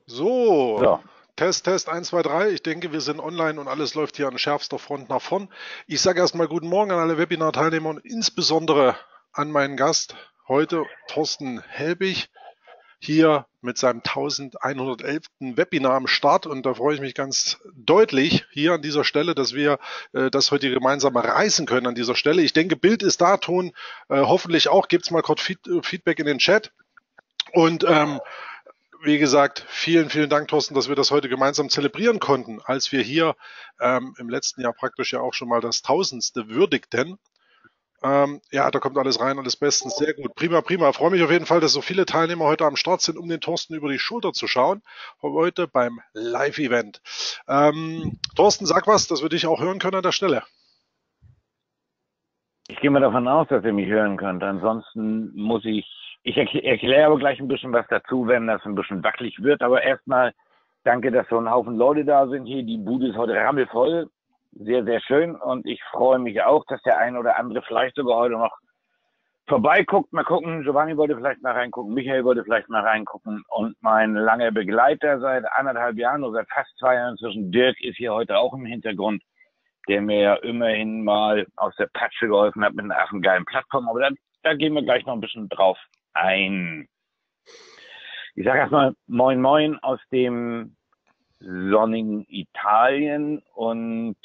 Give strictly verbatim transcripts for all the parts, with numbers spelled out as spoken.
So, So, Test, Test, eins, zwei, drei. Ich denke, wir sind online und alles läuft hier an schärfster Front nach vorn. Ich sage erstmal guten Morgen an alle Webinar-Teilnehmer und insbesondere an meinen Gast heute, Thorsten Helbig, hier mit seinem elften Webinar am Start. Und da freue ich mich ganz deutlich hier an dieser Stelle, dass wir äh, das heute gemeinsam reißen können an dieser Stelle. Ich denke, Bild ist da, Ton äh, hoffentlich auch. Gebt's mal kurz Feed Feedback in den Chat. Und ähm, wie gesagt, vielen, vielen Dank, Thorsten, dass wir das heute gemeinsam zelebrieren konnten, als wir hier ähm, im letzten Jahr praktisch ja auch schon mal das Tausendste würdigten. Ähm, ja, da kommt alles rein, alles bestens, sehr gut. Prima, prima. Ich freue mich auf jeden Fall, dass so viele Teilnehmer heute am Start sind, um den Thorsten über die Schulter zu schauen. Heute beim Live-Event. Ähm, Thorsten, sag was, dass wir dich auch hören können an der Stelle. ich gehe mal davon aus, dass ihr mich hören könnt. Ansonsten muss ich, ich erkl- erkläre aber gleich ein bisschen was dazu, wenn das ein bisschen wackelig wird. Aber erstmal danke, dass so ein Haufen Leute da sind hier. Die Bude ist heute rammelvoll. Sehr, sehr schön. Und ich freue mich auch, dass der ein oder andere vielleicht sogar heute noch vorbeiguckt. Mal gucken. Giovanni wollte vielleicht mal reingucken. Michael wollte vielleicht mal reingucken. Und mein langer Begleiter seit anderthalb Jahren oder seit fast zwei Jahren inzwischen, Dirk, ist hier heute auch im Hintergrund, der mir ja immerhin mal aus der Patsche geholfen hat mit einer affengeilen Plattform. Aber da, da gehen wir gleich noch ein bisschen drauf ein. Ich sage erstmal Moin Moin aus dem sonnigen Italien und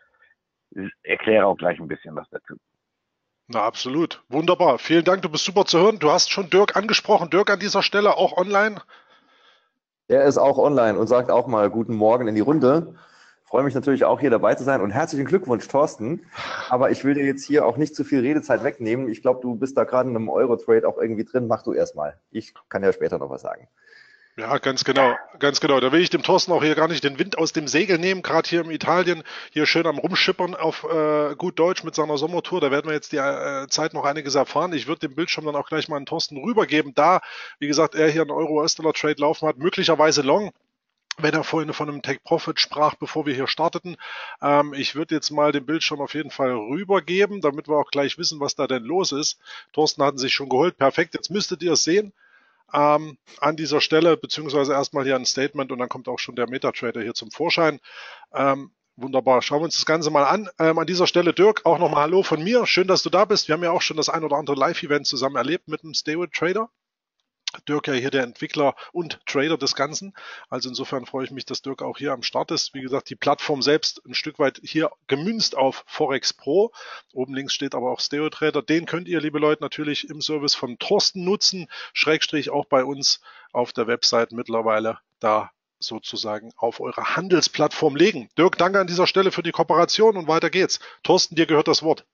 erkläre auch gleich ein bisschen was dazu. Na, absolut. Wunderbar. Vielen Dank, du bist super zu hören. Du hast schon Dirk angesprochen. Dirk an dieser Stelle auch online. Er ist auch online und sagt auch mal guten Morgen in die Runde. Freue mich natürlich auch hier dabei zu sein und herzlichen Glückwunsch, Thorsten. Aber ich will dir jetzt hier auch nicht zu viel Redezeit wegnehmen. Ich glaube, du bist da gerade in einem Euro-Trade auch irgendwie drin. Mach du erstmal. Ich kann ja später noch was sagen. Ja, ganz genau, ganz genau. Da will ich dem Thorsten auch hier gar nicht den Wind aus dem Segel nehmen, gerade hier im Italien, hier schön am Rumschippern auf äh, gut Deutsch mit seiner Sommertour. Da werden wir jetzt die äh, Zeit noch einiges erfahren. Ich würde den Bildschirm dann auch gleich mal an Thorsten rübergeben, da, wie gesagt, er hier einen Euro-U S-Dollar-Trade laufen hat, möglicherweise long, wenn er vorhin von einem Take Profit sprach, bevor wir hier starteten. Ähm, ich würde jetzt mal den Bildschirm auf jeden Fall rübergeben, damit wir auch gleich wissen, was da denn los ist. Thorsten hatten sich schon geholt. Perfekt, jetzt müsstet ihr es sehen. Ähm, an dieser Stelle, beziehungsweise erstmal hier ein Statement und dann kommt auch schon der MetaTrader hier zum Vorschein. Ähm, wunderbar, schauen wir uns das Ganze mal an. Ähm, an dieser Stelle, Dirk, auch nochmal Hallo von mir. Schön, dass du da bist. Wir haben ja auch schon das ein oder andere Live-Event zusammen erlebt mit dem Stay with Trader. Dirk ja hier der Entwickler und Trader des Ganzen. Also insofern freue ich mich, dass Dirk auch hier am Start ist. Wie gesagt, die Plattform selbst ein Stück weit hier gemünzt auf Forex Pro. Oben links steht aber auch Stereo Trader. Den könnt ihr, liebe Leute, natürlich im Service von Thorsten nutzen. Schrägstrich auch bei uns auf der Website mittlerweile da sozusagen auf eure Handelsplattform legen. Dirk, danke an dieser Stelle für die Kooperation und weiter geht's. Thorsten, dir gehört das Wort.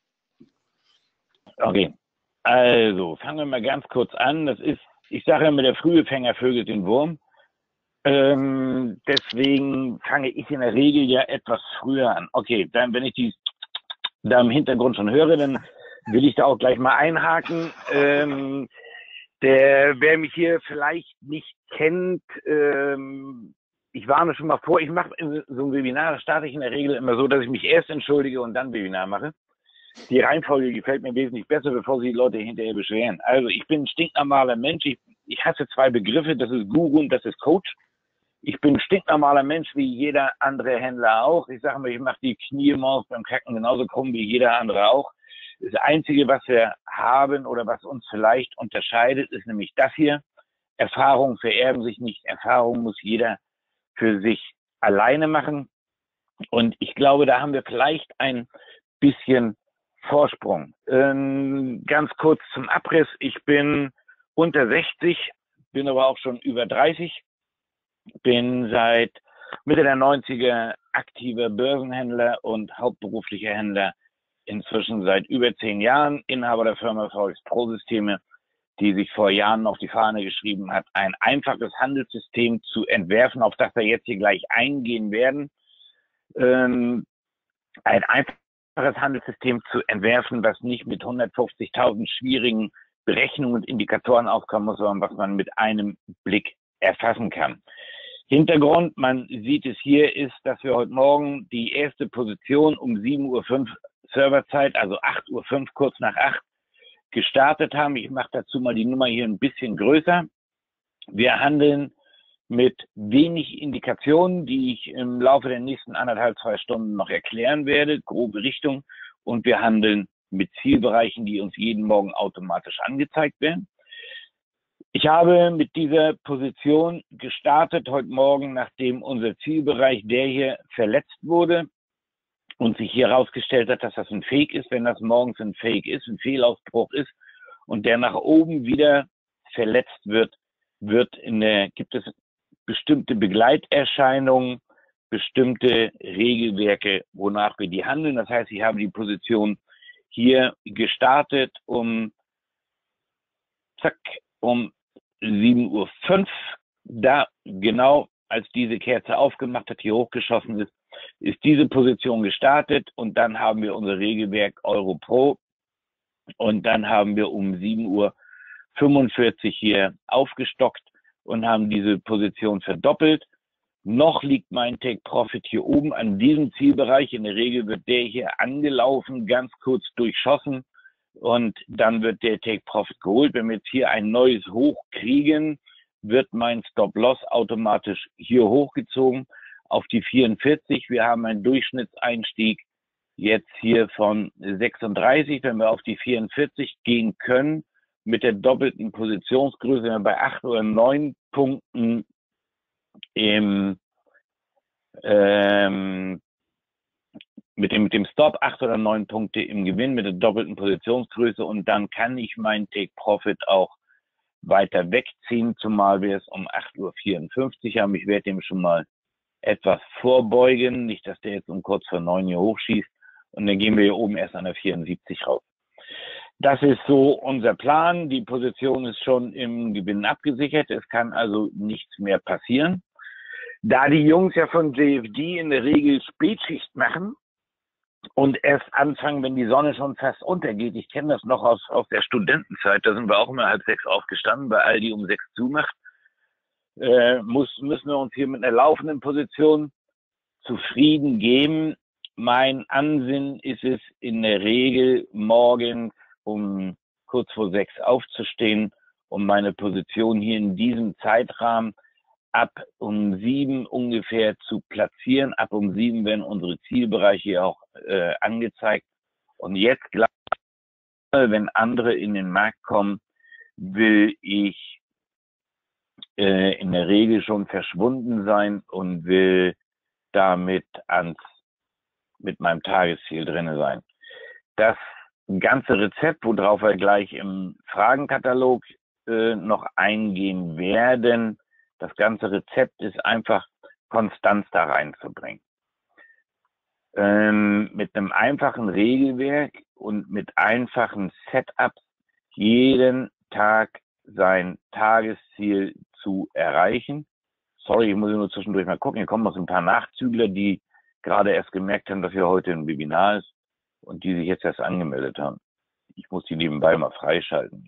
Okay, also fangen wir mal ganz kurz an. Das ist, ich sage immer, der frühe Fänger vögelt den Wurm. Ähm, deswegen fange ich in der Regel ja etwas früher an. Okay, dann, wenn ich die da im Hintergrund schon höre, dann will ich da auch gleich mal einhaken. Ähm, der, wer mich hier vielleicht nicht kennt, ähm, ich warne schon mal vor, ich mache so ein Webinar, das starte ich in der Regel immer so, dass ich mich erst entschuldige und dann Webinar mache. Die Reihenfolge gefällt mir wesentlich besser, bevor sich die Leute hinterher beschweren. Also ich bin ein stinknormaler Mensch. Ich, ich hasse zwei Begriffe, das ist Guru und das ist Coach. Ich bin ein stinknormaler Mensch, wie jeder andere Händler auch. Ich sage mal, ich mache die Knie morgens beim Kacken genauso krumm wie jeder andere auch. Das Einzige, was wir haben oder was uns vielleicht unterscheidet, ist nämlich das hier. Erfahrungen vererben sich nicht. Erfahrung muss jeder für sich alleine machen. Und ich glaube, da haben wir vielleicht ein bisschen Vorsprung. Ähm, ganz kurz zum Abriss. Ich bin unter sechzig, bin aber auch schon über dreißig, bin seit Mitte der neunziger aktiver Börsenhändler und hauptberuflicher Händler inzwischen seit über zehn Jahren, Inhaber der Firma Forex Pro Systeme, die sich vor Jahren auf die Fahne geschrieben hat, ein einfaches Handelssystem zu entwerfen, auf das wir jetzt hier gleich eingehen werden. Ähm, ein einfaches Handelssystem zu entwerfen, was nicht mit hundertfünfzigtausend schwierigen Berechnungen und Indikatoren aufkommen muss, sondern was man mit einem Blick erfassen kann. Hintergrund, man sieht es hier, ist, dass wir heute Morgen die erste Position um sieben Uhr fünf Serverzeit, also acht Uhr fünf, kurz nach acht, gestartet haben. Ich mache dazu mal die Nummer hier ein bisschen größer. Wir handeln mit wenig Indikationen, die ich im Laufe der nächsten anderthalb, zwei Stunden noch erklären werde, grobe Richtung. Und wir handeln mit Zielbereichen, die uns jeden Morgen automatisch angezeigt werden. Ich habe mit dieser Position gestartet heute Morgen, nachdem unser Zielbereich, der hier verletzt wurde und sich hier herausgestellt hat, dass das ein Fake ist. Wenn das morgens ein Fake ist, ein Fehlausbruch ist und der nach oben wieder verletzt wird, wird in der, gibt es bestimmte Begleiterscheinungen, bestimmte Regelwerke, wonach wir die handeln. Das heißt, ich habe die Position hier gestartet um, zack, um sieben Uhr fünf, da genau als diese Kerze aufgemacht hat, hier hochgeschossen ist, ist diese Position gestartet und dann haben wir unser Regelwerk Euro Pro und dann haben wir um sieben Uhr fünfundvierzig hier aufgestockt und haben diese Position verdoppelt. Noch liegt mein Take Profit hier oben an diesem Zielbereich. In der Regel wird der hier angelaufen, ganz kurz durchschossen. Und dann wird der Take Profit geholt. Wenn wir jetzt hier ein neues Hoch kriegen, wird mein Stop Loss automatisch hier hochgezogen auf die vierundvierzig. Wir haben einen Durchschnittseinstieg jetzt hier von sechsunddreißig. Wenn wir auf die vierundvierzig gehen können, mit der doppelten Positionsgröße, wenn wir bei acht oder neun Punkten im, ähm, mit dem, mit dem Stop acht oder neun Punkte im Gewinn mit der doppelten Positionsgröße und dann kann ich meinen Take Profit auch weiter wegziehen, zumal wir es um acht Uhr vierundfünfzig haben. Ich werde dem schon mal etwas vorbeugen, nicht, dass der jetzt um kurz vor neun hier hochschießt und dann gehen wir hier oben erst an der vierundsiebzig raus. Das ist so unser Plan. Die Position ist schon im Gewinn abgesichert. Es kann also nichts mehr passieren. Da die Jungs ja von J F D in der Regel Spätschicht machen, und erst anfangen, wenn die Sonne schon fast untergeht. Ich kenne das noch aus, aus der Studentenzeit. Da sind wir auch immer halb sechs aufgestanden, weil Aldi um sechs zumacht. Äh, muss, müssen wir uns hier mit einer laufenden Position zufrieden geben. Mein Ansinnen ist es in der Regel, morgens um kurz vor sechs aufzustehen, um meine Position hier in diesem Zeitrahmen ab um sieben ungefähr zu platzieren. Ab um sieben werden unsere Zielbereiche hier auch äh, angezeigt. Und jetzt, glaube ich, wenn andere in den Markt kommen, will ich äh, in der Regel schon verschwunden sein und will damit ans, mit meinem Tagesziel drinne sein. Das ganze Rezept, worauf wir gleich im Fragenkatalog äh, noch eingehen werden, das ganze Rezept ist einfach, Konstanz da reinzubringen. Ähm, mit einem einfachen Regelwerk und mit einfachen Setups jeden Tag sein Tagesziel zu erreichen. Sorry, ich muss nur zwischendurch mal gucken. Hier kommen noch so ein paar Nachzügler, die gerade erst gemerkt haben, dass hier heute ein Webinar ist und die sich jetzt erst angemeldet haben. Ich muss die nebenbei mal freischalten.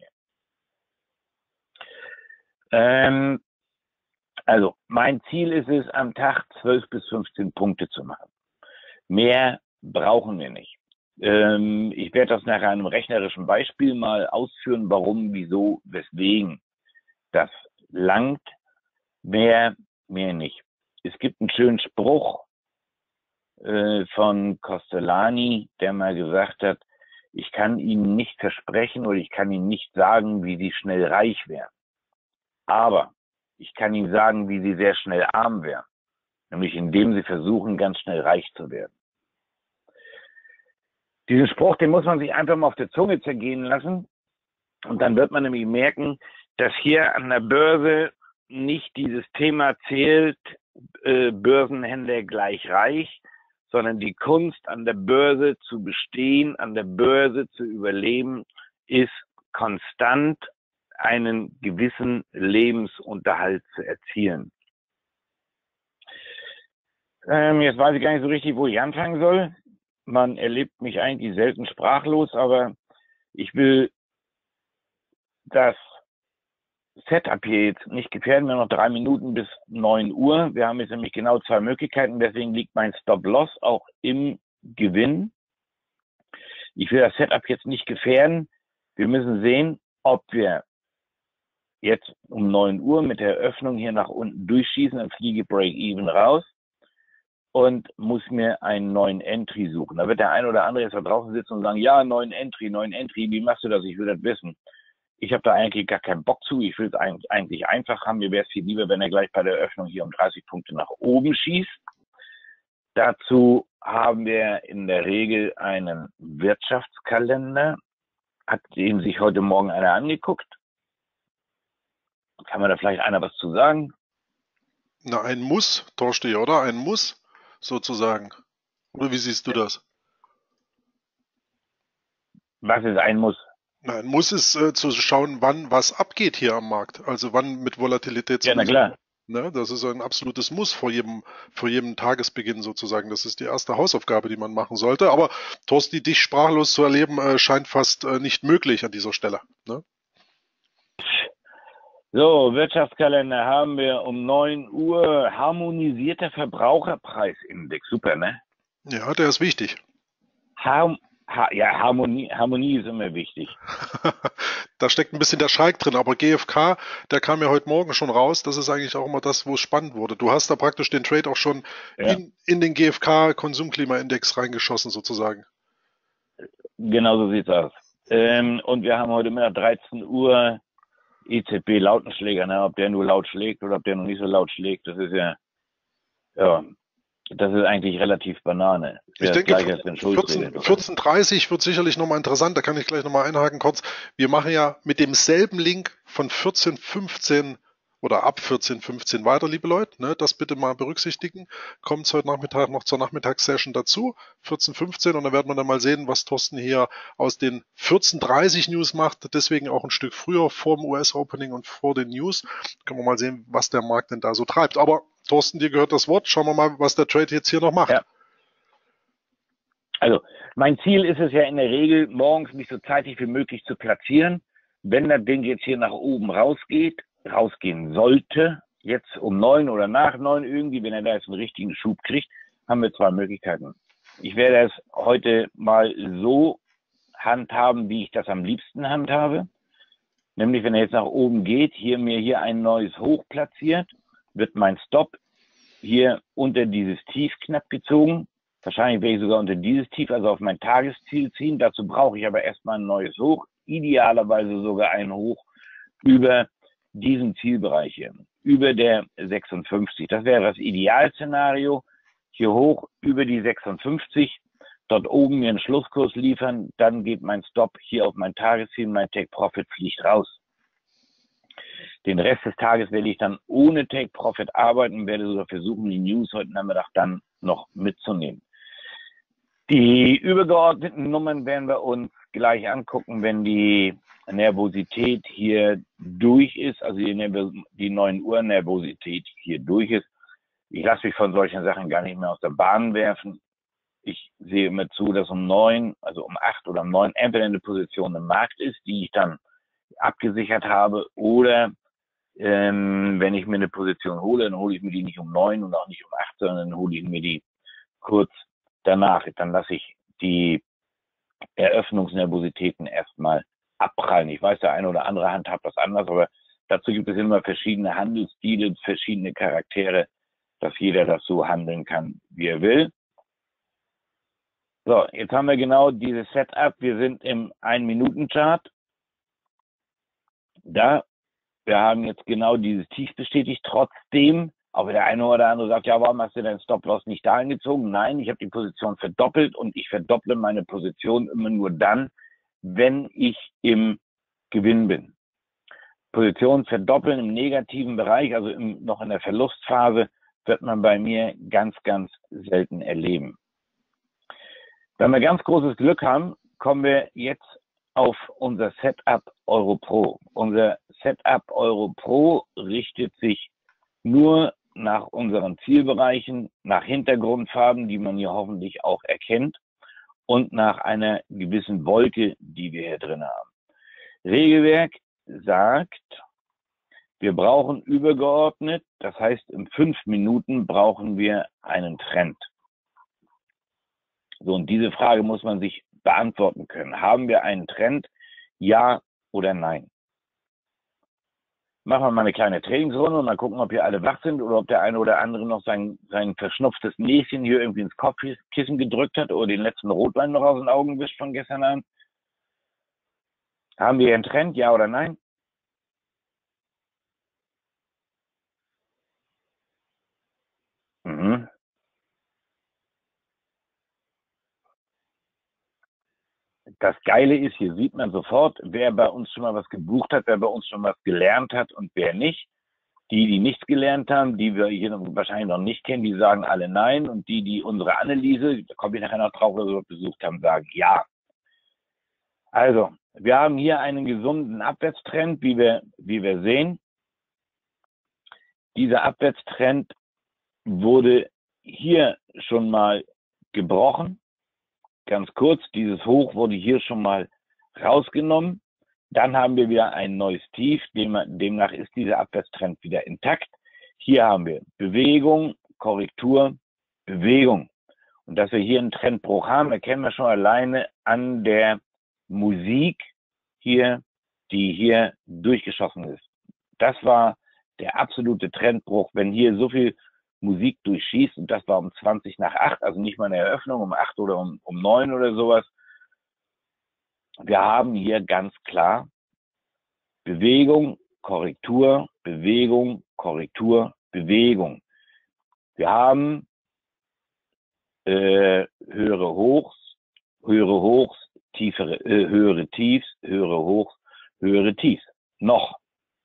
Ähm, Also, mein Ziel ist es, am Tag zwölf bis fünfzehn Punkte zu machen. Mehr brauchen wir nicht. Ähm, ich werde das nach einem rechnerischen Beispiel mal ausführen, warum, wieso, weswegen. Das langt, mehr, mehr nicht. Es gibt einen schönen Spruch äh, von Costellani, der mal gesagt hat, ich kann Ihnen nicht versprechen oder ich kann Ihnen nicht sagen, wie Sie schnell reich werden. Aber ich kann Ihnen sagen, wie Sie sehr schnell arm werden. Nämlich indem Sie versuchen, ganz schnell reich zu werden. Diesen Spruch, den muss man sich einfach mal auf der Zunge zergehen lassen. Und dann wird man nämlich merken, dass hier an der Börse nicht dieses Thema zählt, äh, Börsenhändler gleich reich, sondern die Kunst, an der Börse zu bestehen, an der Börse zu überleben, ist konstant einen gewissen Lebensunterhalt zu erzielen. Ähm, jetzt weiß ich gar nicht so richtig, wo ich anfangen soll. Man erlebt mich eigentlich selten sprachlos, aber ich will das Setup hier jetzt nicht gefährden. Wir haben noch drei Minuten bis neun Uhr. Wir haben jetzt nämlich genau zwei Möglichkeiten. Deswegen liegt mein Stop-Loss auch im Gewinn. Ich will das Setup jetzt nicht gefährden. Wir müssen sehen, ob wir jetzt um neun Uhr mit der Öffnung hier nach unten durchschießen, dann fliege Break-Even raus und muss mir einen neuen Entry suchen. Da wird der ein oder andere jetzt da draußen sitzen und sagen, ja, neuen Entry, neuen Entry, wie machst du das? Ich will das wissen. Ich habe da eigentlich gar keinen Bock zu. Ich will es eigentlich einfach haben. Mir wäre es viel lieber, wenn er gleich bei der Öffnung hier um dreißig Punkte nach oben schießt. Dazu haben wir in der Regel einen Wirtschaftskalender. Hat den sich heute Morgen einer angeguckt? Kann man da vielleicht einer was zu sagen? Na, ein Muss, Torsti, oder? Ein Muss, sozusagen. Oder wie siehst du das? Was ist ein Muss? Na, ein Muss ist äh, zu schauen, wann was abgeht hier am Markt. Also wann mit Volatilität Ja, na klar. Ne, das ist ein absolutes Muss vor jedem, vor jedem Tagesbeginn sozusagen. Das ist die erste Hausaufgabe, die man machen sollte. Aber Torsti, dich sprachlos zu erleben, äh, scheint fast äh, nicht möglich an dieser Stelle. Ne? So, Wirtschaftskalender haben wir um neun Uhr. Harmonisierter Verbraucherpreisindex. Super, ne? Ja, der ist wichtig. Har ha ja, Harmonie, Harmonie ist immer wichtig. Da steckt ein bisschen der Schalk drin, aber G F K, der kam ja heute Morgen schon raus. Das ist eigentlich auch immer das, wo es spannend wurde. Du hast da praktisch den Trade auch schon Ja. in, in den G F K-Konsumklimaindex reingeschossen sozusagen. Genau so sieht's aus. Ähm, und wir haben heute Mittag dreizehn Uhr E Z B Lautenschläger, ne? Ob der nur laut schlägt oder ob der noch nicht so laut schlägt, das ist ja, ja, das ist eigentlich relativ Banane. Ich denke, vierzehn Uhr dreißig wird sicherlich nochmal interessant, da kann ich gleich nochmal einhaken kurz. Wir machen ja mit demselben Link von vierzehn Uhr fünfzehn oder ab vierzehn Uhr fünfzehn weiter, liebe Leute, ne, das bitte mal berücksichtigen. Kommt heute Nachmittag noch zur Nachmittagssession dazu, vierzehn Uhr fünfzehn, und dann werden wir dann mal sehen, was Thorsten hier aus den vierzehn Uhr dreißig News macht, deswegen auch ein Stück früher vor dem U S-Opening und vor den News. Können wir mal sehen, was der Markt denn da so treibt. Aber Thorsten, dir gehört das Wort. Schauen wir mal, was der Trade jetzt hier noch macht. Ja. Also, mein Ziel ist es ja in der Regel, morgens mich so zeitig wie möglich zu platzieren. Wenn das Ding jetzt hier nach oben rausgeht, rausgehen sollte, jetzt um neun oder nach neun irgendwie, wenn er da jetzt einen richtigen Schub kriegt, haben wir zwei Möglichkeiten. Ich werde es heute mal so handhaben, wie ich das am liebsten handhabe. Nämlich, wenn er jetzt nach oben geht, hier mir hier ein neues Hoch platziert, wird mein Stop hier unter dieses Tief knapp gezogen. Wahrscheinlich werde ich sogar unter dieses Tief, also auf mein Tagesziel ziehen. Dazu brauche ich aber erstmal ein neues Hoch, idealerweise sogar ein Hoch über diesen Zielbereich hier, über der sechsundfünfzig. Das wäre das Idealszenario. Hier hoch über die sechsundfünfzig, dort oben mir einen Schlusskurs liefern, dann geht mein Stop hier auf mein Tagesziel, mein Take Profit fliegt raus. Den Rest des Tages werde ich dann ohne Take Profit arbeiten, werde sogar versuchen, die News heute Nachmittag dann noch mitzunehmen. Die übergeordneten Nummern werden wir uns gleich angucken, wenn die Nervosität hier durch ist, also die, die neun Uhr Nervosität hier durch ist. Ich lasse mich von solchen Sachen gar nicht mehr aus der Bahn werfen. Ich sehe immer zu, dass um neun, also um acht oder um neun entweder eine Position im Markt ist, die ich dann abgesichert habe, oder ähm, wenn ich mir eine Position hole, dann hole ich mir die nicht um neun und auch nicht um acht, sondern dann hole ich mir die kurz danach. Dann lasse ich die Eröffnungsnervositäten erstmal abprallen. Ich weiß, der eine oder andere handhabt das anders, aber dazu gibt es immer verschiedene Handelsstile, verschiedene Charaktere, dass jeder das so handeln kann, wie er will. So, jetzt haben wir genau dieses Setup. Wir sind im ein-Minuten-Chart. Da, wir haben jetzt genau dieses Tief bestätigt. Trotzdem, auch der eine oder andere sagt, ja, warum hast du deinen Stop-Loss nicht dahin gezogen? Nein, ich habe die Position verdoppelt und ich verdopple meine Position immer nur dann, wenn ich im Gewinn bin. Position verdoppeln im negativen Bereich, also im, noch in der Verlustphase, wird man bei mir ganz, ganz selten erleben. Wenn wir ganz großes Glück haben, kommen wir jetzt auf unser Setup EuroPro. Unser Setup EuroPro richtet sich nur nach unseren Zielbereichen, nach Hintergrundfarben, die man hier hoffentlich auch erkennt, und nach einer gewissen Wolke, die wir hier drin haben. Regelwerk sagt, wir brauchen übergeordnet, das heißt, in fünf Minuten brauchen wir einen Trend. So, und diese Frage muss man sich beantworten können. Haben wir einen Trend? Ja oder nein? machen wir mal eine kleine Trainingsrunde und mal gucken, ob hier alle wach sind oder ob der eine oder andere noch sein, sein verschnupftes Näschen hier irgendwie ins Kopfkissen gedrückt hat oder den letzten Rotwein noch aus den Augen wischt von gestern Abend. Haben wir einen Trend, ja oder nein? Mhm. Das Geile ist, hier sieht man sofort, wer bei uns schon mal was gebucht hat, wer bei uns schon was gelernt hat und wer nicht. Die, die nichts gelernt haben, die wir hier wahrscheinlich noch nicht kennen, die sagen alle nein. Und die, die unsere Anneliese, da komme ich nachher noch drauf, oder so besucht haben, sagen ja. Also, wir haben hier einen gesunden Abwärtstrend, wie wir, wie wir sehen. Dieser Abwärtstrend wurde hier schon mal gebrochen. Ganz kurz, dieses Hoch wurde hier schon mal rausgenommen. Dann haben wir wieder ein neues Tief. Demnach ist dieser Abwärtstrend wieder intakt. Hier haben wir Bewegung, Korrektur, Bewegung. Und dass wir hier einen Trendbruch haben, erkennen wir schon alleine an der Musik hier, die hier durchgeschossen ist. Das war der absolute Trendbruch, wenn hier so viel Musik durchschießt, und das war um zwanzig nach acht, also nicht mal eine Eröffnung um acht oder um, um neun oder sowas. Wir haben hier ganz klar Bewegung, Korrektur, Bewegung, Korrektur, Bewegung. Wir haben äh, höhere Hochs, höhere Hochs, tiefere, äh, höhere Tiefs, höhere Hochs, höhere Tiefs. Noch.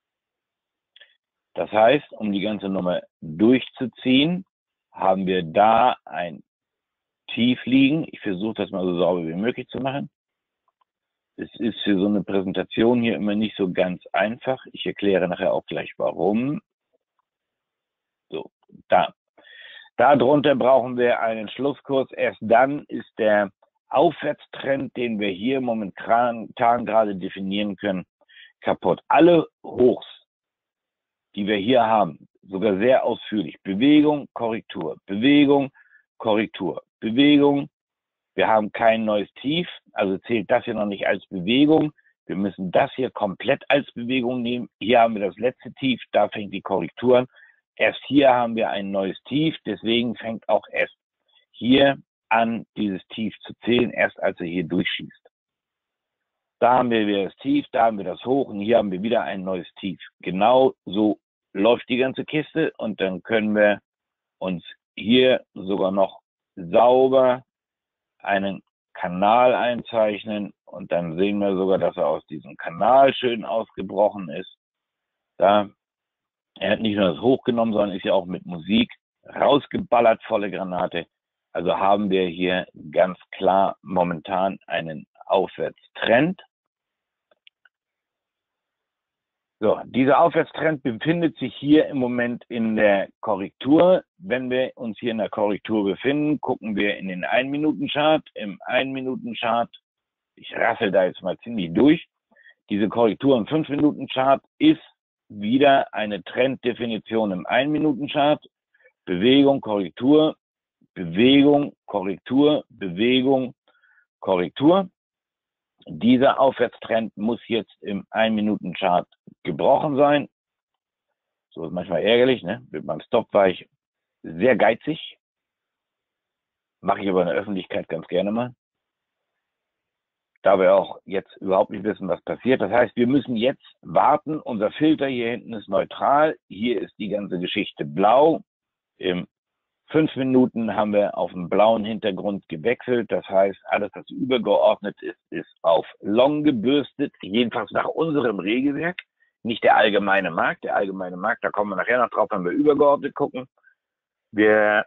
Das heißt, um die ganze Nummer durchzuziehen, haben wir da ein Tief liegen. Ich versuche das mal so sauber wie möglich zu machen. Es ist für so eine Präsentation hier immer nicht so ganz einfach. Ich erkläre nachher auch gleich warum. So, da. Darunter brauchen wir einen Schlusskurs. Erst dann ist der Aufwärtstrend, den wir hier momentan gerade definieren können, kaputt. Alle Hochs, die wir hier haben, sogar sehr ausführlich. Bewegung, Korrektur, Bewegung, Korrektur, Bewegung. Wir haben kein neues Tief, also zählt das hier noch nicht als Bewegung. Wir müssen das hier komplett als Bewegung nehmen. Hier haben wir das letzte Tief, da fängt die Korrektur an. Erst hier haben wir ein neues Tief, deswegen fängt auch erst hier an, dieses Tief zu zählen, erst als er hier durchschießt. Da haben wir wieder das Tief, da haben wir das Hoch und hier haben wir wieder ein neues Tief. Genau so läuft die ganze Kiste und dann können wir uns hier sogar noch sauber einen Kanal einzeichnen und dann sehen wir sogar, dass er aus diesem Kanal schön ausgebrochen ist. Da, er hat nicht nur das Hoch genommen, sondern ist ja auch mit Musik rausgeballert, volle Granate. Also haben wir hier ganz klar momentan einen Aufwärtstrend. So, dieser Aufwärtstrend befindet sich hier im Moment in der Korrektur. Wenn wir uns hier in der Korrektur befinden, gucken wir in den ein Minuten Chart. Im ein Minuten Chart, ich rassel da jetzt mal ziemlich durch, diese Korrektur im fünf Minuten Chart ist wieder eine Trenddefinition im ein Minuten Chart. Bewegung, Korrektur, Bewegung, Korrektur, Bewegung, Korrektur. Dieser Aufwärtstrend muss jetzt im ein Minuten Chart gebrochen sein. So ist manchmal ärgerlich, ne? Beim Stop war ich sehr geizig. Mache ich aber in der Öffentlichkeit ganz gerne mal. Da wir auch jetzt überhaupt nicht wissen, was passiert. Das heißt, wir müssen jetzt warten. Unser Filter hier hinten ist neutral. Hier ist die ganze Geschichte blau. Im fünf Minuten haben wir auf dem blauen Hintergrund gewechselt. Das heißt, alles, was übergeordnet ist, ist auf Long gebürstet. Jedenfalls nach unserem Regelwerk. Nicht der allgemeine Markt. Der allgemeine Markt, da kommen wir nachher noch drauf, wenn wir übergeordnet gucken. Wir,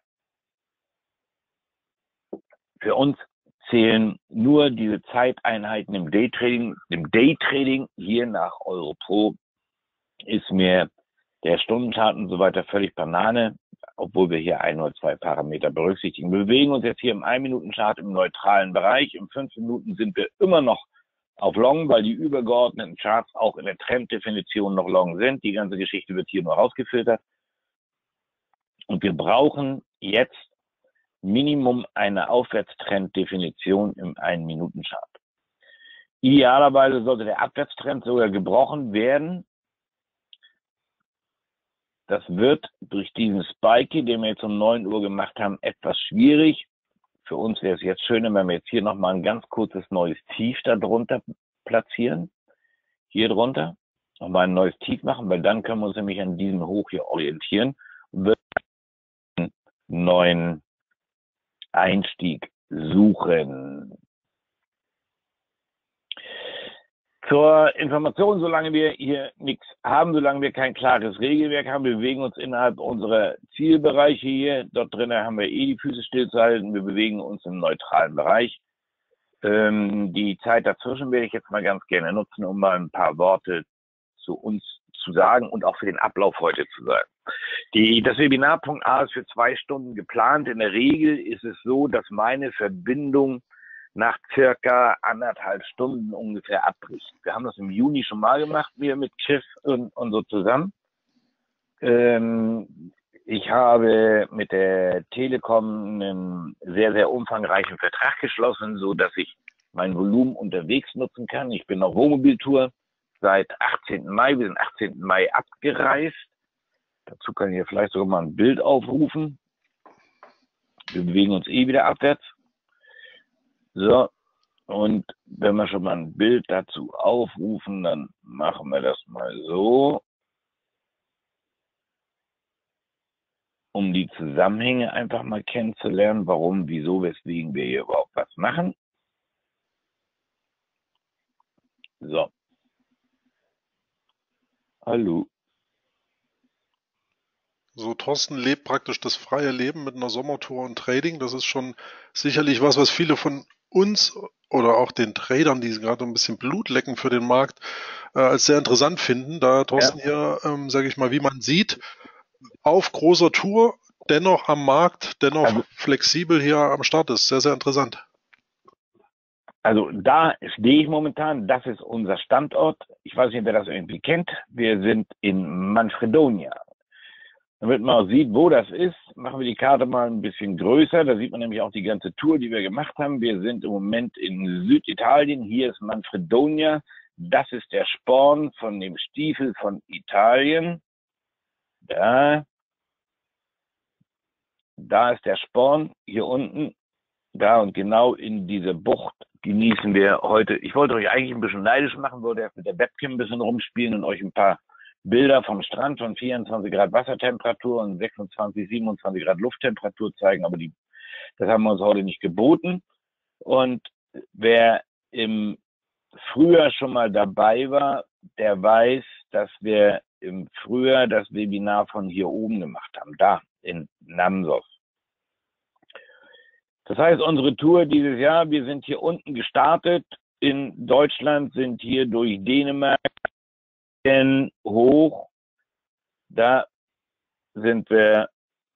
für uns zählen nur diese Zeiteinheiten im Daytrading. Im Daytrading hier nach Europro ist mir der Stundenchart und so weiter völlig Banane, obwohl wir hier ein oder zwei Parameter berücksichtigen. Wir bewegen uns jetzt hier im ein Minuten Chart im neutralen Bereich. Im fünf Minuten sind wir immer noch auf Long, weil die übergeordneten Charts auch in der Trenddefinition noch Long sind. Die ganze Geschichte wird hier nur rausgefiltert. Und wir brauchen jetzt Minimum eine Aufwärtstrenddefinition im ein Minuten Chart. Idealerweise sollte der Abwärtstrend sogar gebrochen werden. Das wird durch diesen Spike, den wir jetzt um neun Uhr gemacht haben, etwas schwierig. Für uns wäre es jetzt schöner, wenn wir jetzt hier nochmal ein ganz kurzes neues Tief darunter platzieren. Hier drunter nochmal ein neues Tief machen, weil dann können wir uns nämlich an diesem Hoch hier orientieren und wird einen neuen Einstieg suchen. Zur Information, solange wir hier nichts haben, solange wir kein klares Regelwerk haben, wir bewegen uns innerhalb unserer Zielbereiche hier. Dort drinnen haben wir eh die Füße stillzuhalten. Wir bewegen uns im neutralen Bereich. Ähm, die Zeit dazwischen werde ich jetzt mal ganz gerne nutzen, um mal ein paar Worte zu uns zu sagen und auch für den Ablauf heute zu sagen. Die, das Webinar Punkt A ist für zwei Stunden geplant. In der Regel ist es so, dass meine Verbindung nach circa anderthalb Stunden ungefähr abbricht. Wir haben das im Juni schon mal gemacht, wir mit Schiff und, und so zusammen. Ähm, ich habe mit der Telekom einen sehr, sehr umfangreichen Vertrag geschlossen, so dass ich mein Volumen unterwegs nutzen kann. Ich bin auf Wohnmobiltour seit achtzehnten Mai. Wir sind achtzehnten Mai abgereist. Dazu kann ich hier vielleicht sogar mal ein Bild aufrufen. Wir bewegen uns eh wieder abwärts. So, und wenn wir schon mal ein Bild dazu aufrufen, dann machen wir das mal so, um die Zusammenhänge einfach mal kennenzulernen, warum, wieso, weswegen wir hier überhaupt was machen. So. Hallo. So, Thorsten lebt praktisch das freie Leben mit einer Sommertour und Trading. Das ist schon sicherlich was, was viele von uns oder auch den Tradern, die gerade ein bisschen Blut lecken für den Markt, äh, als sehr interessant finden. Da Thorsten ja. hier, ähm, sage ich mal, wie man sieht, auf großer Tour, dennoch am Markt, dennoch also, flexibel hier am Start ist. Sehr, sehr interessant. Also da stehe ich momentan, das ist unser Standort. Ich weiß nicht, wer das irgendwie kennt. Wir sind in Manfredonia. Damit man auch sieht, wo das ist, machen wir die Karte mal ein bisschen größer. Da sieht man nämlich auch die ganze Tour, die wir gemacht haben. Wir sind im Moment in Süditalien. Hier ist Manfredonia. Das ist der Sporn von dem Stiefel von Italien. Da. Da ist der Sporn. Hier unten. Da und genau in diese Bucht genießen wir heute. Ich wollte euch eigentlich ein bisschen neidisch machen, wollte erst mit der Webcam ein bisschen rumspielen und euch ein paar Bilder vom Strand von vierundzwanzig Grad Wassertemperatur und sechsundzwanzig, siebenundzwanzig Grad Lufttemperatur zeigen, aber die, das haben wir uns heute nicht geboten. Und wer im Frühjahr schon mal dabei war, der weiß, dass wir im Frühjahr das Webinar von hier oben gemacht haben, da in Namsos. Das heißt, unsere Tour dieses Jahr, wir sind hier unten gestartet in Deutschland, sind hier durch Dänemark hoch, da sind wir,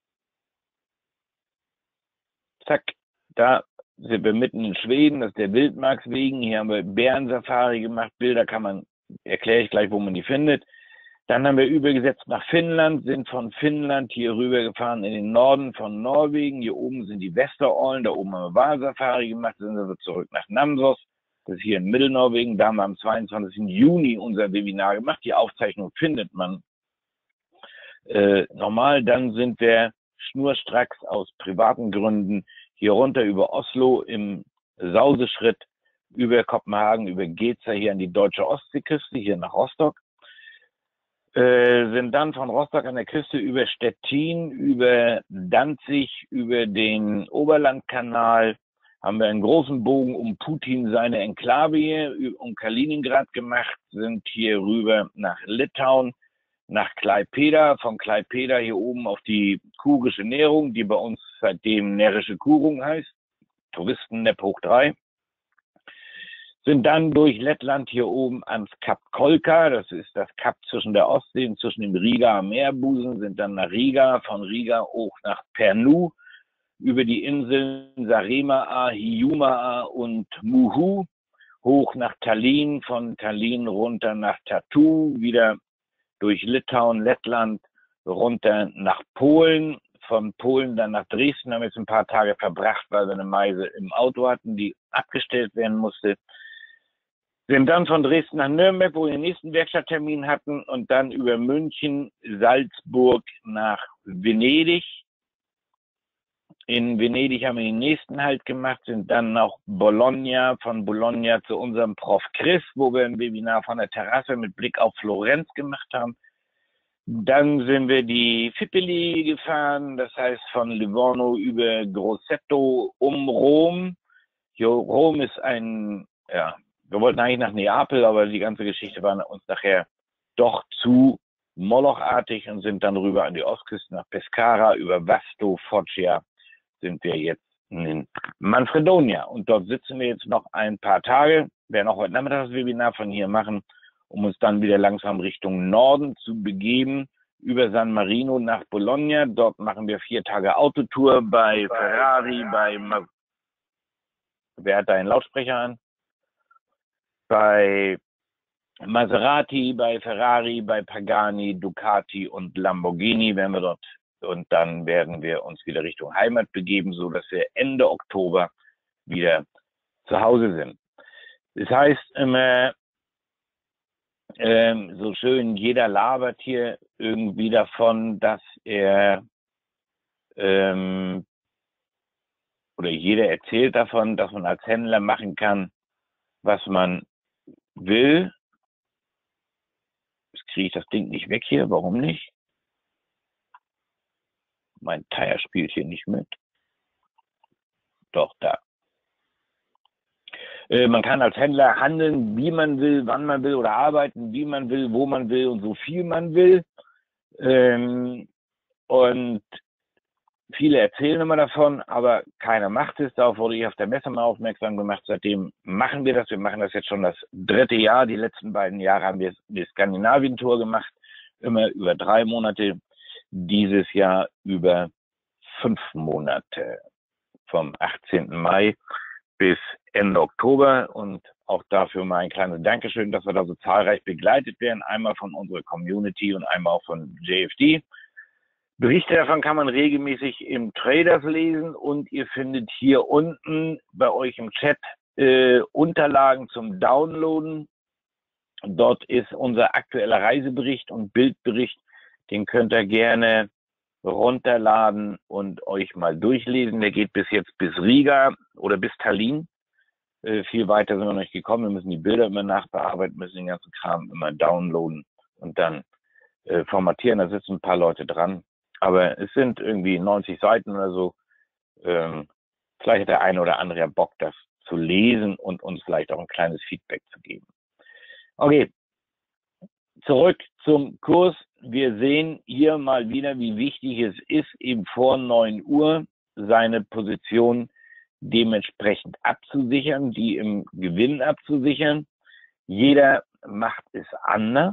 zack, da sind wir mitten in Schweden, das ist der Wildmarkswegen, hier haben wir Bärensafari gemacht, Bilder kann man, erkläre ich gleich, wo man die findet. Dann haben wir übergesetzt nach Finnland, sind von Finnland hier rüber gefahren in den Norden von Norwegen, hier oben sind die Westerollen, da oben haben wir Walsafari gemacht, dann sind wir zurück nach Namsos. Das ist hier in Mittelnorwegen. Da haben wir am zweiundzwanzigsten Juni unser Webinar gemacht. Die Aufzeichnung findet man äh, normal. Dann sind wir schnurstracks aus privaten Gründen hier runter über Oslo im Sauseschritt, über Kopenhagen, über Geza hier an die deutsche Ostseeküste, hier nach Rostock. Äh, sind dann von Rostock an der Küste über Stettin, über Danzig, über den Oberlandkanal, haben wir einen großen Bogen um Putin seine Enklave hier, um Kaliningrad gemacht, sind hier rüber nach Litauen, nach Klaipėda, von Klaipėda hier oben auf die kurische Nährung, die bei uns seitdem närrische Kurung heißt, Touristen-Nepp hoch drei, sind dann durch Lettland hier oben ans Kap Kolka, das ist das Kap zwischen der Ostsee und zwischen dem Riga am Meerbusen, sind dann nach Riga, von Riga hoch nach Pärnu, über die Inseln Saaremaa, Hiiumaa und Muhu, hoch nach Tallinn, von Tallinn runter nach Tartu, wieder durch Litauen, Lettland, runter nach Polen, von Polen dann nach Dresden, haben wir jetzt ein paar Tage verbracht, weil wir eine Meise im Auto hatten, die abgestellt werden musste. Sind dann von Dresden nach Nürnberg, wo wir den nächsten Werkstatttermin hatten, und dann über München, Salzburg nach Venedig. In Venedig haben wir den nächsten Halt gemacht, sind dann nach Bologna, von Bologna zu unserem Prof Chris, wo wir ein Webinar von der Terrasse mit Blick auf Florenz gemacht haben. Dann sind wir die Fipili gefahren, das heißt von Livorno über Grosseto um Rom. Jo, Rom ist ein, ja, wir wollten eigentlich nach Neapel, aber die ganze Geschichte war uns nachher doch zu molochartig und sind dann rüber an die Ostküste nach Pescara, über Vasto, Foggia sind wir jetzt in Manfredonia. Und dort sitzen wir jetzt noch ein paar Tage, werden auch heute Nachmittag das Webinar von hier machen, um uns dann wieder langsam Richtung Norden zu begeben, über San Marino nach Bologna. Dort machen wir vier Tage Autotour bei Ferrari, bei, Ma wer hat da einen Lautsprecher an? Bei Maserati, bei Ferrari, bei Pagani, Ducati und Lamborghini werden wir dort. Und dann werden wir uns wieder Richtung Heimat begeben, so dass wir Ende Oktober wieder zu Hause sind. Das heißt immer, ähm, so schön, jeder labert hier irgendwie davon, dass er, ähm, oder jeder erzählt davon, dass man als Händler machen kann, was man will. Jetzt kriege ich das Ding nicht weg hier, warum nicht? Mein Tire spielt hier nicht mit. Doch, da. Äh, man kann als Händler handeln, wie man will, wann man will, oder arbeiten, wie man will, wo man will und so viel man will. Ähm, und viele erzählen immer davon, aber keiner macht es. Darauf wurde ich auf der Messe mal aufmerksam gemacht. Seitdem machen wir das. Wir machen das jetzt schon das dritte Jahr. Die letzten beiden Jahre haben wir die Skandinavien-Tour gemacht. Immer über drei Monate. Dieses Jahr über fünf Monate. Vom achtzehnten Mai bis Ende Oktober. Und auch dafür mal ein kleines Dankeschön, dass wir da so zahlreich begleitet werden. Einmal von unserer Community und einmal auch von J F D. Berichte davon kann man regelmäßig im Traders lesen, und ihr findet hier unten bei euch im Chat äh, Unterlagen zum Downloaden. Dort ist unser aktueller Reisebericht und Bildbericht. Den könnt ihr gerne runterladen und euch mal durchlesen. Der geht bis jetzt bis Riga oder bis Tallinn. Äh, viel weiter sind wir noch nicht gekommen. Wir müssen die Bilder immer nachbearbeiten, müssen den ganzen Kram immer downloaden und dann äh, formatieren. Da sitzen ein paar Leute dran. Aber es sind irgendwie neunzig Seiten oder so. Ähm, vielleicht hat der eine oder andere ja Bock, das zu lesen und uns vielleicht auch ein kleines Feedback zu geben. Okay, zurück zum Kurs. Wir sehen hier mal wieder, wie wichtig es ist, eben vor neun Uhr seine Position dementsprechend abzusichern, die im Gewinn abzusichern. Jeder macht es anders.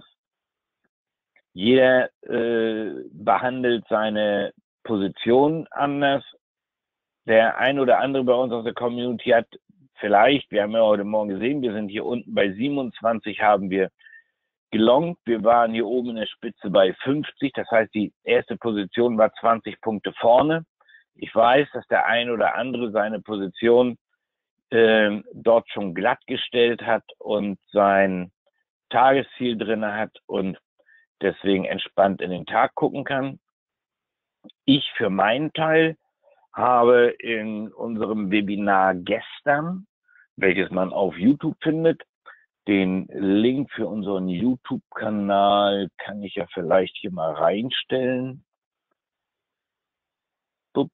Jeder äh, behandelt seine Position anders. Der ein oder andere bei uns aus der Community hat vielleicht, wir haben ja heute Morgen gesehen, wir sind hier unten bei siebenundzwanzig, haben wir gelongt. Wir waren hier oben in der Spitze bei fünfzig. Das heißt, die erste Position war zwanzig Punkte vorne. Ich weiß, dass der ein oder andere seine Position äh, dort schon glatt gestellt hat und sein Tagesziel drin hat und deswegen entspannt in den Tag gucken kann. Ich für meinen Teil habe in unserem Webinar gestern, welches man auf YouTube findet, den Link für unseren YouTube-Kanal kann ich ja vielleicht hier mal reinstellen. Bup.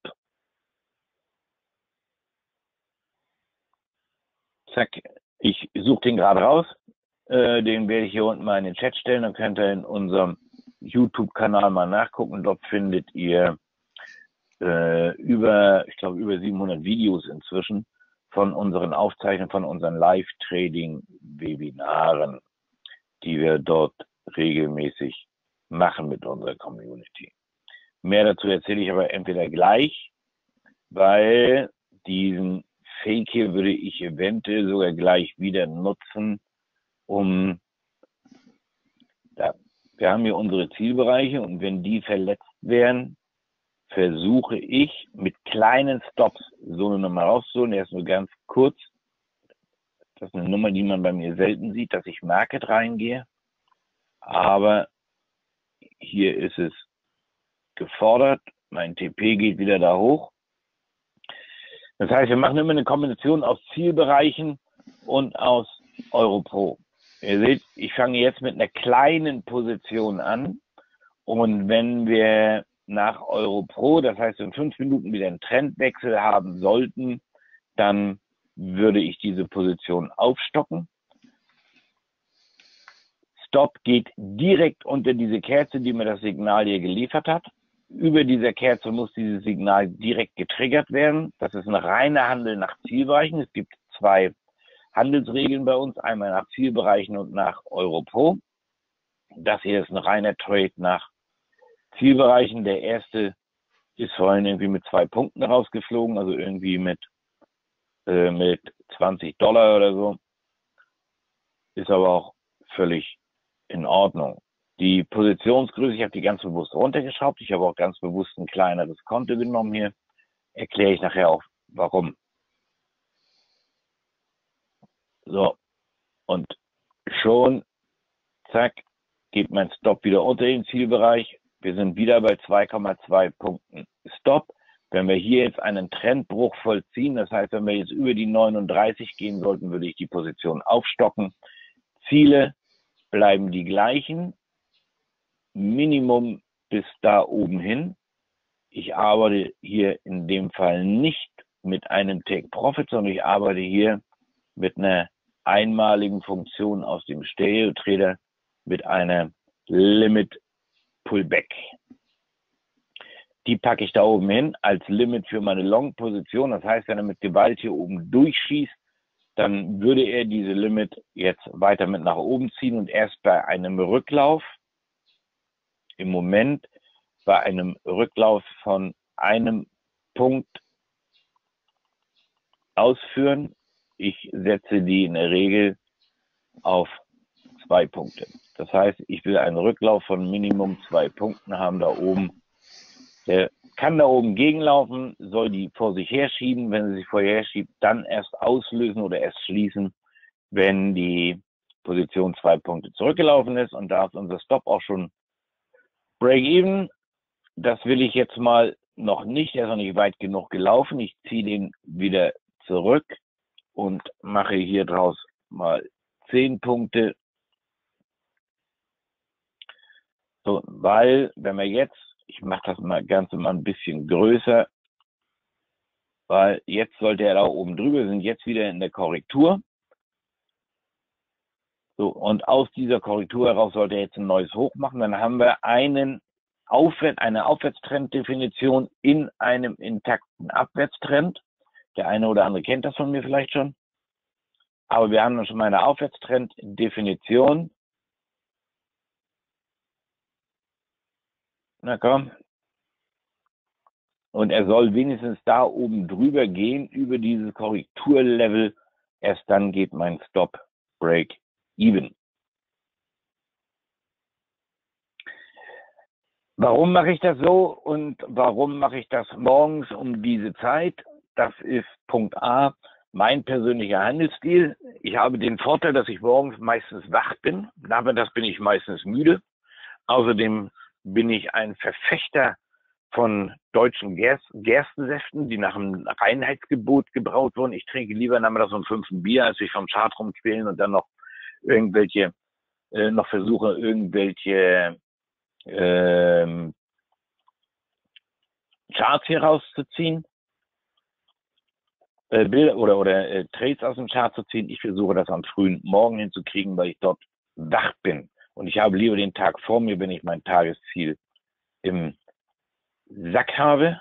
Zack. Ich suche den gerade raus. Äh, den werde ich hier unten mal in den Chat stellen. Dann könnt ihr in unserem YouTube-Kanal mal nachgucken. Dort findet ihr äh, über, ich glaube, über siebenhundert Videos inzwischen von unseren Aufzeichnungen, von unseren Live-Trading-Webinaren, die wir dort regelmäßig machen mit unserer Community. Mehr dazu erzähle ich aber entweder gleich, weil diesen Fake hier würde ich eventuell sogar gleich wieder nutzen, um, ja, wir haben hier unsere Zielbereiche, und wenn die verletzt werden, versuche ich mit kleinen Stops so eine Nummer rauszuholen. Erst nur ganz kurz. Das ist eine Nummer, die man bei mir selten sieht, dass ich Market reingehe. Aber hier ist es gefordert. Mein T P geht wieder da hoch. Das heißt, wir machen immer eine Kombination aus Zielbereichen und aus Europro. Ihr seht, ich fange jetzt mit einer kleinen Position an. Und wenn wir nach Europro, das heißt in fünf Minuten wieder einen Trendwechsel haben sollten, dann würde ich diese Position aufstocken. Stop geht direkt unter diese Kerze, die mir das Signal hier geliefert hat. Über dieser Kerze muss dieses Signal direkt getriggert werden. Das ist ein reiner Handel nach Zielbereichen. Es gibt zwei Handelsregeln bei uns, einmal nach Zielbereichen und nach Europro. Das hier ist ein reiner Trade nach Zielbereichen. Der erste ist vorhin irgendwie mit zwei Punkten rausgeflogen, also irgendwie mit, äh, mit zwanzig Dollar oder so. Ist aber auch völlig in Ordnung. Die Positionsgröße, ich habe die ganz bewusst runtergeschraubt. Ich habe auch ganz bewusst ein kleineres Konto genommen hier. Erkläre ich nachher auch, warum. So, und schon, zack, geht mein Stop wieder unter den Zielbereich. Wir sind wieder bei zwei Komma zwei Punkten Stop. Wenn wir hier jetzt einen Trendbruch vollziehen, das heißt, wenn wir jetzt über die neununddreißig gehen sollten, würde ich die Position aufstocken. Ziele bleiben die gleichen. Minimum bis da oben hin. Ich arbeite hier in dem Fall nicht mit einem Take Profit, sondern ich arbeite hier mit einer einmaligen Funktion aus dem Stereo Trader mit einer Limit Pullback. Die packe ich da oben hin als Limit für meine Long-Position. Das heißt, wenn er mit Gewalt hier oben durchschießt, dann würde er diese Limit jetzt weiter mit nach oben ziehen und erst bei einem Rücklauf, im Moment bei einem Rücklauf von einem Punkt ausführen. Ich setze die in der Regel auf zwei Punkte. Das heißt, ich will einen Rücklauf von Minimum zwei Punkten haben da oben. Der kann da oben gegenlaufen, soll die vor sich herschieben. Wenn sie sich vorher herschiebt, dann erst auslösen oder erst schließen, wenn die Position zwei Punkte zurückgelaufen ist. Und da ist unser Stop auch schon Break-Even. Das will ich jetzt mal noch nicht. Er ist noch nicht weit genug gelaufen. Ich ziehe den wieder zurück und mache hier draus mal zehn Punkte. So, weil, wenn wir jetzt, ich mache das mal Ganze mal ein bisschen größer, weil jetzt sollte er da oben drüber, wir sind jetzt wieder in der Korrektur. So, und aus dieser Korrektur heraus sollte er jetzt ein neues Hoch machen. Dann haben wir einen Aufwärts, eine Aufwärtstrenddefinition in einem intakten Abwärtstrend. Der eine oder andere kennt das von mir vielleicht schon. Aber wir haben schon mal eine Aufwärtstrenddefinition. Na komm. Und er soll wenigstens da oben drüber gehen, über dieses Korrekturlevel. Erst dann geht mein Stop Break Even. Warum mache ich das so und warum mache ich das morgens um diese Zeit? Das ist Punkt A, mein persönlicher Handelsstil. Ich habe den Vorteil, dass ich morgens meistens wach bin. Nachmittags bin ich meistens müde. Außerdem bin ich ein Verfechter von deutschen Gerst Gerstensäften, die nach dem Reinheitsgebot gebraut wurden. Ich trinke lieber nachmittags um fünf ein Bier, als mich vom Chart rumquälen und dann noch irgendwelche, äh, noch versuche, irgendwelche ähm, Charts hier rauszuziehen, äh, Bilder oder, oder äh, Trades aus dem Chart zu ziehen. Ich versuche das am frühen Morgen hinzukriegen, weil ich dort wach bin. Und ich habe lieber den Tag vor mir, wenn ich mein Tagesziel im Sack habe.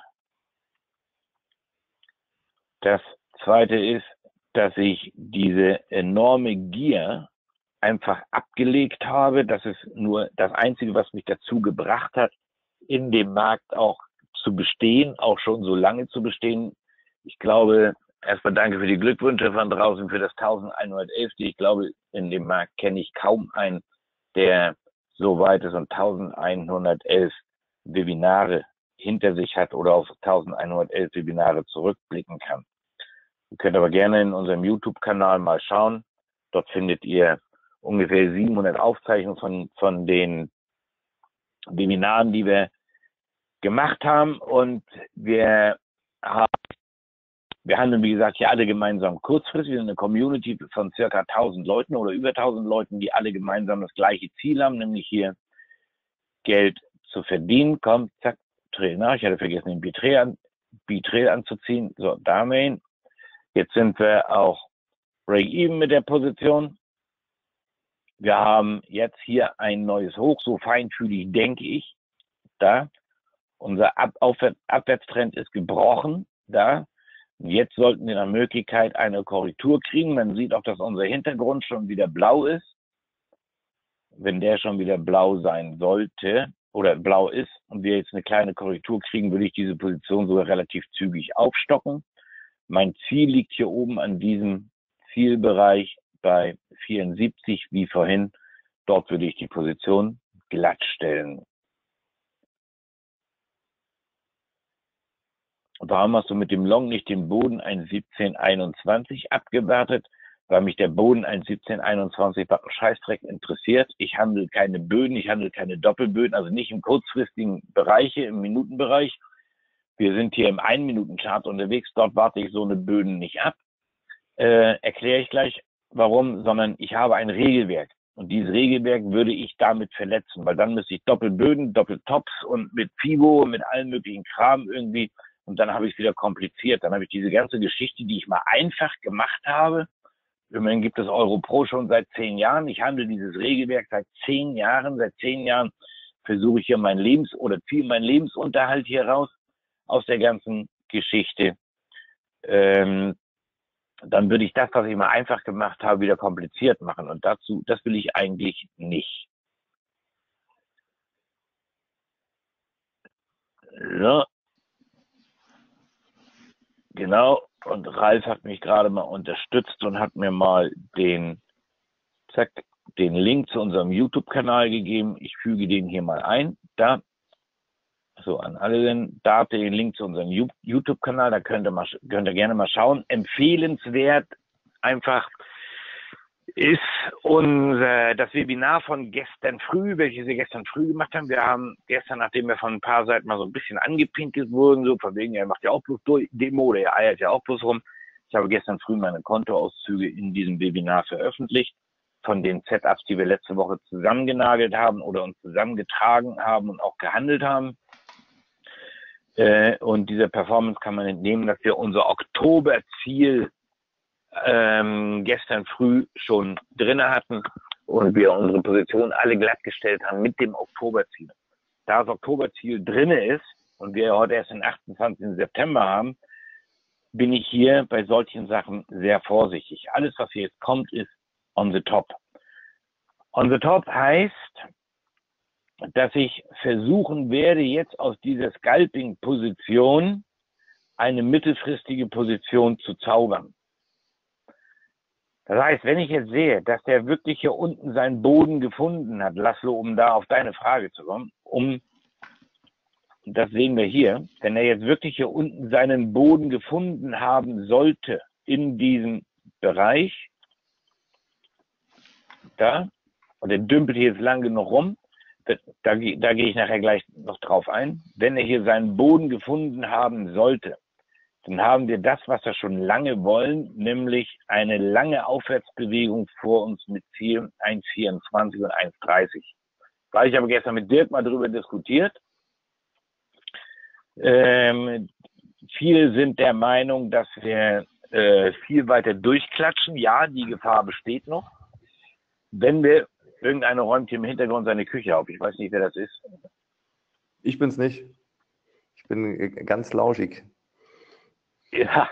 Das zweite ist, dass ich diese enorme Gier einfach abgelegt habe. Das ist nur das Einzige, was mich dazu gebracht hat, in dem Markt auch zu bestehen, auch schon so lange zu bestehen. Ich glaube, erstmal danke für die Glückwünsche von draußen für das elfhundertelf. Ich glaube, in dem Markt kenne ich kaum einen, der so weit ist und elfhundertelf Webinare hinter sich hat oder auf elfhundertelf Webinare zurückblicken kann. Ihr könnt aber gerne in unserem YouTube-Kanal mal schauen. Dort findet ihr ungefähr siebenhundert Aufzeichnungen von, von den Webinaren, die wir gemacht haben. Und wir haben, wir handeln, wie gesagt, hier alle gemeinsam kurzfristig. Wir sind eine Community von circa tausend Leuten oder über tausend Leuten, die alle gemeinsam das gleiche Ziel haben, nämlich hier Geld zu verdienen. Kommt, zack, Trail nach. Ich hatte vergessen, den B-Trail an, B-Trail anzuziehen. So, da haben wir ihn. Jetzt sind wir auch Break-Even mit der Position. Wir haben jetzt hier ein neues Hoch, so feinfühlig denke ich, da. Unser Ab Aufwär Abwärtstrend ist gebrochen, da. Und jetzt sollten wir nach Möglichkeit eine Korrektur kriegen. Man sieht auch, dass unser Hintergrund schon wieder blau ist. Wenn der schon wieder blau sein sollte oder blau ist und wir jetzt eine kleine Korrektur kriegen, würde ich diese Position sogar relativ zügig aufstocken. Mein Ziel liegt hier oben an diesem Zielbereich bei vierundsiebzig, wie vorhin. Dort würde ich die Position glatt stellen. Warum hast du mit dem Long nicht den Boden eins siebzehn einundzwanzig abgewertet? Weil mich der Boden eins siebzehn einundzwanzig bei Scheißdreck interessiert. Ich handle keine Böden, ich handle keine Doppelböden, also nicht im kurzfristigen Bereiche, im Minutenbereich. Wir sind hier im ein-Minuten-Chart unterwegs, dort warte ich so eine Böden nicht ab. Äh, erkläre ich gleich, warum, sondern ich habe ein Regelwerk. Und dieses Regelwerk würde ich damit verletzen, weil dann müsste ich Doppelböden, Doppeltops und mit FIBO, mit allen möglichen Kram irgendwie, und dann habe ich es wieder kompliziert. Dann habe ich diese ganze Geschichte, die ich mal einfach gemacht habe. Immerhin gibt es Europro schon seit zehn Jahren. Ich handle dieses Regelwerk seit zehn Jahren. Seit zehn Jahren versuche ich hier mein Lebens- oder ziehe meinen Lebensunterhalt hier raus aus der ganzen Geschichte. Ähm, dann würde ich das, was ich mal einfach gemacht habe, wieder kompliziert machen. Und dazu, das will ich eigentlich nicht. So. Genau. Und Ralf hat mich gerade mal unterstützt und hat mir mal den, zack, den Link zu unserem YouTube-Kanal gegeben. Ich füge den hier mal ein. Da. So, an alle, da habt ihr den Link zu unserem YouTube-Kanal, da könnt ihr, mal, könnt ihr gerne mal schauen. Empfehlenswert einfach ist unser, das Webinar von gestern früh, welches wir gestern früh gemacht haben. Wir haben gestern, nachdem wir von ein paar Seiten mal so ein bisschen angepinkelt wurden, so von wegen, er macht ja auch bloß Demo oder er eiert ja auch bloß rum. Ich habe gestern früh meine Kontoauszüge in diesem Webinar veröffentlicht von den Setups, die wir letzte Woche zusammengenagelt haben oder uns zusammengetragen haben und auch gehandelt haben. Äh, und dieser Performance kann man entnehmen, dass wir unser Oktoberziel ähm, gestern früh schon drinne hatten und wir unsere Position alle glattgestellt haben mit dem Oktoberziel. Da das Oktoberziel drinne ist und wir heute erst den achtundzwanzigsten September haben, bin ich hier bei solchen Sachen sehr vorsichtig. Alles, was hier jetzt kommt, ist on the top. On the top heißt, dass ich versuchen werde, jetzt aus dieser Scalping-Position eine mittelfristige Position zu zaubern. Das heißt, wenn ich jetzt sehe, dass der wirklich hier unten seinen Boden gefunden hat, Laszlo, um da auf deine Frage zu kommen, um, das sehen wir hier, wenn er jetzt wirklich hier unten seinen Boden gefunden haben sollte in diesem Bereich, da, und er dümpelt hier jetzt lang genug rum, da, da, da gehe ich nachher gleich noch drauf ein, wenn er hier seinen Boden gefunden haben sollte, dann haben wir das, was wir schon lange wollen, nämlich eine lange Aufwärtsbewegung vor uns mit Ziel eins vierundzwanzig und eins dreißig. Weil ich aber gestern mit Dirk mal darüber diskutiert. Ähm, viele sind der Meinung, dass wir äh, viel weiter durchklatschen. Ja, die Gefahr besteht noch. Wenn wir, irgendeiner räumt hier im Hintergrund seine Küche auf. Ich weiß nicht, wer das ist. Ich bin's nicht. Ich bin ganz lauschig. Ja.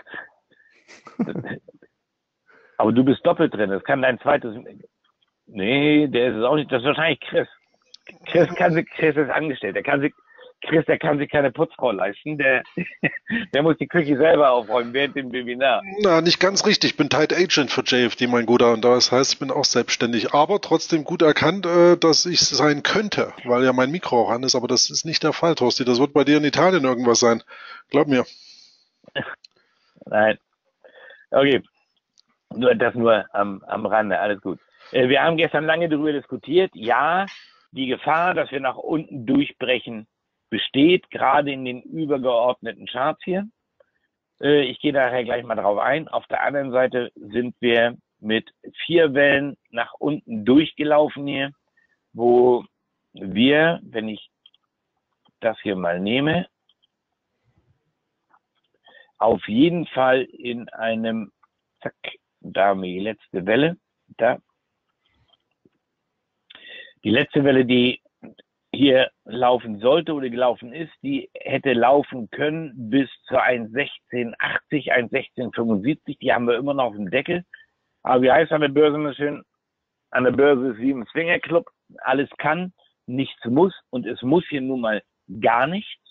Aber du bist doppelt drin. Das kann dein zweites. Nee, der ist es auch nicht. Das ist wahrscheinlich Chris. Chris kann sich, Chris ist angestellt. Der kann sich, Chris, der kann sich keine Putzfrau leisten. Der, der muss die Küche selber aufräumen während dem Webinar. Na, nicht ganz richtig. Ich bin Tight Agent für J F D, mein Guter. Und das heißt, ich bin auch selbstständig. Aber trotzdem gut erkannt, äh, dass ich sein könnte, weil ja mein Mikro auch an ist. Aber das ist nicht der Fall, Torsti. Das wird bei dir in Italien irgendwas sein. Glaub mir. Nein. Okay. Nur das nur am, am Rande, alles gut. Äh, wir haben gestern lange darüber diskutiert. Ja, die Gefahr, dass wir nach unten durchbrechen, besteht, gerade in den übergeordneten Charts hier. Äh, ich gehe daher gleich mal drauf ein. Auf der anderen Seite sind wir mit vier Wellen nach unten durchgelaufen hier, wo wir, wenn ich das hier mal nehme, auf jeden Fall in einem, zack, da haben wir die letzte Welle, da. Die letzte Welle, die hier laufen sollte oder gelaufen ist, die hätte laufen können bis zu eins Komma sechzehn achtzig, eins Komma sechzehn fünfundsiebzig, die haben wir immer noch auf dem Deckel. Aber wie heißt an der Börse immer schön? An der Börse ist wie im Swingerclub, alles kann, nichts muss und es muss hier nun mal gar nichts.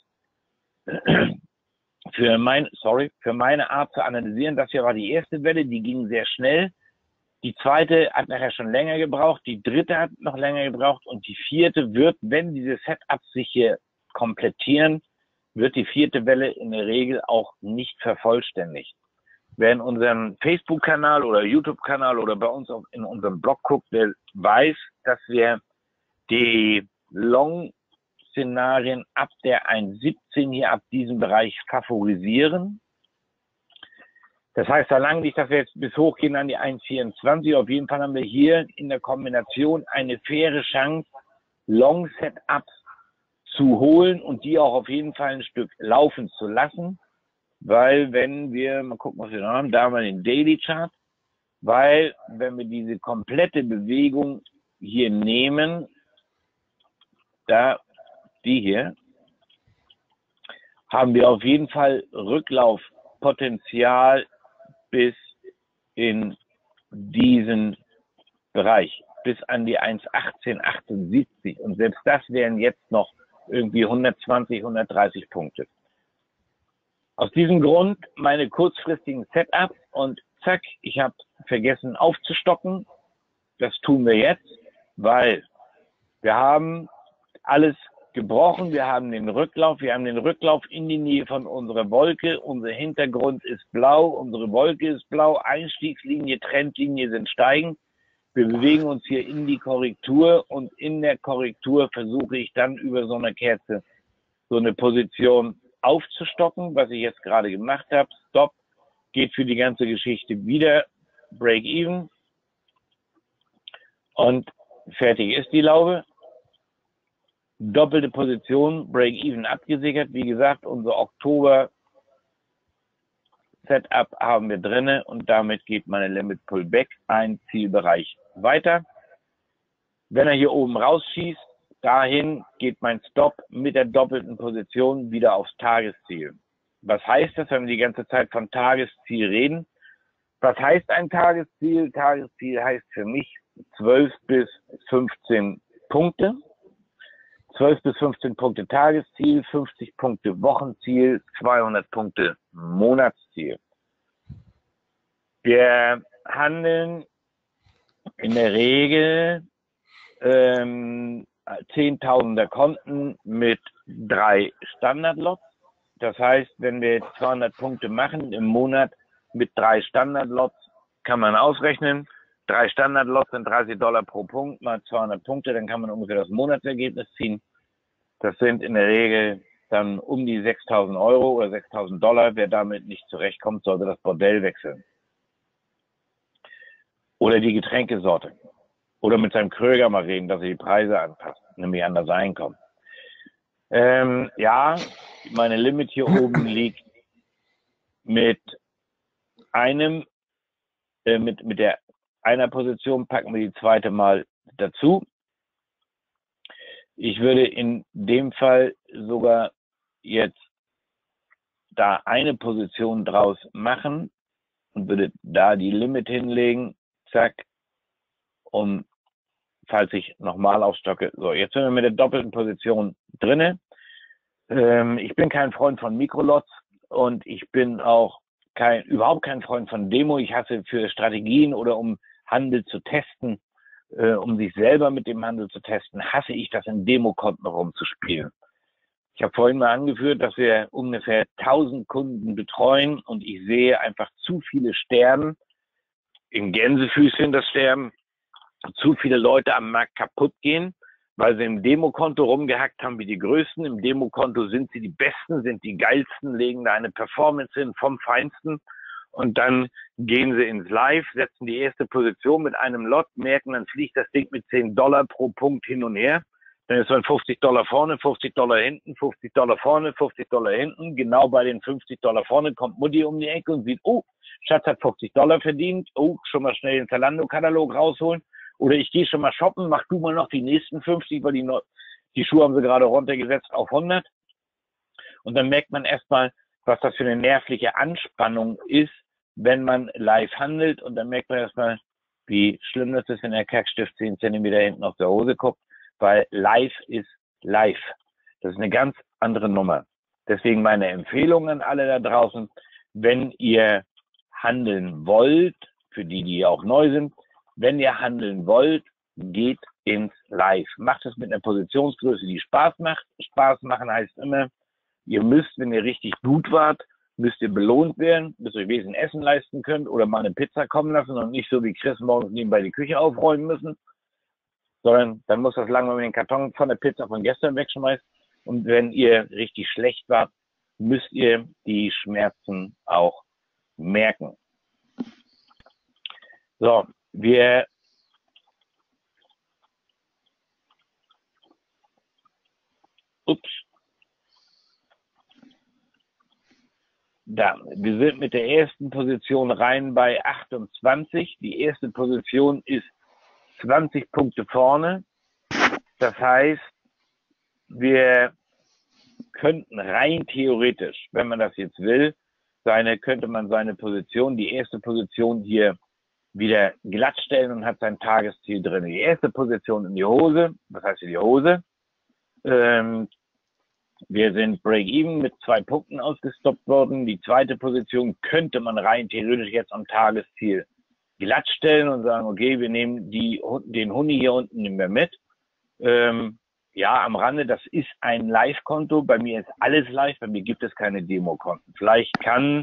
Für mein, sorry, für meine Art zu analysieren, das hier war die erste Welle, die ging sehr schnell. Die zweite hat nachher schon länger gebraucht, die dritte hat noch länger gebraucht und die vierte wird, wenn diese Setups sich hier komplettieren, wird die vierte Welle in der Regel auch nicht vervollständigt. Wer in unserem Facebook-Kanal oder YouTube-Kanal oder bei uns auch in unserem Blog guckt, der weiß, dass wir die Long-Szenarien ab der eins Komma siebzehn hier, ab diesem Bereich favorisieren. Das heißt, solange nicht, dass wir jetzt bis hochgehen an die eins Komma vierundzwanzig, auf jeden Fall haben wir hier in der Kombination eine faire Chance, Long-Setups zu holen und die auch auf jeden Fall ein Stück laufen zu lassen. Weil wenn wir, mal gucken, was wir noch haben, da haben wir den Daily Chart, weil wenn wir diese komplette Bewegung hier nehmen, da, die hier, haben wir auf jeden Fall Rücklaufpotenzial bis in diesen Bereich, bis an die eins Komma achtzehn achtundsiebzig und selbst das wären jetzt noch irgendwie hundertzwanzig, hundertdreißig Punkte. Aus diesem Grund meine kurzfristigen Setups und zack, ich habe vergessen aufzustocken. Das tun wir jetzt, weil wir haben alles gebrochen, wir haben den Rücklauf, wir haben den Rücklauf in die Nähe von unserer Wolke, unser Hintergrund ist blau, unsere Wolke ist blau, Einstiegslinie, Trendlinie sind steigend. Wir bewegen uns hier in die Korrektur und in der Korrektur versuche ich dann über so eine Kerze so eine Position aufzustocken, was ich jetzt gerade gemacht habe. Stop, geht für die ganze Geschichte wieder, Break-Even und fertig ist die Laube. Doppelte Position, Break-Even abgesichert. Wie gesagt, unser Oktober-Setup haben wir drinne und damit geht meine Limit Pullback ein Zielbereich weiter. Wenn er hier oben rausschießt, dahin geht mein Stop mit der doppelten Position wieder aufs Tagesziel. Was heißt das, wenn wir die ganze Zeit von Tagesziel reden? Was heißt ein Tagesziel? Tagesziel heißt für mich zwölf bis fünfzehn Punkte. zwölf bis fünfzehn Punkte Tagesziel, fünfzig Punkte Wochenziel, zweihundert Punkte Monatsziel. Wir handeln in der Regel ähm, Zehntausender Konten mit drei Standardlots. Das heißt, wenn wir jetzt zweihundert Punkte machen im Monat mit drei Standardlots, kann man ausrechnen. Drei Standardlots sind dreißig Dollar pro Punkt mal zweihundert Punkte, dann kann man ungefähr das Monatsergebnis ziehen. Das sind in der Regel dann um die sechstausend Euro oder sechstausend Dollar. Wer damit nicht zurechtkommt, sollte das Bordell wechseln. Oder die Getränkesorte. Oder mit seinem Kröger mal reden, dass er die Preise anpasst, nämlich an das Einkommen. Ähm, ja, meine Limit hier oben liegt mit einem, äh, mit, mit der einer Position, packen wir die zweite mal dazu. Ich würde in dem Fall sogar jetzt da eine Position draus machen und würde da die Limit hinlegen, zack, um, falls ich nochmal aufstocke. So, jetzt sind wir mit der doppelten Position drinne. Ähm, ich bin kein Freund von Mikrolots und ich bin auch kein, überhaupt kein Freund von Demo. Ich hasse für Strategien oder um Handel zu testen, äh, um sich selber mit dem Handel zu testen, hasse ich das in Demokonten rumzuspielen. Ich habe vorhin mal angeführt, dass wir ungefähr tausend Kunden betreuen und ich sehe einfach zu viele Sterben in Gänsefüßchen das Sterben, zu viele Leute am Markt kaputt gehen, weil sie im Demokonto rumgehackt haben wie die Größten. Im Demokonto sind sie die Besten, sind die Geilsten, legen da eine Performance hin vom Feinsten. Und dann gehen sie ins Live, setzen die erste Position mit einem Lot, merken, dann fliegt das Ding mit zehn Dollar pro Punkt hin und her. Dann ist man fünfzig Dollar vorne, fünfzig Dollar hinten, fünfzig Dollar vorne, fünfzig Dollar hinten. Genau bei den fünfzig Dollar vorne kommt Mutti um die Ecke und sieht, oh, Schatz hat fünfzig Dollar verdient. Oh, schon mal schnell den Zalando-Katalog rausholen. Oder ich gehe schon mal shoppen, mach du mal noch die nächsten fünfzig, weil die, noch, die Schuhe haben sie gerade runtergesetzt auf hundert. Und dann merkt man erstmal, was das für eine nervliche Anspannung ist, wenn man live handelt. Und dann merkt man erstmal, wie schlimm das ist, wenn der Kackstift zehn Zentimeter hinten auf der Hose guckt. Weil live ist live. Das ist eine ganz andere Nummer. Deswegen meine Empfehlung an alle da draußen, wenn ihr handeln wollt, für die, die auch neu sind, wenn ihr handeln wollt, geht ins Live. Macht es mit einer Positionsgröße, die Spaß macht. Spaß machen heißt immer, ihr müsst, wenn ihr richtig gut wart, müsst ihr belohnt werden, müsst euch wesentlich Essen leisten könnt oder mal eine Pizza kommen lassen und nicht so wie Chris morgens nebenbei die Küche aufräumen müssen. Sondern dann muss das lange, wenn man den Karton von der Pizza von gestern wegschmeißt. Und wenn ihr richtig schlecht wart, müsst ihr die Schmerzen auch merken. So, wir ups. Da, wir sind mit der ersten Position rein bei achtundzwanzig. Die erste Position ist zwanzig Punkte vorne. Das heißt, wir könnten rein theoretisch, wenn man das jetzt will, seine, könnte man seine Position, die erste Position hier wieder glatt stellen und hat sein Tagesziel drin. Die erste Position in die Hose. Was heißt in die Hose? Ähm, wir sind Break-Even mit zwei Punkten ausgestoppt worden. Die zweite Position könnte man rein theoretisch jetzt am Tagesziel glatt stellen und sagen, okay, wir nehmen die, den Huni hier unten nehmen wir mit. Ähm, ja, am Rande, das ist ein Live-Konto. Bei mir ist alles live, bei mir gibt es keine Demo-Konten. Vielleicht kann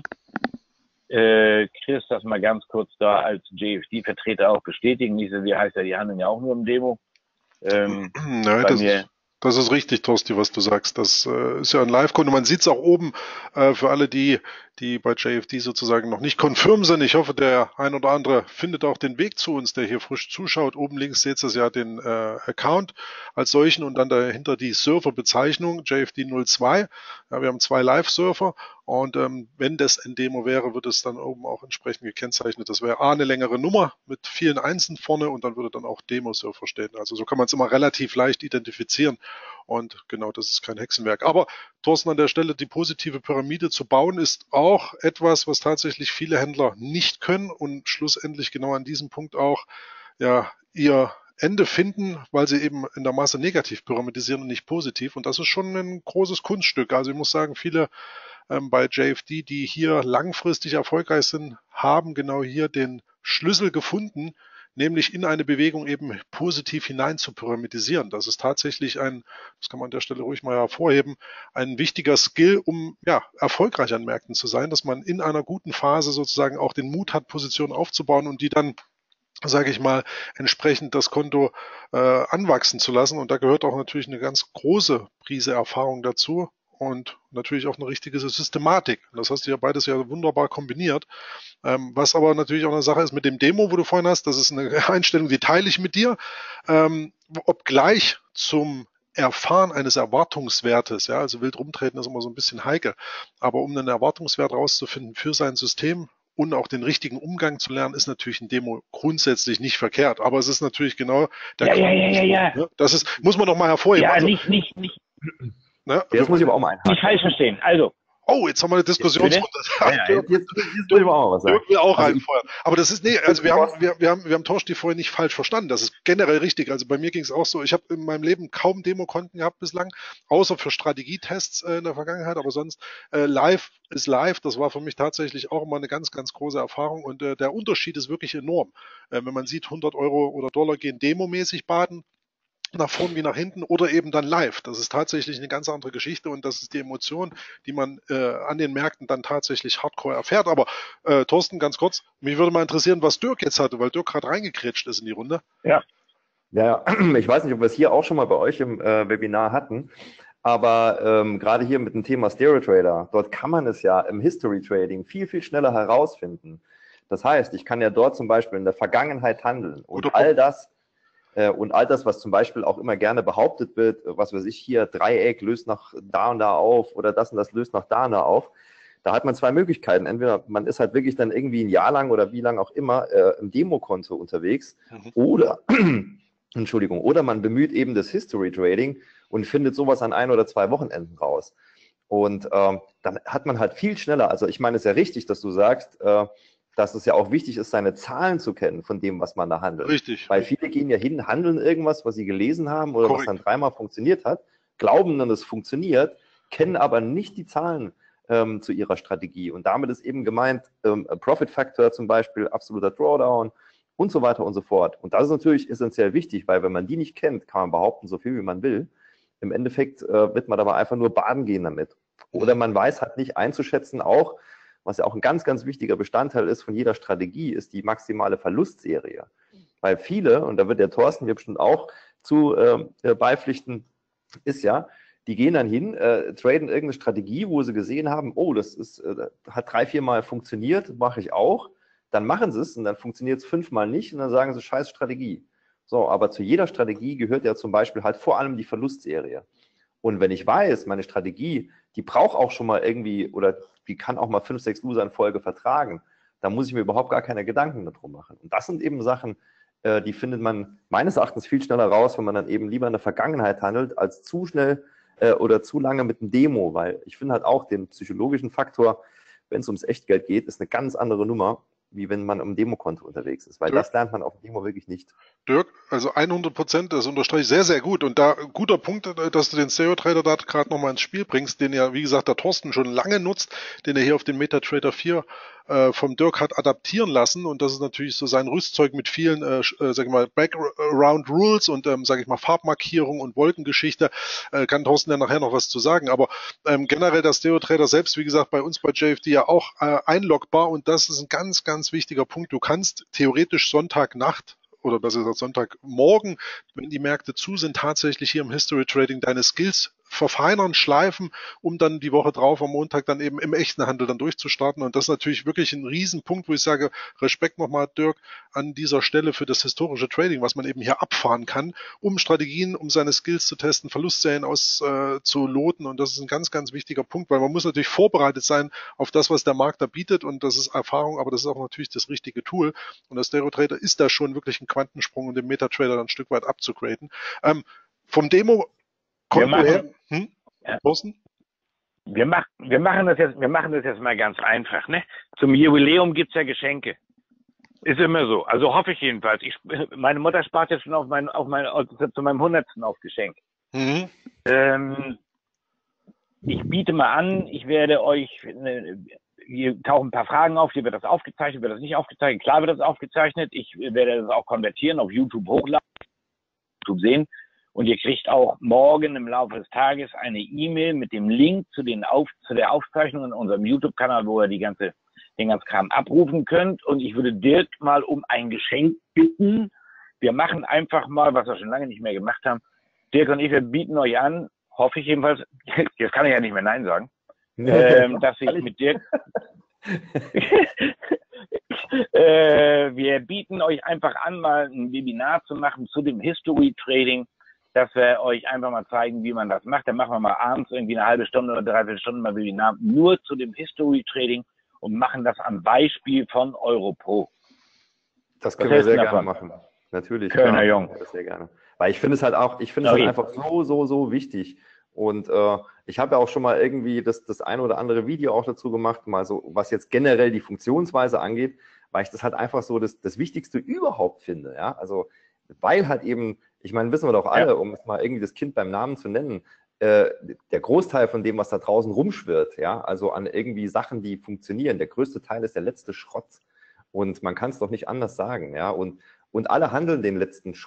äh, Chris das mal ganz kurz da als J F D-Vertreter auch bestätigen. Nicht so wie heißt ja, die handeln ja auch nur im Demo. Ähm, Ja, bei das mir ist, das ist richtig, Torsti, was du sagst. Das äh, ist ja ein Live-Konto. Man sieht es auch oben äh, für alle, die, die bei J F D sozusagen noch nicht confirm sind. Ich hoffe, der ein oder andere findet auch den Weg zu uns, der hier frisch zuschaut. Oben links seht ihr ja den äh, Account als solchen und dann dahinter die Surferbezeichnung J F D null zwei. Ja, wir haben zwei Live-Surfer und ähm, wenn das ein Demo wäre, wird es dann oben auch entsprechend gekennzeichnet. Das wäre A, eine längere Nummer mit vielen Einsen vorne und dann würde dann auch Demo-Surfer stehen. Also so kann man es immer relativ leicht identifizieren und genau, das ist kein Hexenwerk. Aber Thorsten, an der Stelle, die positive Pyramide zu bauen, ist auch etwas, was tatsächlich viele Händler nicht können und schlussendlich genau an diesem Punkt auch ja ihr Ende finden, weil sie eben in der Masse negativ pyramidisieren und nicht positiv. Und das ist schon ein großes Kunststück. Also ich muss sagen, viele ähm, bei J F D, die hier langfristig erfolgreich sind, haben genau hier den Schlüssel gefunden, nämlich in eine Bewegung eben positiv hinein zu pyramidisieren. Das ist tatsächlich ein, das kann man an der Stelle ruhig mal hervorheben, ein wichtiger Skill, um ja erfolgreich an Märkten zu sein, dass man in einer guten Phase sozusagen auch den Mut hat, Positionen aufzubauen und die dann, sage ich mal, entsprechend das Konto äh, anwachsen zu lassen. Und da gehört auch natürlich eine ganz große Prise Erfahrung dazu und natürlich auch eine richtige Systematik. Das hast du ja beides ja wunderbar kombiniert. Ähm, was aber natürlich auch eine Sache ist mit dem Demo, wo du vorhin hast, das ist eine Einstellung, die teile ich mit dir. Ähm, obgleich zum Erfahren eines Erwartungswertes, ja, also wild rumtreten ist immer so ein bisschen heikel, aber um einen Erwartungswert rauszufinden für sein System und auch den richtigen Umgang zu lernen, ist natürlich ein Demo grundsätzlich nicht verkehrt. Aber es ist natürlich genau der Ja, ja, ja, ja, ja. Ne? Das ist, muss man noch mal hervorheben. Ja, also, nicht, nicht, nicht, ne? Jetzt muss ich aber auch mal nicht einhaken. falsch verstehen. Also, Oh, jetzt haben wir eine Diskussionsrunde. Ja, ja, jetzt, jetzt, jetzt muss ich aber auch was sagen. Dürfen wir auch Also reinfeuern. Aber das ist, nee, also wir haben, wir, wir haben, wir haben Torsti vorhin nicht falsch verstanden. Das ist generell richtig. Also bei mir ging es auch so. Ich habe in meinem Leben kaum Demo-Konten gehabt bislang, außer für Strategietests äh, in der Vergangenheit. Aber sonst äh, live ist live. Das war für mich tatsächlich auch immer eine ganz, ganz große Erfahrung. Und äh, der Unterschied ist wirklich enorm. Äh, wenn man sieht, hundert Euro oder Dollar gehen demomäßig baden. nach vorn wie nach hinten oder eben dann live. Das ist tatsächlich eine ganz andere Geschichte und das ist die Emotion, die man äh, an den Märkten dann tatsächlich hardcore erfährt. Aber äh, Thorsten, ganz kurz, mich würde mal interessieren, was Dirk jetzt hatte, weil Dirk gerade reingekretscht ist in die Runde. Ja. Ja, ich weiß nicht, ob wir es hier auch schon mal bei euch im äh, Webinar hatten, aber ähm, gerade hier mit dem Thema Stereo Trader, dort kann man es ja im History Trading viel, viel schneller herausfinden. Das heißt, ich kann ja dort zum Beispiel in der Vergangenheit handeln und Guter all Punkt. das, äh, und all das, was zum Beispiel auch immer gerne behauptet wird, was weiß ich hier, Dreieck löst nach da und da auf oder das und das löst nach da und da auf. Da hat man zwei Möglichkeiten. Entweder man ist halt wirklich dann irgendwie ein Jahr lang oder wie lang auch immer äh, im Demokonto unterwegs Mhm. oder Entschuldigung, oder man bemüht eben das History Trading und findet sowas an ein oder zwei Wochenenden raus. Und ähm, dann hat man halt viel schneller, also ich meine, es ist ja richtig, dass du sagst, äh, dass es ja auch wichtig ist, seine Zahlen zu kennen von dem, was man da handelt. Richtig. Weil richtig. viele gehen ja hin, handeln irgendwas, was sie gelesen haben oder Korrekt. was dann dreimal funktioniert hat, glauben dann, es funktioniert, kennen aber nicht die Zahlen ähm, zu ihrer Strategie. Und damit ist eben gemeint, ähm, Profit Factor zum Beispiel, absoluter Drawdown, und so weiter und so fort. Und das ist natürlich essentiell wichtig, weil wenn man die nicht kennt, kann man behaupten, so viel wie man will. Im Endeffekt äh, wird man aber einfach nur baden gehen damit. Oder man weiß halt nicht einzuschätzen auch, was ja auch ein ganz, ganz wichtiger Bestandteil ist von jeder Strategie, ist die maximale Verlustserie. Weil viele, und da wird der Thorsten hier bestimmt auch zu äh, beipflichten, ist ja, die gehen dann hin, äh, traden irgendeine Strategie, wo sie gesehen haben, oh, das ist, äh, hat drei, vier Mal funktioniert, mache ich auch. Dann machen sie es und dann funktioniert es fünfmal nicht und dann sagen sie, scheiß Strategie. So, aber zu jeder Strategie gehört ja zum Beispiel halt vor allem die Verlustserie. Und wenn ich weiß, meine Strategie, die braucht auch schon mal irgendwie oder die kann auch mal fünf, sechs Loser in Folge vertragen, dann muss ich mir überhaupt gar keine Gedanken darum machen. Und das sind eben Sachen, äh, die findet man meines Erachtens viel schneller raus, wenn man dann eben lieber in der Vergangenheit handelt, als zu schnell äh, oder zu lange mit einem Demo, weil ich finde halt auch den psychologischen Faktor, wenn es ums Echtgeld geht, ist eine ganz andere Nummer, wie wenn man im Demokonto unterwegs ist, weil Dirk, das lernt man auf dem Demo wirklich nicht. Dirk, also hundert Prozent, das unterstreiche ich sehr, sehr gut. Und da guter Punkt, äh, dass du den Stereo Trader da gerade nochmal ins Spiel bringst, den ja, wie gesagt, der Thorsten schon lange nutzt, den er hier auf den MetaTrader vier äh, vom Dirk hat adaptieren lassen. Und das ist natürlich so sein Rüstzeug mit vielen, äh, äh, sag ich mal, Background Rules und, ähm, sag ich mal, Farbmarkierung und Wolkengeschichte. Äh, kann Thorsten ja nachher noch was zu sagen. Aber ähm, generell der Stereo Trader selbst, wie gesagt, bei uns bei J F D ja auch äh, einloggbar. Und das ist ein ganz, ganz wichtiger Punkt. Du kannst theoretisch Sonntagnacht oder besser gesagt Sonntagmorgen, wenn die Märkte zu sind, tatsächlich hier im History Trading deine Skills verfeinern, schleifen, um dann die Woche drauf am Montag dann eben im echten Handel dann durchzustarten. Und das ist natürlich wirklich ein Riesenpunkt, wo ich sage, Respekt nochmal, Dirk, an dieser Stelle für das historische Trading, was man eben hier abfahren kann, um Strategien, um seine Skills zu testen, Verlustserien auszuloten. Äh, und das ist ein ganz, ganz wichtiger Punkt, weil man muss natürlich vorbereitet sein auf das, was der Markt da bietet. Und das ist Erfahrung, aber das ist auch natürlich das richtige Tool. Und der Stereo Trader ist da schon wirklich ein Quantensprung, um den MetaTrader dann ein Stück weit abzugraden. Ähm, vom Demo Wir machen, hm? ja, Thorsten? wir, mach, wir, machen das jetzt, wir machen das jetzt mal ganz einfach. Ne? Zum Jubiläum gibt's ja Geschenke. Ist immer so. Also hoffe ich jedenfalls. Ich, meine Mutter spart jetzt schon auf mein, auf mein, zu meinem Hundertsten auf Geschenk. Mhm. Ähm, ich biete mal an, ich werde euch, ne, hier tauchen ein paar Fragen auf, hier wird das aufgezeichnet, wird das nicht aufgezeichnet. Klar wird das aufgezeichnet. Ich werde das auch konvertieren, auf YouTube hochladen, YouTube sehen. Und ihr kriegt auch morgen im Laufe des Tages eine E-Mail mit dem Link zu, den auf, zu der Aufzeichnung in unserem YouTube-Kanal, wo ihr die ganze, den ganzen Kram abrufen könnt. Und ich würde Dirk mal um ein Geschenk bitten. Wir machen einfach mal, was wir schon lange nicht mehr gemacht haben. Dirk und ich, wir bieten euch an, hoffe ich jedenfalls, jetzt kann ich ja nicht mehr Nein sagen, ähm, dass ich mit Dirk, äh, wir bieten euch einfach an, mal ein Webinar zu machen zu dem History Trading, dass wir euch einfach mal zeigen, wie man das macht. Dann machen wir mal abends irgendwie eine halbe Stunde oder dreiviertel Stunden mal Webinar nur zu dem History Trading und machen das am Beispiel von Europro. Das können wir sehr gerne machen. Natürlich. Kölner Jung. Das sehr gerne. Weil ich finde es halt auch, ich finde es Okay. halt einfach so, so, so wichtig. Und äh, ich habe ja auch schon mal irgendwie das, das eine oder andere Video auch dazu gemacht, mal so, was jetzt generell die Funktionsweise angeht, weil ich das halt einfach so das, das Wichtigste überhaupt finde. Ja, also, weil halt eben, ich meine, wissen wir doch alle, ja, um es mal irgendwie das Kind beim Namen zu nennen, äh, der Großteil von dem, was da draußen rumschwirrt, ja, also an irgendwie Sachen, die funktionieren, der größte Teil ist der letzte Schrott. Und man kann es doch nicht anders sagen, ja, und Und alle handeln den letzten Schrott.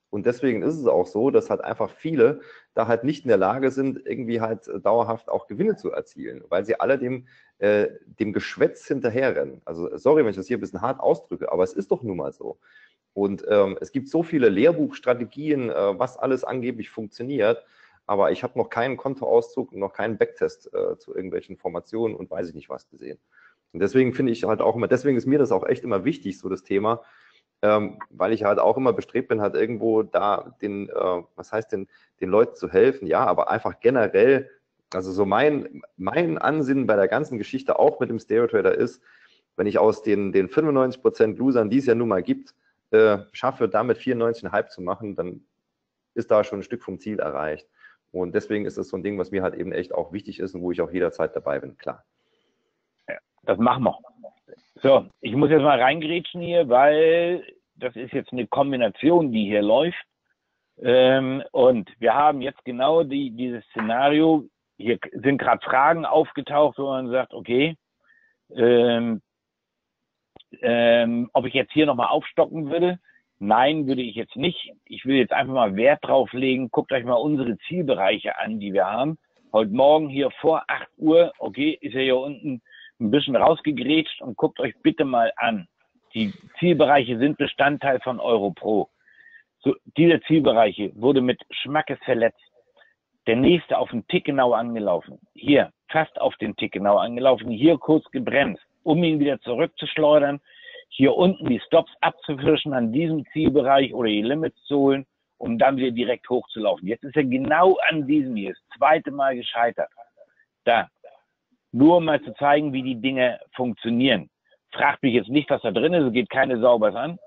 Und deswegen ist es auch so, dass halt einfach viele da halt nicht in der Lage sind, irgendwie halt dauerhaft auch Gewinne zu erzielen, weil sie alle dem, äh, dem Geschwätz hinterherrennen. Also sorry, wenn ich das hier ein bisschen hart ausdrücke, aber es ist doch nun mal so. Und ähm, es gibt so viele Lehrbuchstrategien, äh, was alles angeblich funktioniert, aber ich habe noch keinen Kontoauszug und noch keinen Backtest äh, zu irgendwelchen Formationen und weiß ich nicht was gesehen. Und deswegen finde ich halt auch immer, deswegen ist mir das auch echt immer wichtig, so das Thema, ähm, weil ich halt auch immer bestrebt bin, halt irgendwo da den, äh, was heißt denn, den Leuten zu helfen, ja, aber einfach generell, also so mein, mein Ansinnen bei der ganzen Geschichte auch mit dem Stereo Trader ist, wenn ich aus den, den fünfundneunzig Prozent Losern, die es ja nun mal gibt, äh, schaffe, damit vierundneunzig Komma fünf zu machen, dann ist da schon ein Stück vom Ziel erreicht. Und deswegen ist das so ein Ding, was mir halt eben echt auch wichtig ist und wo ich auch jederzeit dabei bin, klar. Ja, das machen wir. So, ich muss jetzt mal reingrätschen hier, weil das ist jetzt eine Kombination, die hier läuft. Ähm, und wir haben jetzt genau die, dieses Szenario. Hier sind gerade Fragen aufgetaucht, wo man sagt, okay, ähm, ähm, ob ich jetzt hier nochmal aufstocken würde. Nein, würde ich jetzt nicht. Ich will jetzt einfach mal Wert drauf legen. Guckt euch mal unsere Zielbereiche an, die wir haben. Heute Morgen hier vor acht Uhr, okay, ist er hier unten ein bisschen rausgegrätscht und guckt euch bitte mal an. Die Zielbereiche sind Bestandteil von EuroPro. So, diese Zielbereiche wurde mit Schmackes verletzt. Der nächste auf den Tick genau angelaufen. Hier, fast auf den Tick genau angelaufen. Hier kurz gebremst, um ihn wieder zurückzuschleudern. Hier unten die Stops abzufischen an diesem Zielbereich oder die Limits zu holen, um dann wieder direkt hochzulaufen. Jetzt ist er genau an diesem hier, das zweite Mal gescheitert. Da. Nur um mal zu zeigen, wie die Dinge funktionieren. Fragt mich jetzt nicht, was da drin ist, es geht keine Sau was an.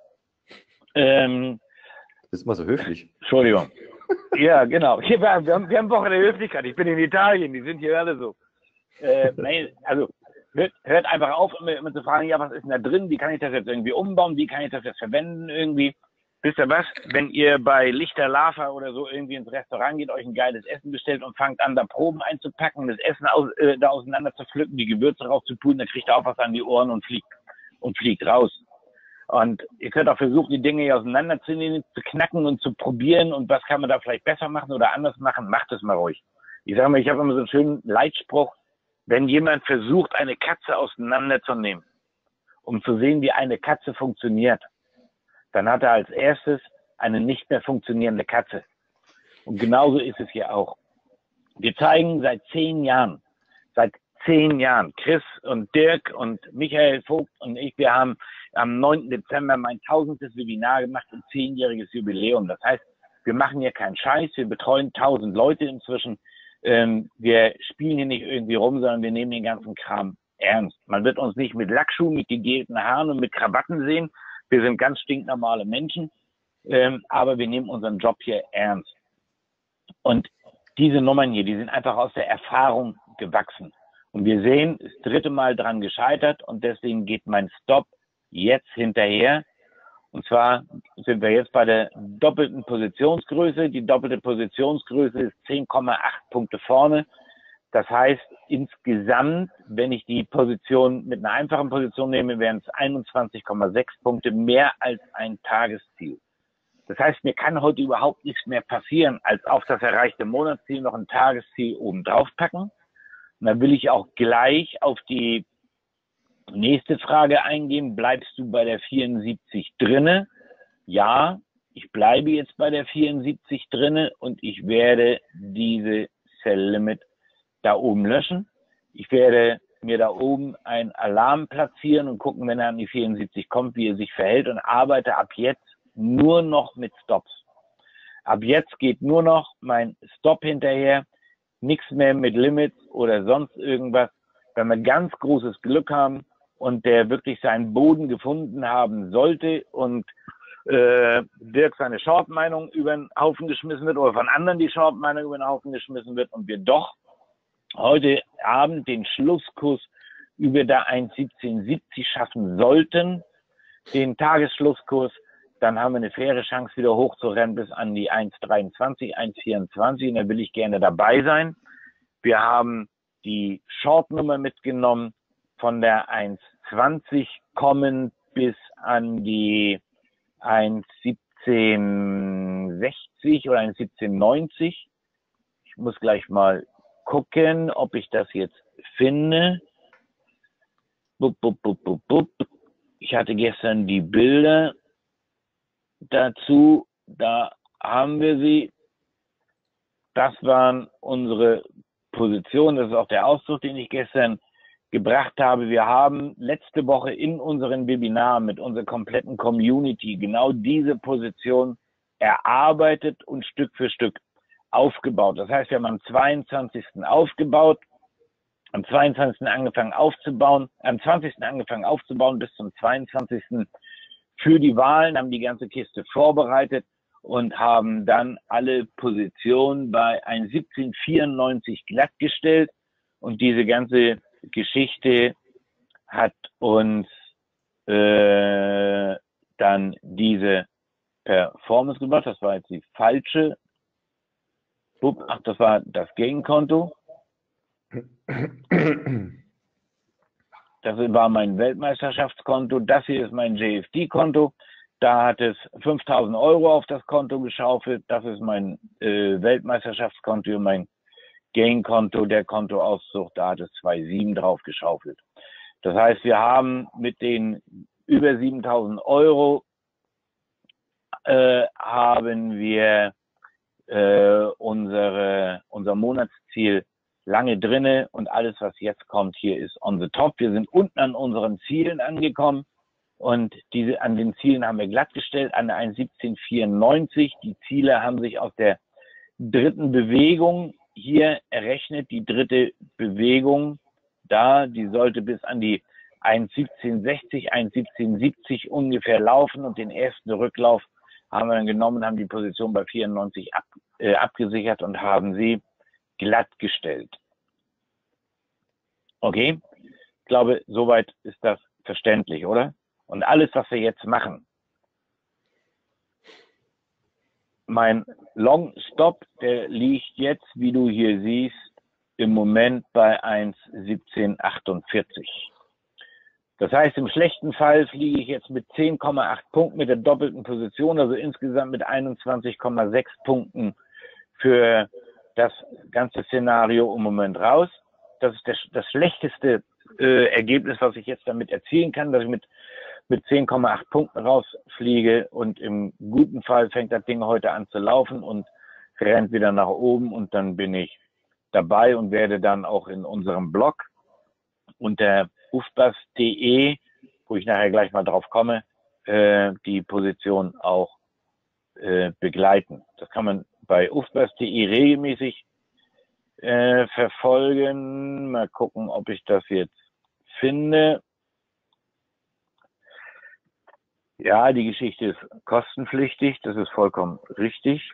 Ähm, das ist immer so höflich. Entschuldigung. Ja, genau. Hier, wir, haben, wir haben Woche der Höflichkeit. Ich bin in Italien, die sind hier alle so. Äh, nein, also hört, hört einfach auf, immer, immer zu fragen, ja, was ist denn da drin? Wie kann ich das jetzt irgendwie umbauen? Wie kann ich das jetzt verwenden irgendwie? Wisst ihr was? Wenn ihr bei Lichter Lava oder so irgendwie ins Restaurant geht, euch ein geiles Essen bestellt und fangt an, da Proben einzupacken, das Essen aus, äh, da auseinander zu pflücken, die Gewürze rauszupulen, dann kriegt ihr auch was an die Ohren und fliegt und fliegt raus. Und ihr könnt auch versuchen, die Dinge hier auseinanderzunehmen, zu knacken und zu probieren und was kann man da vielleicht besser machen oder anders machen, macht es mal ruhig. Ich sage mal, ich habe immer so einen schönen Leitspruch, wenn jemand versucht, eine Katze auseinanderzunehmen, um zu sehen, wie eine Katze funktioniert, dann hat er als erstes eine nicht mehr funktionierende Katze. Und genauso ist es hier auch. Wir zeigen seit zehn Jahren, seit zehn Jahren, Chris und Dirk und Michael Vogt und ich, wir haben am neunten Dezember mein tausendstes Webinar gemacht und zehnjähriges Jubiläum. Das heißt, wir machen hier keinen Scheiß, wir betreuen tausend Leute inzwischen. Ähm, wir spielen hier nicht irgendwie rum, sondern wir nehmen den ganzen Kram ernst. Man wird uns nicht mit Lackschuhen, mit gegelten Haaren und mit Krawatten sehen. Wir sind ganz stinknormale Menschen, ähm, aber wir nehmen unseren Job hier ernst. Und diese Nummern hier, die sind einfach aus der Erfahrung gewachsen. Und wir sehen, das dritte Mal dran gescheitert und deswegen geht mein Stop jetzt hinterher. Und zwar sind wir jetzt bei der doppelten Positionsgröße. Die doppelte Positionsgröße ist zehn Komma acht Punkte vorne. Das heißt, insgesamt, wenn ich die Position mit einer einfachen Position nehme, wären es einundzwanzig Komma sechs Punkte mehr als ein Tagesziel. Das heißt, mir kann heute überhaupt nichts mehr passieren, als auf das erreichte Monatsziel noch ein Tagesziel oben drauf packen. Und dann will ich auch gleich auf die nächste Frage eingehen. Bleibst du bei der vierundsiebzig drinne? Ja, ich bleibe jetzt bei der vierundsiebzig drinne und ich werde diese Sell Limit da oben löschen. Ich werde mir da oben einen Alarm platzieren und gucken, wenn er an die vierundsiebzig kommt, wie er sich verhält und arbeite ab jetzt nur noch mit Stops. Ab jetzt geht nur noch mein Stop hinterher, nichts mehr mit Limits oder sonst irgendwas. Wenn wir ganz großes Glück haben und der wirklich seinen Boden gefunden haben sollte und äh, Dirk seine Short-Meinung über den Haufen geschmissen wird oder von anderen die Short-Meinung über den Haufen geschmissen wird und wir doch heute Abend den Schlusskurs über der eins Komma siebzehn siebzig schaffen sollten, den Tagesschlusskurs, dann haben wir eine faire Chance, wieder hochzurennen bis an die eins Komma dreiundzwanzig, eins Komma vierundzwanzig und da will ich gerne dabei sein. Wir haben die Short-Nummer mitgenommen von der eins Komma zwanzig kommen bis an die eins Komma siebzehn sechzig oder eins siebzehn neunzig. Ich muss gleich mal gucken, ob ich das jetzt finde. Bup, bup, bup, bup, bup. Ich hatte gestern die Bilder dazu. Da haben wir sie. Das waren unsere Positionen. Das ist auch der Ausdruck, den ich gestern gebracht habe. Wir haben letzte Woche in unseren Webinaren mit unserer kompletten Community genau diese Position erarbeitet und Stück für Stück aufgebaut. Das heißt, wir haben am zweiundzwanzigsten aufgebaut, am zweiundzwanzigsten angefangen aufzubauen, am zwanzigsten angefangen aufzubauen bis zum zweiundzwanzigsten für die Wahlen, haben die ganze Kiste vorbereitet und haben dann alle Positionen bei eins siebzehn vierundneunzig glattgestellt. Und diese ganze Geschichte hat uns äh, dann diese Performance gebracht. Das war jetzt die falsche. Ach, das war das Gegenkonto. Das war mein Weltmeisterschaftskonto. Das hier ist mein J F D-Konto. Da hat es fünftausend Euro auf das Konto geschaufelt. Das ist mein äh, Weltmeisterschaftskonto und mein Gain-Konto, der Kontoauszug. Da hat es zwei Komma sieben drauf geschaufelt. Das heißt, wir haben mit den über siebentausend Euro äh, haben wir äh, unsere, unser Monatsziel lange drinne und alles, was jetzt kommt, hier ist on the top. Wir sind unten an unseren Zielen angekommen. Und diese, an den Zielen haben wir glattgestellt, an der eins siebzehn vierundneunzig. Die Ziele haben sich aus der dritten Bewegung hier errechnet. Die dritte Bewegung da, die sollte bis an die eins siebzehn sechzig, eins siebzehn siebzig ungefähr laufen. Und den ersten Rücklauf haben wir dann genommen, haben die Position bei vierundneunzig ab, äh, abgesichert und haben sie glattgestellt. Okay? Ich glaube, soweit ist das verständlich, oder? Und alles, was wir jetzt machen, mein Long Stop, der liegt jetzt, wie du hier siehst, im Moment bei eins siebzehn achtundvierzig. Das heißt, im schlechten Fall fliege ich jetzt mit zehn Komma acht Punkten mit der doppelten Position, also insgesamt mit einundzwanzig Komma sechs Punkten für das ganze Szenario im Moment raus. Das ist das, das schlechteste äh, Ergebnis, was ich jetzt damit erzielen kann, dass ich mit mit zehn Komma acht Punkten rausfliege und im guten Fall fängt das Ding heute an zu laufen und rennt wieder nach oben und dann bin ich dabei und werde dann auch in unserem Blog unter ufbas punkt de, wo ich nachher gleich mal drauf komme, äh, die Position auch äh, begleiten. Das kann man bei ufbas punkt de regelmäßig äh, verfolgen. Mal gucken, ob ich das jetzt finde. Ja, die Geschichte ist kostenpflichtig, das ist vollkommen richtig.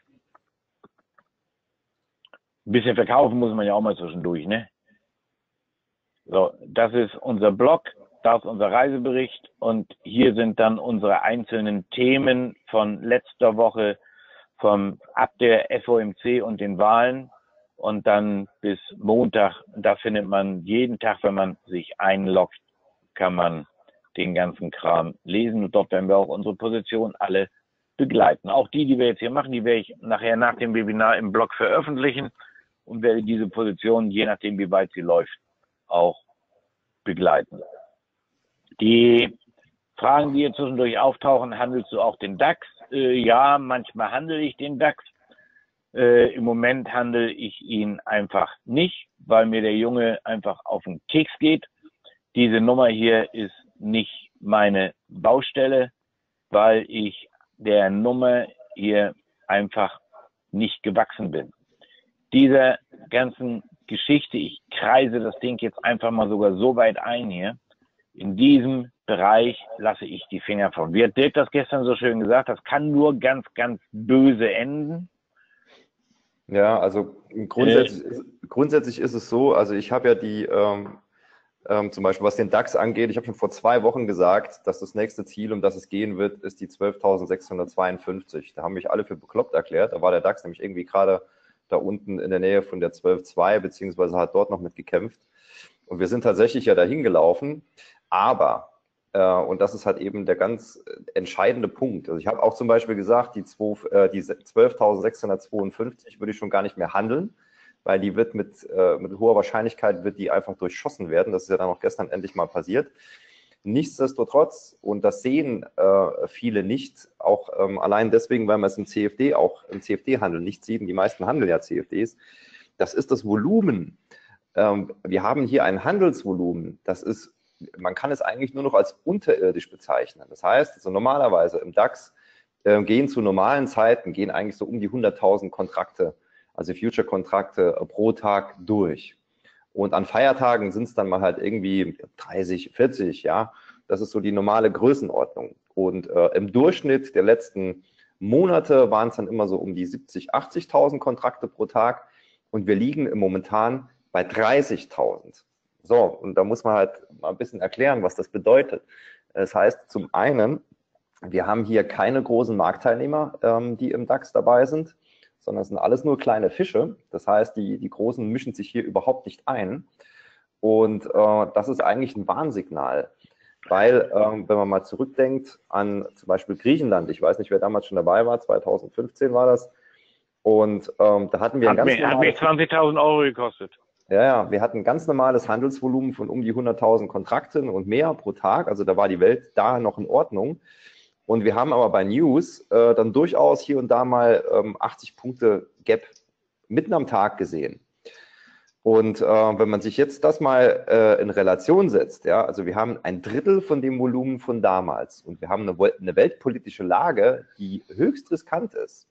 Ein bisschen verkaufen muss man ja auch mal zwischendurch, ne? So, das ist unser Blog, das ist unser Reisebericht und hier sind dann unsere einzelnen Themen von letzter Woche, vom ab der F O M C und den Wahlen und dann bis Montag. Da findet man jeden Tag, wenn man sich einloggt, kann man den ganzen Kram lesen und dort werden wir auch unsere Position alle begleiten. Auch die, die wir jetzt hier machen, die werde ich nachher nach dem Webinar im Blog veröffentlichen und werde diese Position, je nachdem wie weit sie läuft, auch begleiten. Die Fragen, die hier zwischendurch auftauchen, handelst du auch den DAX? Äh, ja, manchmal handle ich den DAX. Äh, Im Moment handle ich ihn einfach nicht, weil mir der Junge einfach auf den Keks geht. Diese Nummer hier ist nicht meine Baustelle, weil ich der Nummer hier einfach nicht gewachsen bin. Dieser ganzen Geschichte, ich kreise das Ding jetzt einfach mal sogar so weit ein hier, in diesem Bereich lasse ich die Finger von. Wie hat Dirk das gestern so schön gesagt, das kann nur ganz, ganz böse enden. Ja, also grundsätzlich, äh, grundsätzlich ist es so, also ich habe ja die, ähm, ähm, zum Beispiel was den DAX angeht, ich habe schon vor zwei Wochen gesagt, dass das nächste Ziel, um das es gehen wird, ist die zwölftausendsechshundertzweiundfünfzig. Da haben mich alle für bekloppt erklärt, da war der DAX nämlich irgendwie gerade da unten in der Nähe von der zwölf Komma zwei, beziehungsweise hat dort noch mit gekämpft. Und wir sind tatsächlich ja dahin gelaufen, aber Und das ist halt eben der ganz entscheidende Punkt. Also ich habe auch zum Beispiel gesagt, die, die zwölftausendsechshundertzweiundfünfzig würde ich schon gar nicht mehr handeln, weil die wird mit, mit hoher Wahrscheinlichkeit wird die einfach durchschossen werden. Das ist ja dann auch gestern endlich mal passiert. Nichtsdestotrotz, und das sehen äh, viele nicht, auch ähm, allein deswegen, weil man es im C F D auch im C F D-Handel nicht sieht, und die meisten handeln ja C F Ds, das ist das Volumen. Ähm, wir haben hier ein Handelsvolumen, das ist, man kann es eigentlich nur noch als unterirdisch bezeichnen. Das heißt, also normalerweise im DAX äh, gehen zu normalen Zeiten, gehen eigentlich so um die hunderttausend Kontrakte, also Future-Kontrakte äh, pro Tag durch. Und an Feiertagen sind es dann mal halt irgendwie dreißig, vierzig, ja. Das ist so die normale Größenordnung. Und äh, im Durchschnitt der letzten Monate waren es dann immer so um die siebzig, achtzigtausend Kontrakte pro Tag. Und wir liegen im momentan bei dreißigtausend. So, und da muss man halt mal ein bisschen erklären, was das bedeutet. Das heißt, zum einen, wir haben hier keine großen Marktteilnehmer, ähm, die im DAX dabei sind, sondern es sind alles nur kleine Fische. Das heißt, die, die Großen mischen sich hier überhaupt nicht ein. Und äh, das ist eigentlich ein Warnsignal, weil, ähm, wenn man mal zurückdenkt an zum Beispiel Griechenland, ich weiß nicht, wer damals schon dabei war, zweitausendfünfzehn war das, und ähm, da hatten wir ein hat ganz mir, hat mir zwanzigtausend Euro gekostet. Ja, ja, wir hatten ein ganz normales Handelsvolumen von um die hunderttausend Kontrakten und mehr pro Tag. Also da war die Welt da noch in Ordnung. Und wir haben aber bei News äh, dann durchaus hier und da mal ähm, achtzig Punkte Gap mitten am Tag gesehen. Und äh, wenn man sich jetzt das mal äh, in Relation setzt, ja, also wir haben ein Drittel von dem Volumen von damals und wir haben eine, eine weltpolitische Lage, die höchst riskant ist.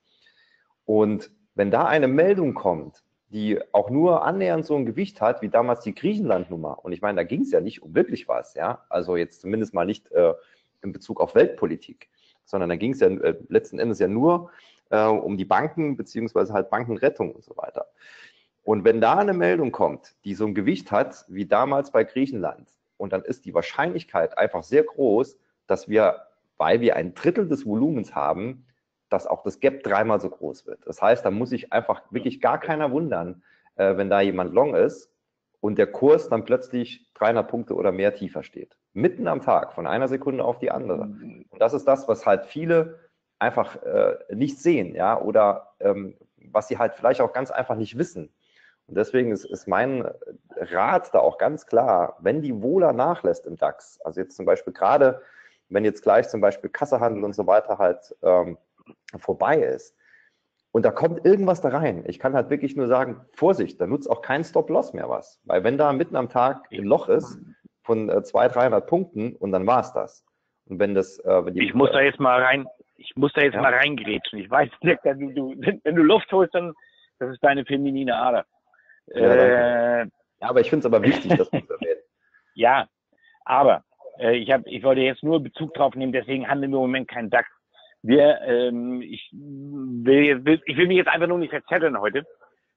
Und wenn da eine Meldung kommt, die auch nur annähernd so ein Gewicht hat, wie damals die Griechenland-Nummer, und ich meine, da ging es ja nicht um wirklich was, ja, also jetzt zumindest mal nicht äh, in Bezug auf Weltpolitik, sondern da ging es ja äh, letzten Endes ja nur äh, um die Banken, beziehungsweise halt Bankenrettung und so weiter. Und wenn da eine Meldung kommt, die so ein Gewicht hat, wie damals bei Griechenland, und dann ist die Wahrscheinlichkeit einfach sehr groß, dass wir, weil wir ein Drittel des Volumens haben, dass auch das Gap dreimal so groß wird. Das heißt, da muss sich einfach wirklich gar keiner wundern, äh, wenn da jemand long ist und der Kurs dann plötzlich dreihundert Punkte oder mehr tiefer steht. Mitten am Tag, von einer Sekunde auf die andere. Und das ist das, was halt viele einfach äh, nicht sehen, ja, oder ähm, was sie halt vielleicht auch ganz einfach nicht wissen. Und deswegen ist, ist mein Rat da auch ganz klar, wenn die Vola nachlässt im DAX, also jetzt zum Beispiel gerade, wenn jetzt gleich zum Beispiel Kassehandel und so weiter halt ähm, vorbei ist und da kommt irgendwas da rein, ich kann halt wirklich nur sagen, Vorsicht, da nutzt auch kein Stop-Loss mehr was, weil wenn da mitten am Tag ein Loch ist von äh, zweihundert, dreihundert Punkten und dann war es das. Und wenn das, äh, wenn die, ich muss da jetzt mal rein, ich muss da jetzt ja. mal reingrätschen. Ich weiß nicht, wenn du, wenn du Luft holst, dann das ist deine feminine Ader. Ja, äh, ja, aber ich finde es aber wichtig, dass du es erwähnst. Ja, aber äh, ich habe, ich wollte jetzt nur Bezug drauf nehmen, deswegen handeln wir im Moment keinen DAX. Wir, ähm, ich will, will, ich will mich jetzt einfach nur nicht verzetteln heute.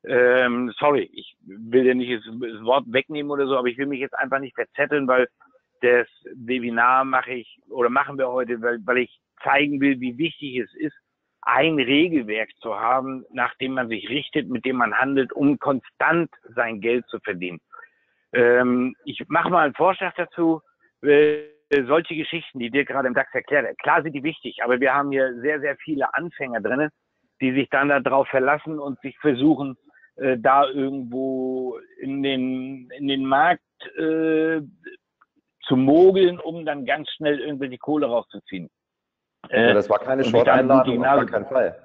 Ähm, sorry, ich will dir nicht das, das Wort wegnehmen oder so, aber ich will mich jetzt einfach nicht verzetteln, weil das Webinar mache ich oder machen wir heute, weil, weil ich zeigen will, wie wichtig es ist, ein Regelwerk zu haben, nach dem man sich richtet, mit dem man handelt, um konstant sein Geld zu verdienen. Ähm, ich mache mal einen Vorschlag dazu. Äh, solche Geschichten, die dir gerade im DAX erklärt, klar sind die wichtig, aber wir haben hier sehr, sehr viele Anfänger drin, die sich dann darauf verlassen und sich versuchen, äh, da irgendwo in den, in den Markt äh, zu mogeln, um dann ganz schnell irgendwie die Kohle rauszuziehen. Äh, das war keine Short-Einladung, auf gar keinen Fall.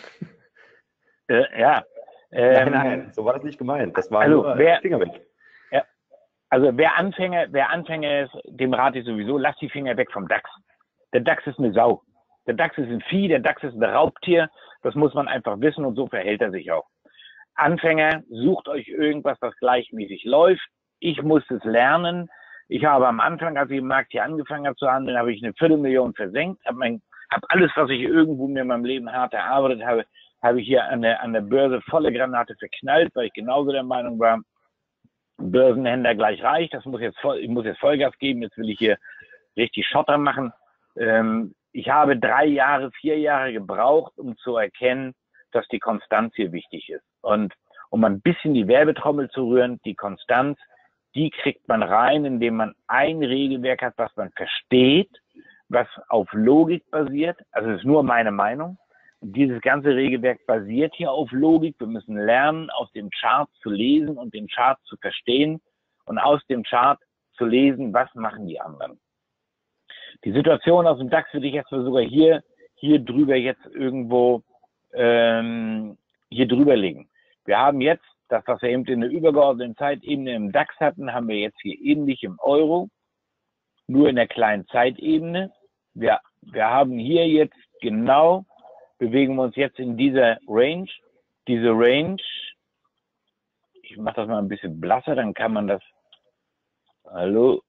Äh, ja. Ähm, nein, nein, so war das nicht gemeint. Das war also nur wer, Finger weg. Ja, also wer Anfänger, wer Anfänger ist, dem rate ich sowieso, lass die Finger weg vom DAX. Der DAX ist eine Sau. Der DAX ist ein Vieh, der DAX ist ein Raubtier. Das muss man einfach wissen und so verhält er sich auch. Anfänger, sucht euch irgendwas, das gleichmäßig läuft. Ich muss es lernen. Ich habe am Anfang, als ich im Markt hier angefangen habe zu handeln, habe ich eine Viertelmillion versenkt, habe mein, habe alles, was ich irgendwo mir in meinem Leben hart erarbeitet habe, habe ich hier an der, an der Börse volle Granate verknallt, weil ich genauso der Meinung war, Börsenhändler gleich reich, das muss jetzt voll, ich muss jetzt Vollgas geben, jetzt will ich hier richtig Schotter machen. Ähm, ich habe drei Jahre, vier Jahre gebraucht, um zu erkennen, dass die Konstanz hier wichtig ist. Und um ein bisschen die Werbetrommel zu rühren, die Konstanz, die kriegt man rein, indem man ein Regelwerk hat, was man versteht, was auf Logik basiert. Also das ist nur meine Meinung. Und dieses ganze Regelwerk basiert hier auf Logik. Wir müssen lernen, aus dem Chart zu lesen und den Chart zu verstehen und aus dem Chart zu lesen, was machen die anderen. Die Situation aus dem DAX würde ich jetzt sogar hier, hier drüber jetzt irgendwo ähm, hier drüber legen. Wir haben jetzt das, was wir eben in der übergeordneten Zeitebene im DAX hatten, haben wir jetzt hier ähnlich im Euro, nur in der kleinen Zeitebene. Wir, wir haben hier jetzt genau, bewegen wir uns jetzt in dieser Range. Diese Range, ich mache das mal ein bisschen blasser, dann kann man das, hallo,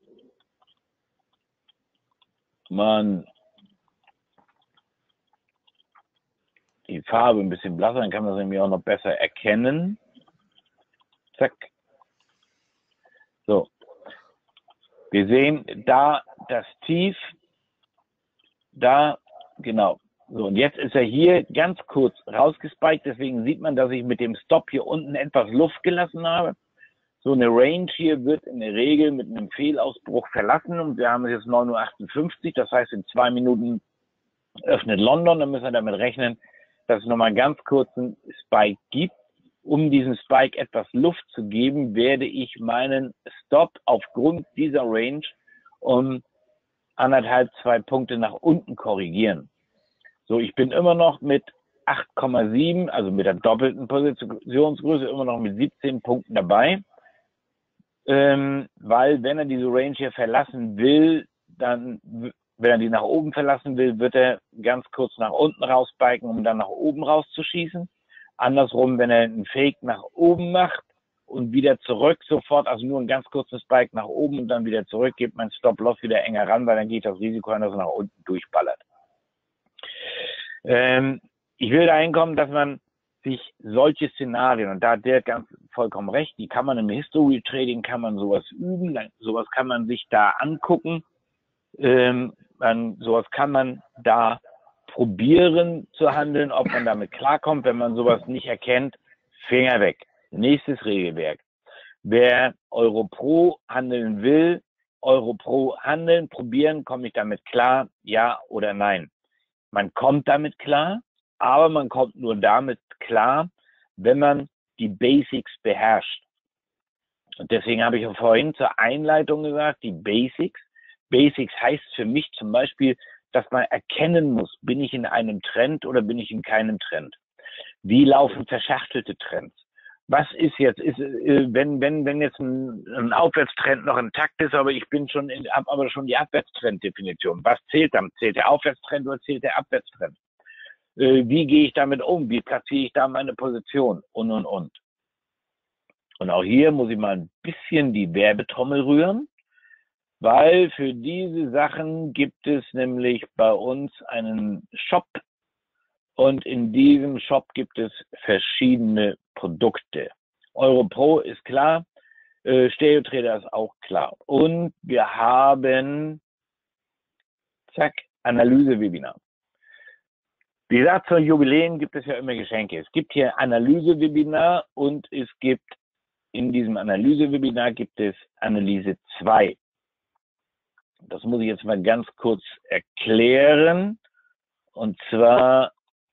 man, die Farbe ein bisschen blasser, dann kann man das nämlich auch noch besser erkennen. Zack. So. Wir sehen da das Tief, da, genau. So, und jetzt ist er hier ganz kurz rausgespiked, deswegen sieht man, dass ich mit dem Stop hier unten etwas Luft gelassen habe. So eine Range hier wird in der Regel mit einem Fehlausbruch verlassen und wir haben jetzt neun Uhr achtundfünfzig, das heißt in zwei Minuten öffnet London, dann müssen wir damit rechnen, dass es nochmal ganz kurzen Spike gibt. Um diesen Spike etwas Luft zu geben, werde ich meinen Stop aufgrund dieser Range um anderthalb, zwei Punkte nach unten korrigieren. So, ich bin immer noch mit acht Komma sieben, also mit der doppelten Positionsgröße, immer noch mit siebzehn Punkten dabei. Ähm, weil wenn er diese Range hier verlassen will, dann, wenn er die nach oben verlassen will, wird er ganz kurz nach unten rausspiken, um dann nach oben rauszuschießen. Andersrum, wenn er einen Fake nach oben macht und wieder zurück sofort, also nur einen ganz kurzen Spike nach oben und dann wieder zurück, geht mein Stop-Loss wieder enger ran, weil dann geht das Risiko an, dass er nach unten durchballert. Ähm, ich will dahin kommen, dass man sich solche Szenarien, und da hat der ganz vollkommen recht, die kann man im History Trading, kann man sowas üben, sowas kann man sich da angucken, ähm, man, sowas kann man da probieren zu handeln, ob man damit klarkommt. Wenn man sowas nicht erkennt, Finger weg. Nächstes Regelwerk. Wer Euro-Pro handeln will, Euro-Pro handeln, probieren, komme ich damit klar, ja oder nein. Man kommt damit klar, aber man kommt nur damit klar, wenn man die Basics beherrscht. Und deswegen habe ich ja vorhin zur Einleitung gesagt, die Basics. Basics heißt für mich zum Beispiel, dass man erkennen muss, bin ich in einem Trend oder bin ich in keinem Trend? Wie laufen verschachtelte Trends? Was ist jetzt, ist, wenn, wenn, wenn jetzt ein, ein Aufwärtstrend noch intakt ist, aber ich bin schon in, hab aber schon die Abwärtstrenddefinition. Was zählt dann? Zählt der Aufwärtstrend oder zählt der Abwärtstrend? Wie gehe ich damit um? Wie platziere ich da meine Position? Und, und, und. Und auch hier muss ich mal ein bisschen die Werbetrommel rühren. Weil für diese Sachen gibt es nämlich bei uns einen Shop und in diesem Shop gibt es verschiedene Produkte. Euro-Pro ist klar, äh, Stereo-Trader ist auch klar. Und wir haben, zack, Analyse-Webinar. Wie gesagt, zu Jubiläen gibt es ja immer Geschenke. Es gibt hier Analyse-Webinar und es gibt, in diesem Analyse-Webinar gibt es Analyse zwei. Das muss ich jetzt mal ganz kurz erklären. Und zwar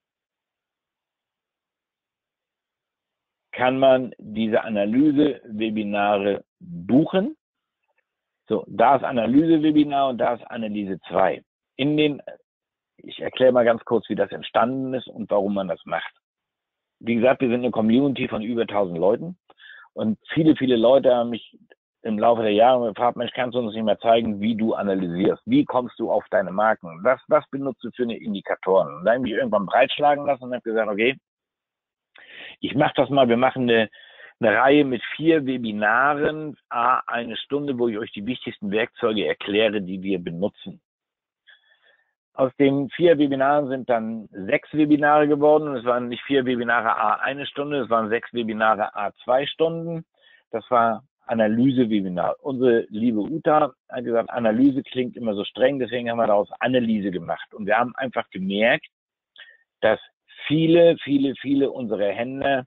kann man diese Analyse-Webinare buchen. So, da ist Analyse-Webinar und da ist Analyse zwei. In den, ich erkläre mal ganz kurz, wie das entstanden ist und warum man das macht. Wie gesagt, wir sind eine Community von über tausend Leuten und viele, viele Leute haben mich im Laufe der Jahre gefragt, Mensch, kannst du uns nicht mehr zeigen, wie du analysierst? Wie kommst du auf deine Marken? Was, was benutzt du für eine Indikatoren? Und da habe ich mich irgendwann breitschlagen lassen und habe gesagt, okay, ich mache das mal, wir machen eine, eine Reihe mit vier Webinaren, a eine Stunde, wo ich euch die wichtigsten Werkzeuge erkläre, die wir benutzen. Aus den vier Webinaren sind dann sechs Webinare geworden und es waren nicht vier Webinare a eine Stunde, es waren sechs Webinare a zwei Stunden. Das war Analyse-Webinar. Unsere liebe Uta hat gesagt, Analyse klingt immer so streng, deswegen haben wir daraus Analyse gemacht. Und wir haben einfach gemerkt, dass viele, viele, viele unserer Händler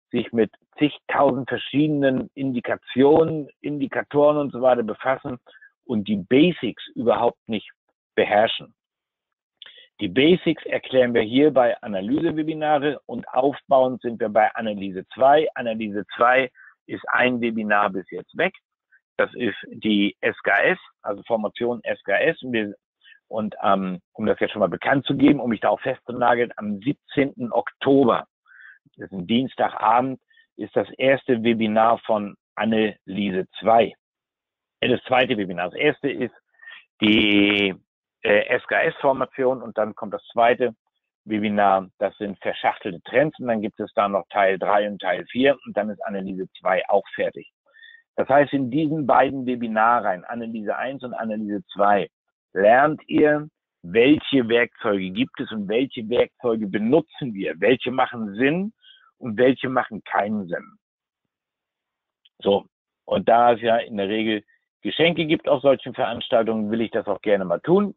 sich mit zigtausend verschiedenen Indikationen, Indikatoren und so weiter befassen und die Basics überhaupt nicht beherrschen. Die Basics erklären wir hier bei Analyse-Webinare und aufbauend sind wir bei Analyse zwei. Analyse zwei ist ein Webinar bis jetzt weg. Das ist die S K S, also Formation S K S. Und, wir, und ähm, um das jetzt schon mal bekannt zu geben, um mich da auch festzunageln, am siebzehnten Oktober, das ist ein Dienstagabend, ist das erste Webinar von Analyse zwei. Das zweite Webinar. Das erste ist die äh, S K S-Formation und dann kommt das zweite Webinar, das sind verschachtelte Trends und dann gibt es da noch Teil drei und Teil vier und dann ist Analyse zwei auch fertig. Das heißt, in diesen beiden Webinaren, Analyse eins und Analyse zwei, lernt ihr, welche Werkzeuge gibt es und welche Werkzeuge benutzen wir, welche machen Sinn und welche machen keinen Sinn. So, und da es ja in der Regel Geschenke gibt auf solchen Veranstaltungen, will ich das auch gerne mal tun.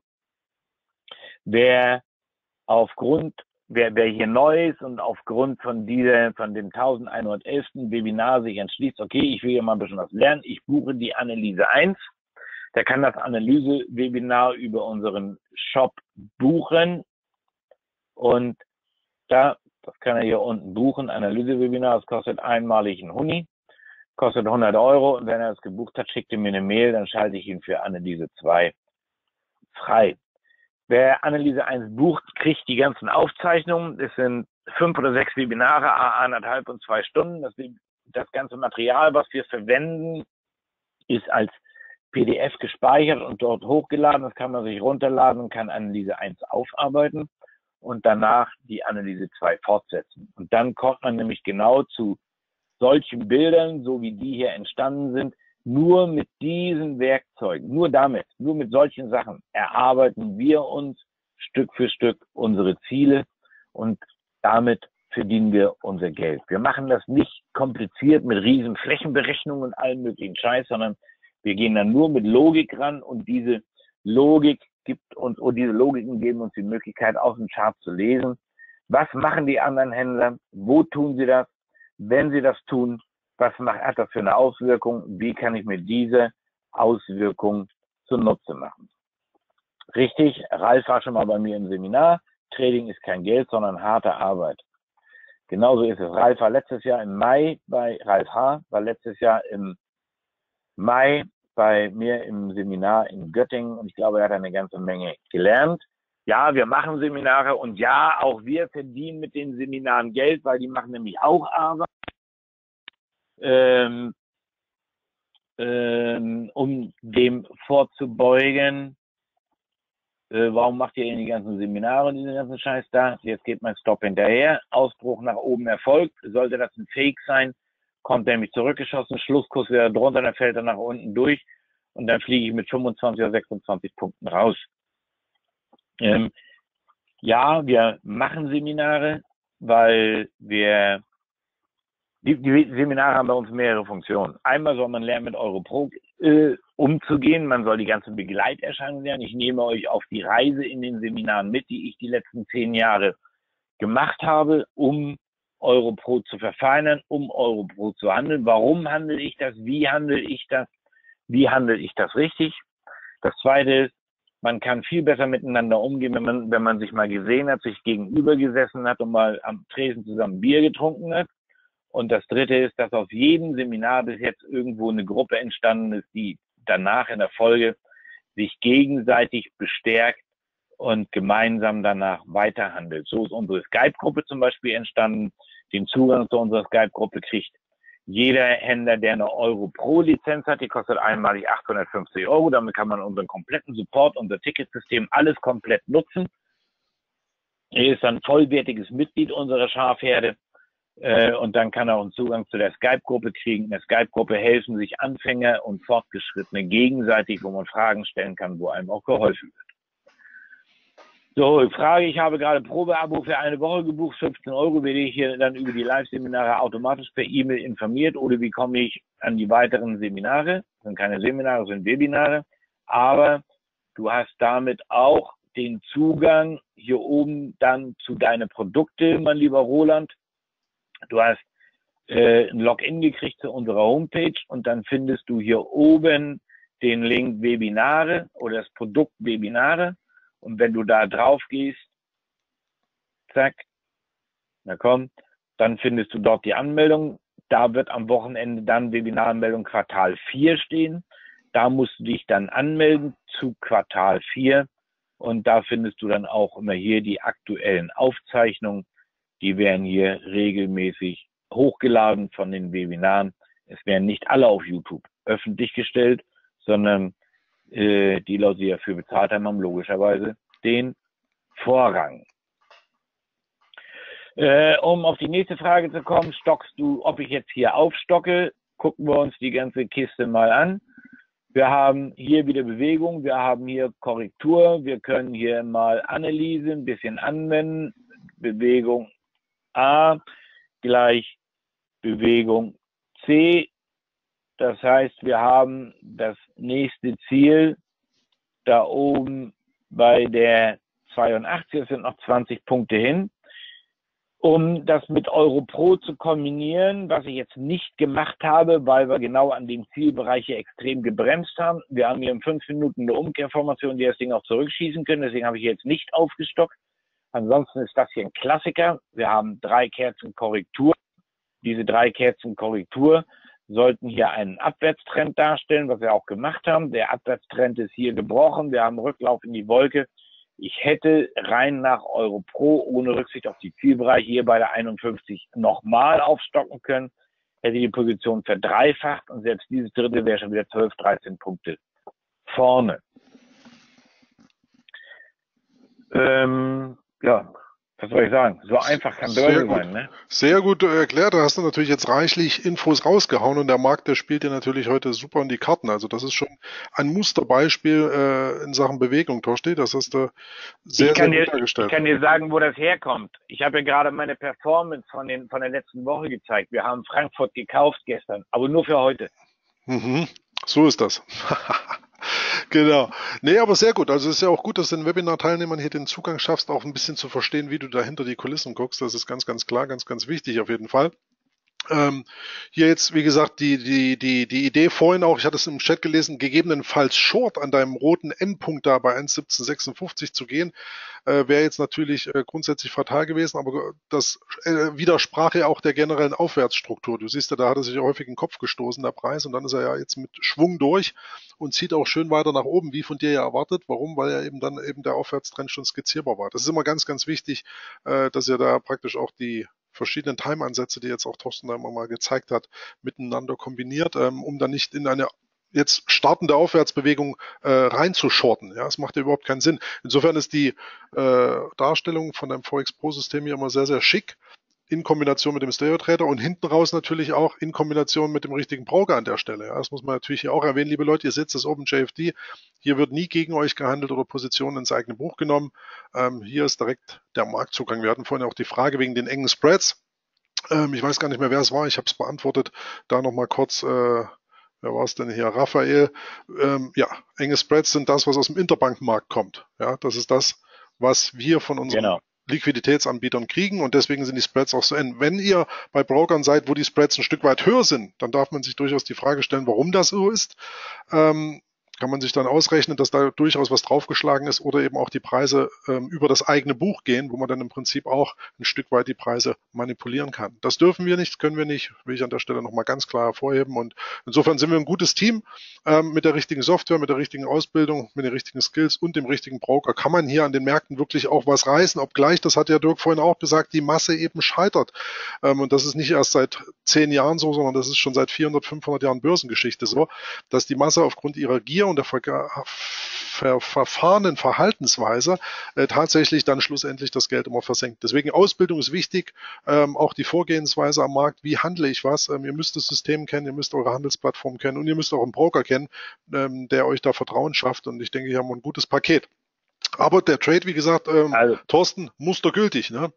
Wer aufgrund, wer, wer hier neu ist und aufgrund von dieser, von dem elfhundertelf. Webinar sich entschließt, okay, ich will ja mal ein bisschen was lernen, ich buche die Analyse eins, der kann das Analyse-Webinar über unseren Shop buchen und da, das kann er hier unten buchen, Analyse-Webinar, das kostet einmalig einen Huni, kostet hundert Euro und wenn er es gebucht hat, schickt er mir eine Mail, dann schalte ich ihn für Analyse zwei frei. Wer Analyse eins bucht, kriegt die ganzen Aufzeichnungen. Das sind fünf oder sechs Webinare, anderthalb und zwei Stunden. Das, das ganze Material, was wir verwenden, ist als P D F gespeichert und dort hochgeladen. Das kann man sich runterladen und kann Analyse eins aufarbeiten und danach die Analyse zwei fortsetzen. Und dann kommt man nämlich genau zu solchen Bildern, so wie die hier entstanden sind. Nur mit diesen Werkzeugen, nur damit, nur mit solchen Sachen erarbeiten wir uns Stück für Stück unsere Ziele und damit verdienen wir unser Geld. Wir machen das nicht kompliziert mit riesen Flächenberechnungen und allen möglichen Scheiß, sondern wir gehen dann nur mit Logik ran und diese Logik gibt uns, und diese Logiken geben uns die Möglichkeit, aus dem Chart zu lesen. Was machen die anderen Händler? Wo tun sie das? Wenn sie das tun, was macht, hat das für eine Auswirkung? Wie kann ich mir diese Auswirkung zunutze machen? Richtig, Ralf war schon mal bei mir im Seminar. Trading ist kein Geld, sondern harte Arbeit. Genauso ist es. Ralf war letztes Jahr im Mai bei, Ralf H. war letztes Jahr im Mai bei mir im Seminar in Göttingen und ich glaube, er hat eine ganze Menge gelernt. Ja, wir machen Seminare und ja, auch wir verdienen mit den Seminaren Geld, weil die machen nämlich auch Arbeit. Ähm, ähm, um dem vorzubeugen, äh, warum macht ihr denn die ganzen Seminare und diesen ganzen Scheiß da? Jetzt geht mein Stop hinterher, Ausbruch nach oben erfolgt, sollte das ein Fake sein, kommt er nämlich zurückgeschossen, Schlusskurs wieder drunter, dann fällt er nach unten durch und dann fliege ich mit fünfundzwanzig oder sechsundzwanzig Punkten raus. Ähm, ja, wir machen Seminare, weil wir Die, die Seminare haben bei uns mehrere Funktionen. Einmal soll man lernen, mit Europro äh, umzugehen. Man soll die ganzen Begleiterscheinungen lernen. Ich nehme euch auf die Reise in den Seminaren mit, die ich die letzten zehn Jahre gemacht habe, um Europro zu verfeinern, um Europro zu handeln. Warum handle ich das? Wie handle ich das? Wie handle ich das richtig? Das Zweite ist, man kann viel besser miteinander umgehen, wenn man, wenn man sich mal gesehen hat, sich gegenüber gesessen hat und mal am Tresen zusammen Bier getrunken hat. Und das Dritte ist, dass aus jedem Seminar bis jetzt irgendwo eine Gruppe entstanden ist, die danach in der Folge sich gegenseitig bestärkt und gemeinsam danach weiterhandelt. So ist unsere Skype-Gruppe zum Beispiel entstanden. Den Zugang zu unserer Skype-Gruppe kriegt jeder Händler, der eine Euro-Pro-Lizenz hat. Die kostet einmalig achthundertfünfzig Euro. Damit kann man unseren kompletten Support, unser Ticketsystem, alles komplett nutzen. Er ist ein vollwertiges Mitglied unserer Schafherde. Und dann kann er auch einen Zugang zu der Skype-Gruppe kriegen. In der Skype-Gruppe helfen sich Anfänger und Fortgeschrittene gegenseitig, wo man Fragen stellen kann, wo einem auch geholfen wird. So, Frage, ich habe gerade Probeabo für eine Woche gebucht, fünfzehn Euro, werde ich hier dann über die Live-Seminare automatisch per E-Mail informiert oder wie komme ich an die weiteren Seminare? Das sind keine Seminare, das sind Webinare, aber du hast damit auch den Zugang hier oben dann zu deinen Produkten, mein lieber Roland. Du hast äh, ein Login gekriegt zu unserer Homepage und dann findest du hier oben den Link Webinare oder das Produkt Webinare. Und wenn du da drauf gehst, zack, na komm, dann findest du dort die Anmeldung. Da wird am Wochenende dann Webinaranmeldung Quartal vier stehen. Da musst du dich dann anmelden zu Quartal vier. Und da findest du dann auch immer hier die aktuellen Aufzeichnungen. Die werden hier regelmäßig hochgeladen von den Webinaren. Es werden nicht alle auf YouTube öffentlich gestellt, sondern äh, die Leute, die dafür bezahlt haben, haben logischerweise den Vorrang. Äh, um auf die nächste Frage zu kommen, stockst du, ob ich jetzt hier aufstocke, gucken wir uns die ganze Kiste mal an. Wir haben hier wieder Bewegung, wir haben hier Korrektur, wir können hier mal Analyse ein bisschen anwenden. Bewegung A gleich Bewegung C. Das heißt, wir haben das nächste Ziel da oben bei der zweiundachtzig, es sind noch zwanzig Punkte hin. Um das mit EuroPro zu kombinieren, was ich jetzt nicht gemacht habe, weil wir genau an dem Zielbereich hier extrem gebremst haben. Wir haben hier in fünf Minuten eine Umkehrformation, die das Ding auch zurückschießen können. Deswegen habe ich jetzt nicht aufgestockt. Ansonsten ist das hier ein Klassiker. Wir haben drei Kerzen Korrektur. Diese drei Kerzen Korrektur sollten hier einen Abwärtstrend darstellen, was wir auch gemacht haben. Der Abwärtstrend ist hier gebrochen. Wir haben Rücklauf in die Wolke. Ich hätte rein nach EuroPro ohne Rücksicht auf die Zielbereiche hier bei der einundfünfzig nochmal aufstocken können, hätte die Position verdreifacht und selbst dieses Drittel wäre schon wieder zwölf, dreizehn Punkte vorne. Ähm, ja, was soll ich sagen? So einfach kann Börse sein, ne? Sehr gut erklärt. Da hast du natürlich jetzt reichlich Infos rausgehauen und der Markt, der spielt dir natürlich heute super in die Karten. Also das ist schon ein Musterbeispiel äh, in Sachen Bewegung, Torsti. Das hast du sehr, sehr gut dargestellt. Ich kann dir sagen, wo das herkommt. Ich habe ja gerade meine Performance von, den, von der letzten Woche gezeigt. Wir haben Frankfurt gekauft gestern, aber nur für heute. Mhm. So ist das. Genau. Nee, aber sehr gut. Also es ist ja auch gut, dass du den Webinar-Teilnehmern hier den Zugang schaffst, auch ein bisschen zu verstehen, wie du da hinter die Kulissen guckst. Das ist ganz, ganz klar, ganz, ganz wichtig auf jeden Fall. Ähm, hier jetzt, wie gesagt, die, die, die, die Idee vorhin auch, ich hatte es im Chat gelesen, gegebenenfalls Short an deinem roten Endpunkt da bei eins siebzehn sechsundfünfzig zu gehen, äh, wäre jetzt natürlich äh, grundsätzlich fatal gewesen, aber das äh, widersprach ja auch der generellen Aufwärtsstruktur. Du siehst ja, da hat er sich ja häufig in den Kopf gestoßen, der Preis, und dann ist er ja jetzt mit Schwung durch und zieht auch schön weiter nach oben, wie von dir ja erwartet. Warum? Weil ja eben dann eben der Aufwärtstrend schon skizzierbar war. Das ist immer ganz, ganz wichtig, äh, dass ihr da praktisch auch die verschiedenen Time-Ansätze, die jetzt auch Thorsten da immer mal gezeigt hat, miteinander kombiniert, ähm, um dann nicht in eine jetzt startende Aufwärtsbewegung äh, reinzushorten. Ja, das macht ja überhaupt keinen Sinn. Insofern ist die äh, Darstellung von einem V X Pro-System hier immer sehr, sehr schick in Kombination mit dem Stereo-Trader und hinten raus natürlich auch in Kombination mit dem richtigen Broker an der Stelle. Ja, das muss man natürlich hier auch erwähnen, liebe Leute. Ihr seht das Open J F D. Hier wird nie gegen euch gehandelt oder Positionen ins eigene Buch genommen. Ähm, hier ist direkt der Marktzugang. Wir hatten vorhin auch die Frage wegen den engen Spreads. Ähm, ich weiß gar nicht mehr, wer es war. Ich habe es beantwortet. Da nochmal kurz, äh, wer war es denn hier? Raphael. Ähm, ja, enge Spreads sind das, was aus dem Interbankmarkt kommt. Ja, das ist das, was wir von unseren genau. Liquiditätsanbietern kriegen, und deswegen sind die Spreads auch so eng. Wenn ihr bei Brokern seid, wo die Spreads ein Stück weit höher sind, dann darf man sich durchaus die Frage stellen, warum das so ist. Ähm, kann man sich dann ausrechnen, dass da durchaus was draufgeschlagen ist, oder eben auch die Preise ähm, über das eigene Buch gehen, wo man dann im Prinzip auch ein Stück weit die Preise manipulieren kann. Das dürfen wir nicht, können wir nicht, will ich an der Stelle nochmal ganz klar hervorheben, und insofern sind wir ein gutes Team ähm, mit der richtigen Software, mit der richtigen Ausbildung, mit den richtigen Skills und dem richtigen Broker kann man hier an den Märkten wirklich auch was reißen, obgleich, das hat ja Dirk vorhin auch gesagt, die Masse eben scheitert, ähm, und das ist nicht erst seit zehn Jahren so, sondern das ist schon seit vierhundert, fünfhundert Jahren Börsengeschichte so, dass die Masse aufgrund ihrer Gier und der ver ver verfahrenen Verhaltensweise äh, tatsächlich dann schlussendlich das Geld immer versenkt. Deswegen Ausbildung ist wichtig, ähm, auch die Vorgehensweise am Markt, wie handle ich was, ähm, ihr müsst das System kennen, ihr müsst eure Handelsplattform kennen und ihr müsst auch einen Broker kennen, ähm, der euch da Vertrauen schafft, und ich denke, hier haben wir ein gutes Paket. Aber der Trade, wie gesagt, ähm, also, Thorsten, mustergültig, ne?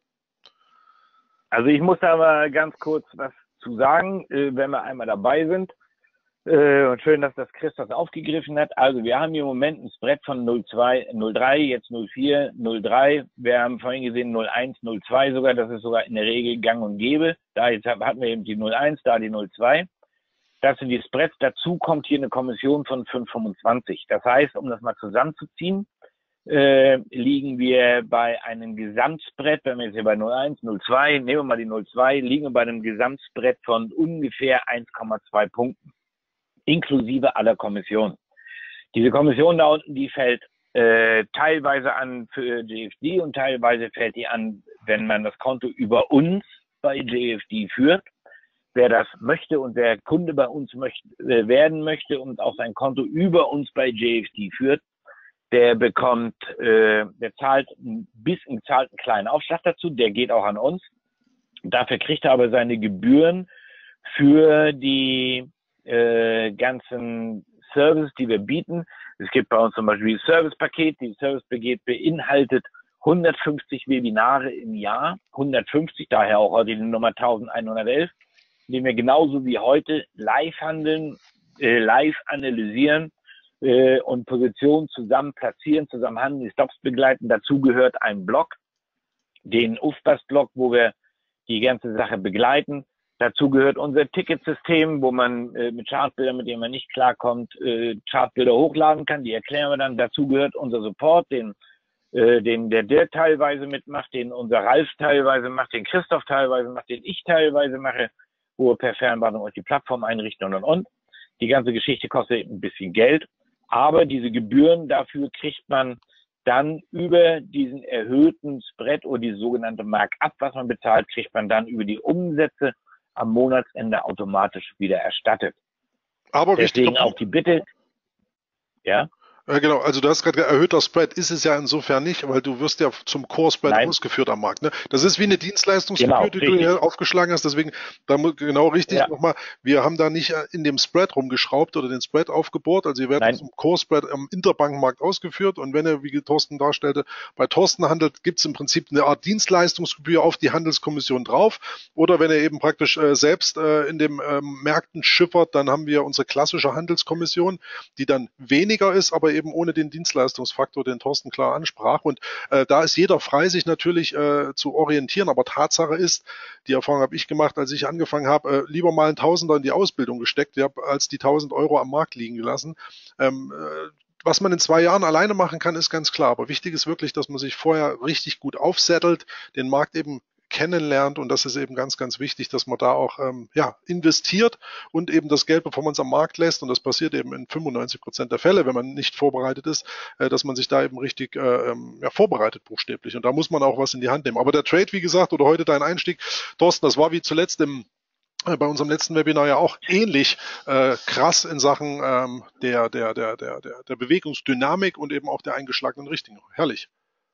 Also ich muss da mal ganz kurz was zu sagen, äh, wenn wir einmal dabei sind. Äh, und schön, dass das Christoph aufgegriffen hat. Also wir haben hier im Moment ein Spread von null Komma zwei, null Komma drei, jetzt null Komma vier, null Komma drei. Wir haben vorhin gesehen null Komma eins, null Komma zwei sogar. Das ist sogar in der Regel gang und gäbe. Da jetzt hatten wir eben die null Komma eins, da die null Komma zwei. Das sind die Spreads. Dazu kommt hier eine Kommission von fünf Komma fünfundzwanzig. Das heißt, um das mal zusammenzuziehen, äh, liegen wir bei einem Gesamtspread, wenn wir jetzt hier bei null Komma eins, null Komma zwei, nehmen wir mal die null Komma zwei, liegen wir bei einem Gesamtspread von ungefähr eins Komma zwei Punkten, inklusive aller Kommissionen. Diese Kommission da unten, die fällt äh, teilweise an für J F D und teilweise fällt die an, wenn man das Konto über uns bei J F D führt. Wer das möchte und wer Kunde bei uns möchte, äh, werden möchte und auch sein Konto über uns bei J F D führt, der bekommt, äh, der zahlt ein bisschen, zahlt einen kleinen Aufschlag dazu, der geht auch an uns. Dafür kriegt er aber seine Gebühren für die äh, ganzen Services, die wir bieten. Es gibt bei uns zum Beispiel das Servicepaket. Dieses Servicepaket beinhaltet hundertfünfzig Webinare im Jahr, hundertfünfzig, daher auch heute die Nummer elfhundertelf, in dem wir genauso wie heute live handeln, äh, live analysieren äh, und Positionen zusammen platzieren, zusammen handeln, die Stops begleiten. Dazu gehört ein Blog, den U F B A S-Blog, wo wir die ganze Sache begleiten. Dazu gehört unser Ticketsystem, wo man äh, mit Chartbildern, mit denen man nicht klarkommt, äh, Chartbilder hochladen kann. Die erklären wir dann. Dazu gehört unser Support, den, äh, den der Dirk teilweise mitmacht, den unser Ralf teilweise macht, den Christoph teilweise macht, den ich teilweise mache, wo wir per Fernwartung euch die Plattform einrichten und und und. Die ganze Geschichte kostet ein bisschen Geld, aber diese Gebühren dafür kriegt man dann über diesen erhöhten Spread oder die sogenannte Markup, was man bezahlt, kriegt man dann über die Umsätze am Monatsende automatisch wieder erstattet. Aber deswegen auch die Bitte, ja. Ja, genau, also du hast gerade gesagt, erhöhter Spread ist es ja insofern nicht, weil du wirst ja zum Core-Spread ausgeführt am Markt. Ne? Das ist wie eine Dienstleistungsgebühr, genau, die richtig. du hier aufgeschlagen hast, deswegen da genau richtig ja. nochmal, wir haben da nicht in dem Spread rumgeschraubt oder den Spread aufgebohrt, also ihr werdet zum Core-Spread am Interbankenmarkt ausgeführt und wenn ihr, wie Thorsten darstellte, bei Thorsten handelt, gibt es im Prinzip eine Art Dienstleistungsgebühr auf die Handelskommission drauf oder wenn ihr eben praktisch äh, selbst äh, in den ähm, Märkten schippert, dann haben wir unsere klassische Handelskommission, die dann weniger ist, aber eben ohne den Dienstleistungsfaktor, den Thorsten klar ansprach. Und äh, da ist jeder frei, sich natürlich äh, zu orientieren. Aber Tatsache ist, die Erfahrung habe ich gemacht, als ich angefangen habe, äh, lieber mal ein Tausender in die Ausbildung gesteckt, ja, als die tausend Euro am Markt liegen gelassen. Ähm, äh, was man in zwei Jahren alleine machen kann, ist ganz klar. Aber wichtig ist wirklich, dass man sich vorher richtig gut aufsettelt, den Markt eben kennenlernt und das ist eben ganz, ganz wichtig, dass man da auch ähm, ja, investiert und eben das Geld, bevor man es am Markt lässt und das passiert eben in fünfundneunzig Prozent der Fälle, wenn man nicht vorbereitet ist, äh, dass man sich da eben richtig äh, ja, vorbereitet buchstäblich und da muss man auch was in die Hand nehmen. Aber der Trade, wie gesagt, oder heute dein Einstieg, Thorsten, das war wie zuletzt im bei unserem letzten Webinar ja auch ähnlich äh, krass in Sachen ähm, der, der, der, der, der, der Bewegungsdynamik und eben auch der eingeschlagenen Richtung. Herrlich.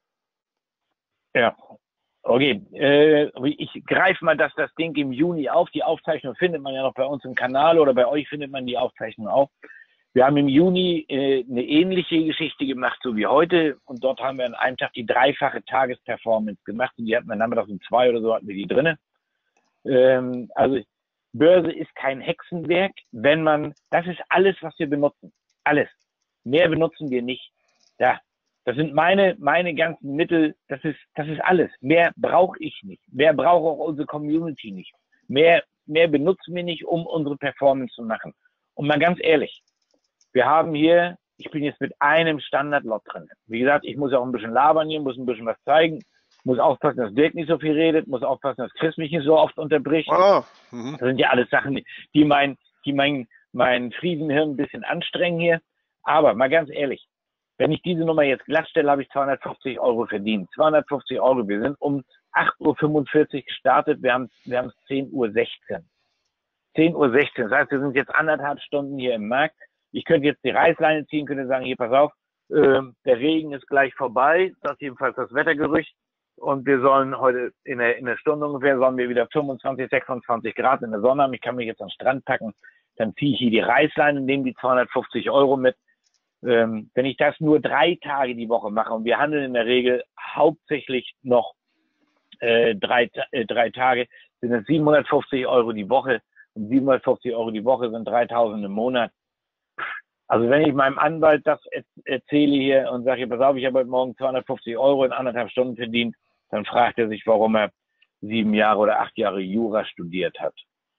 Ja. Okay, äh, ich greife mal das, das Ding im Juni auf. Die Aufzeichnung findet man ja noch bei uns im Kanal oder bei euch findet man die Aufzeichnung auch. Wir haben im Juni äh, eine ähnliche Geschichte gemacht, so wie heute. Und dort haben wir an einem Tag die dreifache Tagesperformance gemacht. Und die hatten wir nachmittags um zwei oder so hatten wir die drinne. Ähm, also Börse ist kein Hexenwerk, wenn man, das ist alles, was wir benutzen. Alles. Mehr benutzen wir nicht. Ja. Das sind meine, meine ganzen Mittel, das ist, das ist alles. Mehr brauche ich nicht. Mehr braucht auch unsere Community nicht. Mehr, mehr benutzen wir nicht, um unsere Performance zu machen. Und mal ganz ehrlich, wir haben hier, ich bin jetzt mit einem Standard-Lot drin. Wie gesagt, ich muss auch ein bisschen labern hier, muss ein bisschen was zeigen, muss aufpassen, dass Dirk nicht so viel redet, muss aufpassen, dass Chris mich nicht so oft unterbricht. Ah, mhm. Das sind ja alles Sachen, die mein, die mein, mein Friesenhirn ein bisschen anstrengen hier. Aber mal ganz ehrlich, wenn ich diese Nummer jetzt glatt stelle, habe ich zweihundertfünfzig Euro verdient. zweihundertfünfzig Euro. Wir sind um acht Uhr fünfundvierzig gestartet. Wir haben, wir haben es zehn Uhr sechzehn. zehn Uhr sechzehn. Das heißt, wir sind jetzt anderthalb Stunden hier im Markt. Ich könnte jetzt die Reißleine ziehen, könnte sagen, hier, pass auf, äh, der Regen ist gleich vorbei. Das ist jedenfalls das Wettergerücht. Und wir sollen heute in der, in der Stunde ungefähr, sollen wir wieder fünfundzwanzig, sechsundzwanzig Grad in der Sonne haben. Ich kann mich jetzt an den Strand packen. Dann ziehe ich hier die Reißleine, nehme die zweihundertfünfzig Euro mit. Ähm, wenn ich das nur drei Tage die Woche mache und wir handeln in der Regel hauptsächlich noch äh, drei, äh, drei Tage, sind es siebenhundertfünfzig Euro die Woche und siebenhundertfünfzig Euro die Woche sind dreitausend im Monat. Also wenn ich meinem Anwalt das erzähle hier und sage, pass auf, ich habe heute Morgen zweihundertfünfzig Euro in anderthalb Stunden verdient, dann fragt er sich, warum er sieben Jahre oder acht Jahre Jura studiert hat.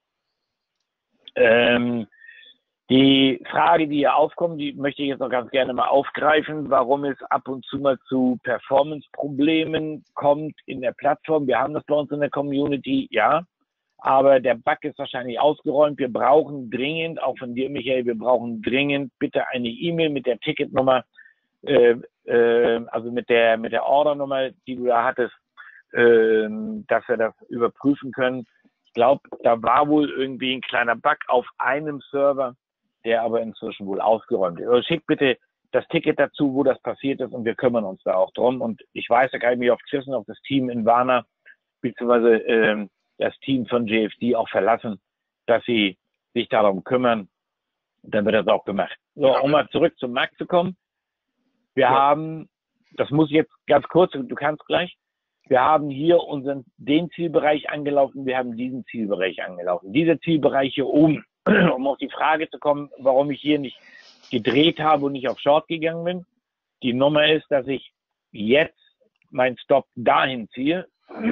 Ähm, die Frage, die hier aufkommt, die möchte ich jetzt noch ganz gerne mal aufgreifen, warum es ab und zu mal zu Performance-Problemen kommt in der Plattform. Wir haben das bei uns in der Community, ja. Aber der Bug ist wahrscheinlich ausgeräumt. Wir brauchen dringend, auch von dir, Michael, wir brauchen dringend bitte eine E-Mail mit der Ticketnummer, äh, äh, also mit der mit der Ordernummer, die du da hattest, äh, dass wir das überprüfen können. Ich glaube, da war wohl irgendwie ein kleiner Bug auf einem Server, der aber inzwischen wohl ausgeräumt ist. Also schick bitte das Ticket dazu, wo das passiert ist, und wir kümmern uns da auch drum. Und ich weiß, da kann ich mich auf Chris und auf das Team in Warner, beziehungsweise äh, das Team von J F D auch verlassen, dass sie sich darum kümmern. Dann wird das auch gemacht. So, um mal zurück zum Markt zu kommen. Wir ja. haben, das muss ich jetzt ganz kurz, du kannst gleich, wir haben hier unseren, den Zielbereich angelaufen, wir haben diesen Zielbereich angelaufen. Dieser Zielbereich hier oben, um auf die Frage zu kommen, warum ich hier nicht gedreht habe und nicht auf Short gegangen bin. Die Nummer ist, dass ich jetzt meinen Stop dahin ziehe,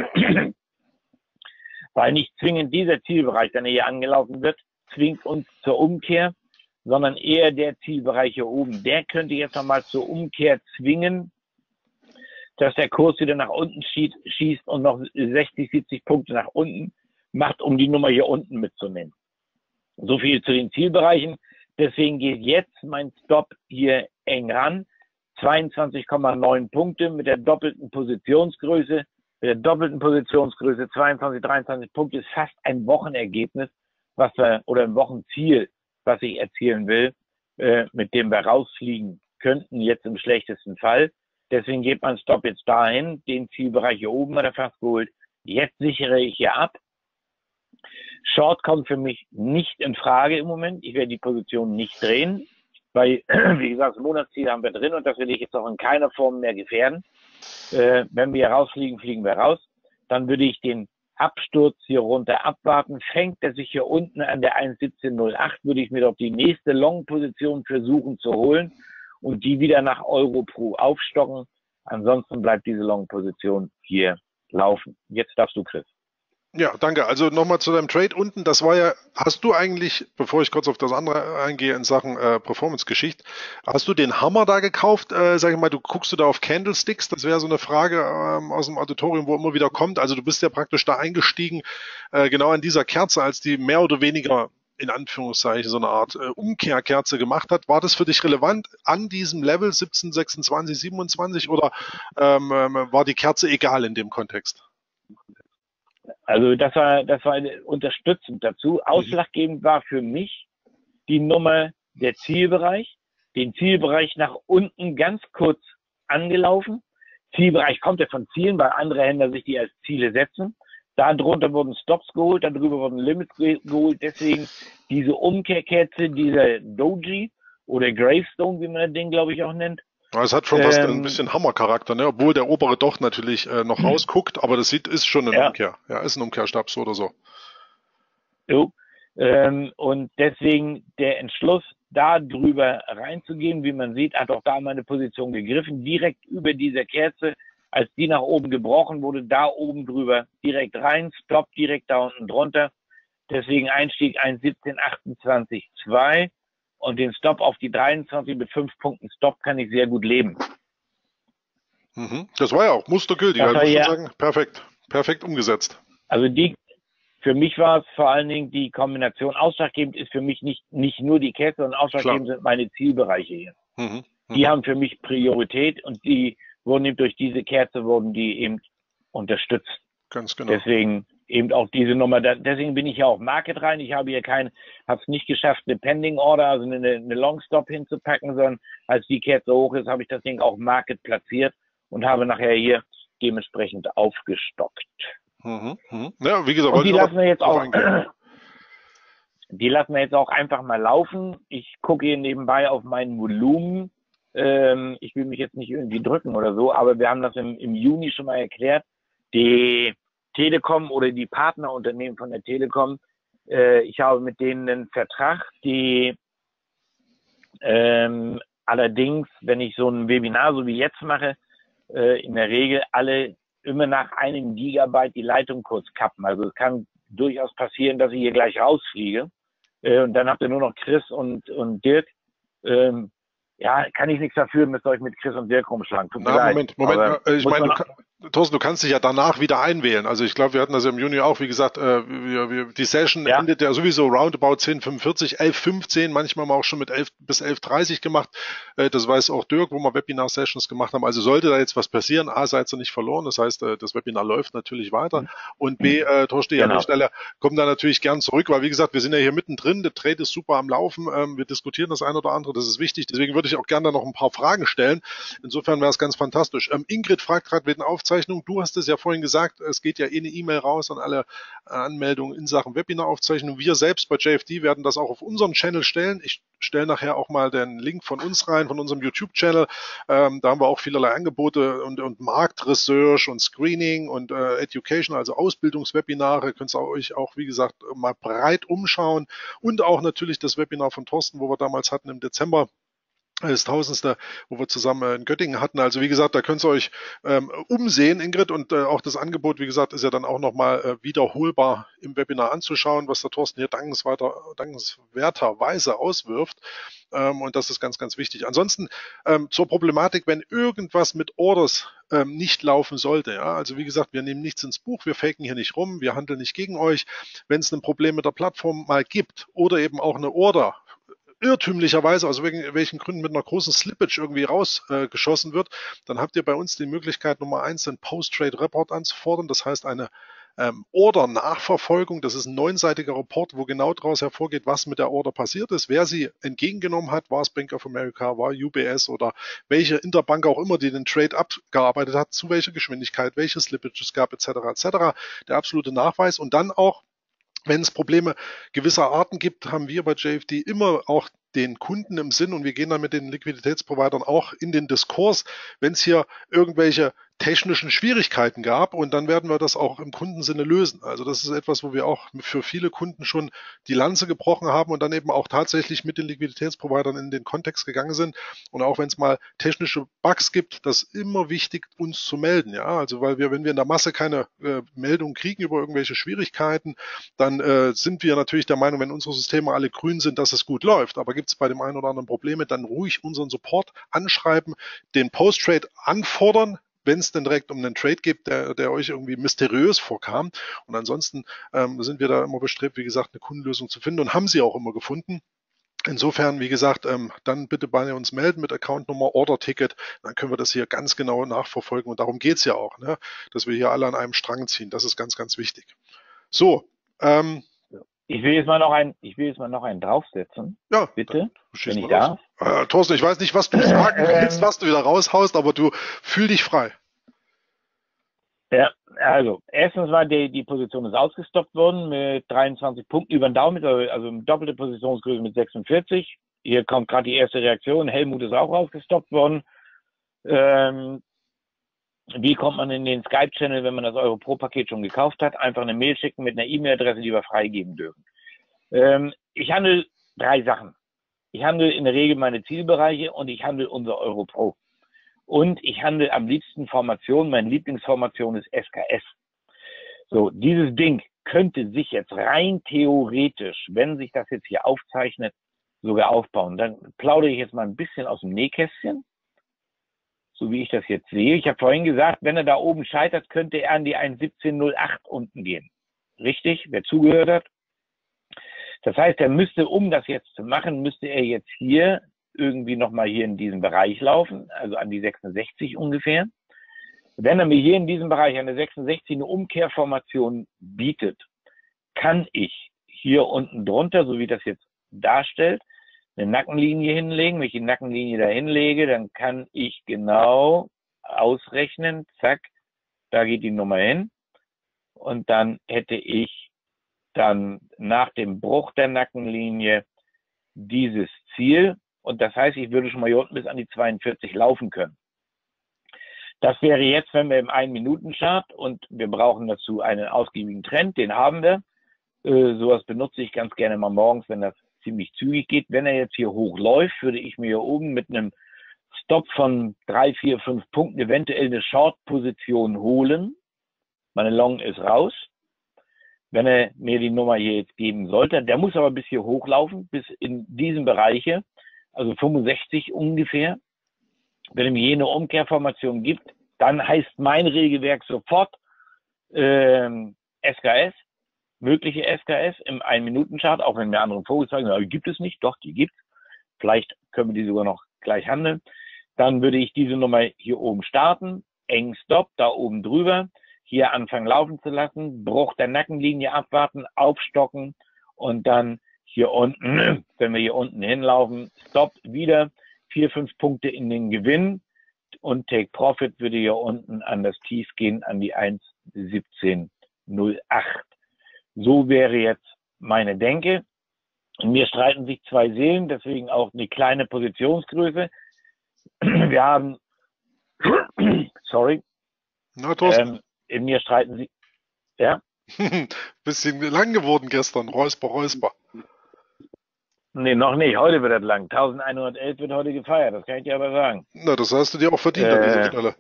weil nicht zwingend dieser Zielbereich, der hier angelaufen wird, zwingt uns zur Umkehr, sondern eher der Zielbereich hier oben. Der könnte jetzt nochmal zur Umkehr zwingen, dass der Kurs wieder nach unten schießt, schießt und noch sechzig, siebzig Punkte nach unten macht, um die Nummer hier unten mitzunehmen. So viel zu den Zielbereichen. Deswegen geht jetzt mein Stop hier eng ran. zweiundzwanzig Komma neun Punkte mit der doppelten Positionsgröße. Mit der doppelten Positionsgröße zweiundzwanzig, dreiundzwanzig Punkte ist fast ein Wochenergebnis, was wir, oder ein Wochenziel, was ich erzielen will, äh, mit dem wir rausfliegen könnten, jetzt im schlechtesten Fall. Deswegen geht mein Stop jetzt dahin. Den Zielbereich hier oben hat er fast geholt. Jetzt sichere ich hier ab. Short kommt für mich nicht in Frage im Moment. Ich werde die Position nicht drehen, weil, wie gesagt, das Monatsziel haben wir drin und das will ich jetzt auch in keiner Form mehr gefährden. Äh, wenn wir rausfliegen, fliegen wir raus. Dann würde ich den Absturz hier runter abwarten. Fängt er sich hier unten an der eins siebzehn null acht, würde ich mir doch die nächste Long-Position versuchen zu holen und die wieder nach Euro pro aufstocken. Ansonsten bleibt diese Long-Position hier laufen. Jetzt darfst du, Chris. Ja, danke. Also nochmal zu deinem Trade unten. Das war ja, hast du eigentlich, bevor ich kurz auf das andere eingehe in Sachen äh, Performance-Geschichte, hast du den Hammer da gekauft? Äh, sag ich mal, du guckst du da auf Candlesticks? Das wäre so eine Frage ähm, aus dem Auditorium, wo immer wieder kommt. Also du bist ja praktisch da eingestiegen, äh, genau an dieser Kerze, als die mehr oder weniger in Anführungszeichen so eine Art äh, Umkehrkerze gemacht hat. War das für dich relevant an diesem Level siebzehn, sechsundzwanzig, siebenundzwanzig oder ähm, war die Kerze egal in dem Kontext? Also das war, das war unterstützend dazu. Ausschlaggebend war für mich die Nummer der Zielbereich, den Zielbereich nach unten ganz kurz angelaufen. Zielbereich kommt ja von Zielen, weil andere Händler sich die als Ziele setzen. Darunter wurden Stops geholt, darüber wurden Limits geholt. Deswegen diese Umkehrkerze, dieser Doji oder Gravestone, wie man das Ding, glaube ich, auch nennt. Es hat schon ähm, was ein bisschen Hammercharakter, ne? Obwohl der obere doch natürlich äh, noch rausguckt, aber das sieht, ist schon eine ja. Umkehr. Ja, ist ein Umkehrstab so oder so. Jo. Ähm, und deswegen der Entschluss, da drüber reinzugehen, wie man sieht, hat auch da meine Position gegriffen, direkt über dieser Kerze, als die nach oben gebrochen wurde, da oben drüber direkt rein, Stop direkt da unten drunter. Deswegen Einstieg eins siebzehn achtundzwanzig zwei. Und den Stop auf die dreiundzwanzig mit fünf Punkten Stop kann ich sehr gut leben. Mhm. Das war ja auch mustergültig, also muss ich sagen, perfekt, perfekt umgesetzt. Also die, für mich war es vor allen Dingen die Kombination. Ausschlaggebend ist für mich nicht, nicht nur die Kette, sondern ausschlaggebend Klar. sind meine Zielbereiche hier. Mhm. Mhm. Die haben für mich Priorität und die wurden eben durch diese Kerze wurden die eben unterstützt. Ganz genau. Deswegen eben auch diese Nummer, deswegen bin ich ja auch Market rein. Ich habe hier kein, habe es nicht geschafft, eine Pending Order, also eine, eine Long Stop hinzupacken, sondern als die Kerze hoch ist, habe ich das Ding auch Market platziert und habe nachher hier dementsprechend aufgestockt. Mhm, mh. Ja, wie gesagt, und die lassen wir jetzt auch, die lassen wir jetzt auch einfach mal laufen. Ich gucke hier nebenbei auf mein Volumen. Ähm, ich will mich jetzt nicht irgendwie drücken oder so, aber wir haben das im, im Juni schon mal erklärt. Die Telekom oder die Partnerunternehmen von der Telekom Äh, ich habe mit denen einen Vertrag, die ähm, allerdings, wenn ich so ein Webinar so wie jetzt mache, äh, in der Regel alle immer nach einem Gigabyte die Leitung kurz kappen. Also es kann durchaus passieren, dass ich hier gleich rausfliege. Äh, und dann habt ihr nur noch Chris und, und Dirk. Ähm, ja, kann ich nichts dafür, müsst ihr euch mit Chris und Dirk rumschlagen. Tut mir Na, leid. Moment, Moment, Aber äh, ich muss meine, man du, kann- Thorsten, du kannst dich ja danach wieder einwählen. Also ich glaube, wir hatten das ja im Juni auch, wie gesagt, äh, wir, wir, die Session Ja. endet ja sowieso roundabout zehn Uhr fünfundvierzig, elf Uhr fünfzehn, manchmal haben wir auch schon mit elf bis elf Uhr dreißig gemacht. Äh, das weiß auch Dirk, wo wir Webinar-Sessions gemacht haben. Also sollte da jetzt was passieren, A, seid ihr nicht verloren, das heißt, äh, das Webinar läuft natürlich weiter. Und B, äh, Thorsten, Genau. an der Stelle kommt da natürlich gern zurück, weil wie gesagt, wir sind ja hier mittendrin, der Trade ist super am Laufen, ähm, wir diskutieren das ein oder andere, das ist wichtig. Deswegen würde ich auch gerne da noch ein paar Fragen stellen. Insofern wäre es ganz fantastisch. Ähm, Ingrid fragt gerade wegen Aufzeichnung. Du hast es ja vorhin gesagt, es geht ja eh eine E-Mail raus an alle Anmeldungen in Sachen Webinaraufzeichnung. Wir selbst bei J F D werden das auch auf unseren Channel stellen. Ich stelle nachher auch mal den Link von uns rein, von unserem YouTube-Channel. Ähm, da haben wir auch vielerlei Angebote und, und Marktresearch und Screening und äh, Education, also Ausbildungswebinare. Könnt ihr euch auch, wie gesagt, mal breit umschauen. Und auch natürlich das Webinar von Thorsten, wo wir damals hatten im Dezember. Das Tausendste, wo wir zusammen in Göttingen hatten. Also wie gesagt, da könnt ihr euch ähm, umsehen, Ingrid, und äh, auch das Angebot, wie gesagt, ist ja dann auch nochmal äh, wiederholbar im Webinar anzuschauen, was der Thorsten hier dankenswerter, dankenswerterweise auswirft. Ähm, und das ist ganz, ganz wichtig. Ansonsten ähm, zur Problematik, wenn irgendwas mit Orders ähm, nicht laufen sollte. Ja, also wie gesagt, wir nehmen nichts ins Buch, wir faken hier nicht rum, wir handeln nicht gegen euch. Wenn es ein Problem mit der Plattform mal gibt oder eben auch eine Order irrtümlicherweise, aus wegen, welchen Gründen mit einer großen Slippage irgendwie rausgeschossen äh, wird, dann habt ihr bei uns die Möglichkeit, Nummer eins, den Post-Trade-Report anzufordern. Das heißt, eine ähm, Order-Nachverfolgung. Das ist ein neunseitiger Report, wo genau daraus hervorgeht, was mit der Order passiert ist, wer sie entgegengenommen hat, war es Bank of America, war U B S oder welche Interbank auch immer, die den Trade abgearbeitet hat, zu welcher Geschwindigkeit, welche Slippage es gab, et cetera et cetera. Der absolute Nachweis und dann auch, wenn es Probleme gewisser Arten gibt, haben wir bei J F D immer auch den Kunden im Sinn und wir gehen dann mit den Liquiditätsprovidern auch in den Diskurs, wenn es hier irgendwelche technischen Schwierigkeiten gab und dann werden wir das auch im Kundensinne lösen. Also das ist etwas, wo wir auch für viele Kunden schon die Lanze gebrochen haben und dann eben auch tatsächlich mit den Liquiditätsprovidern in den Kontext gegangen sind. Und auch wenn es mal technische Bugs gibt, das ist immer wichtig, uns zu melden. Ja, also weil wir, wenn wir in der Masse keine äh, Meldung kriegen über irgendwelche Schwierigkeiten, dann äh, sind wir natürlich der Meinung, wenn unsere Systeme alle grün sind, dass es gut läuft. Aber gibt es bei dem einen oder anderen Probleme, dann ruhig unseren Support anschreiben, den Post-Trade anfordern, wenn es denn direkt um einen Trade geht, der, der euch irgendwie mysteriös vorkam. Und ansonsten ähm, sind wir da immer bestrebt, wie gesagt, eine Kundenlösung zu finden und haben sie auch immer gefunden. Insofern, wie gesagt, ähm, dann bitte bei uns melden mit Accountnummer, Order-Ticket, dann können wir das hier ganz genau nachverfolgen. Und darum geht's ja auch, ne? Dass wir hier alle an einem Strang ziehen. Das ist ganz, ganz wichtig. So, ähm, Ich will jetzt mal noch einen, ich will jetzt mal noch einen draufsetzen. ja, Bitte, schieß wenn ich mal los. darf. Äh, Thorsten, ich weiß nicht, was du sagen willst, was du wieder raushaust, aber du fühl dich frei. Ja, also erstens war die, die Position ist ausgestoppt worden mit dreiundzwanzig Punkten über den Daumen, also eine doppelte Positionsgröße mit sechsundvierzig. Hier kommt gerade die erste Reaktion. Helmut ist auch ausgestoppt worden. Ähm, wie kommt man in den Skype-Channel, wenn man das Euro-Pro-Paket schon gekauft hat? Einfach eine Mail schicken mit einer E-Mail-Adresse, die wir freigeben dürfen. Ähm, ich handle drei Sachen. Ich handle in der Regel meine Zielbereiche und ich handle unser Euro-Pro. Und ich handle am liebsten Formationen. Meine Lieblingsformation ist S K S. So, dieses Ding könnte sich jetzt rein theoretisch, wenn sich das jetzt hier aufzeichnet, sogar aufbauen. Dann plaudere ich jetzt mal ein bisschen aus dem Nähkästchen, so wie ich das jetzt sehe. Ich habe vorhin gesagt, wenn er da oben scheitert, könnte er an die eins siebzehn null acht unten gehen. Richtig? Wer zugehört hat? Das heißt, er müsste, um das jetzt zu machen, müsste er jetzt hier irgendwie nochmal hier in diesem Bereich laufen, also an die sechsundsechzig ungefähr. Wenn er mir hier in diesem Bereich an der sechsundsechzig eine Umkehrformation bietet, kann ich hier unten drunter, so wie das jetzt darstellt, eine Nackenlinie hinlegen. Wenn ich die Nackenlinie da hinlege, dann kann ich genau ausrechnen, zack, da geht die Nummer hin. Und dann hätte ich dann nach dem Bruch der Nackenlinie dieses Ziel. Und das heißt, ich würde schon mal hier unten bis an die zweiundvierzig laufen können. Das wäre jetzt, wenn wir im ein Minuten Chart und wir brauchen dazu einen ausgiebigen Trend, den haben wir. Äh, sowas benutze ich ganz gerne mal morgens, wenn das ziemlich zügig geht. Wenn er jetzt hier hochläuft, würde ich mir hier oben mit einem Stop von drei, vier, fünf Punkten eventuell eine Short-Position holen. Meine Long ist raus. Wenn er mir die Nummer hier jetzt geben sollte, der muss aber bis hier hochlaufen, bis in diesen Bereiche, also fünfundsechzig ungefähr. Wenn er mir hier eine Umkehrformation gibt, dann heißt mein Regelwerk sofort ähm, S K S, mögliche S K S im ein-Minuten-Chart, auch wenn mir andere Vogel sagen, aber gibt es nicht, doch, die gibt's. Vielleicht können wir die sogar noch gleich handeln. Dann würde ich diese Nummer hier oben starten, eng Stop, da oben drüber, hier anfangen laufen zu lassen, Bruch der Nackenlinie abwarten, aufstocken und dann hier unten, wenn wir hier unten hinlaufen, Stop wieder, vier, fünf Punkte in den Gewinn und Take Profit würde hier unten an das Tief gehen, an die eins siebzehn null acht. So wäre jetzt meine Denke. In mir streiten sich zwei Seelen, deswegen auch eine kleine Positionsgröße. Wir haben, sorry, Na, Thorsten. ähm, in mir streiten sie, ja? Bisschen lang geworden gestern, Räusper, Räusper. Nee, noch nicht, heute wird das lang. elfhundertelf wird heute gefeiert, das kann ich dir aber sagen. Na, das hast du dir auch verdient an dieser Äh, Stelle.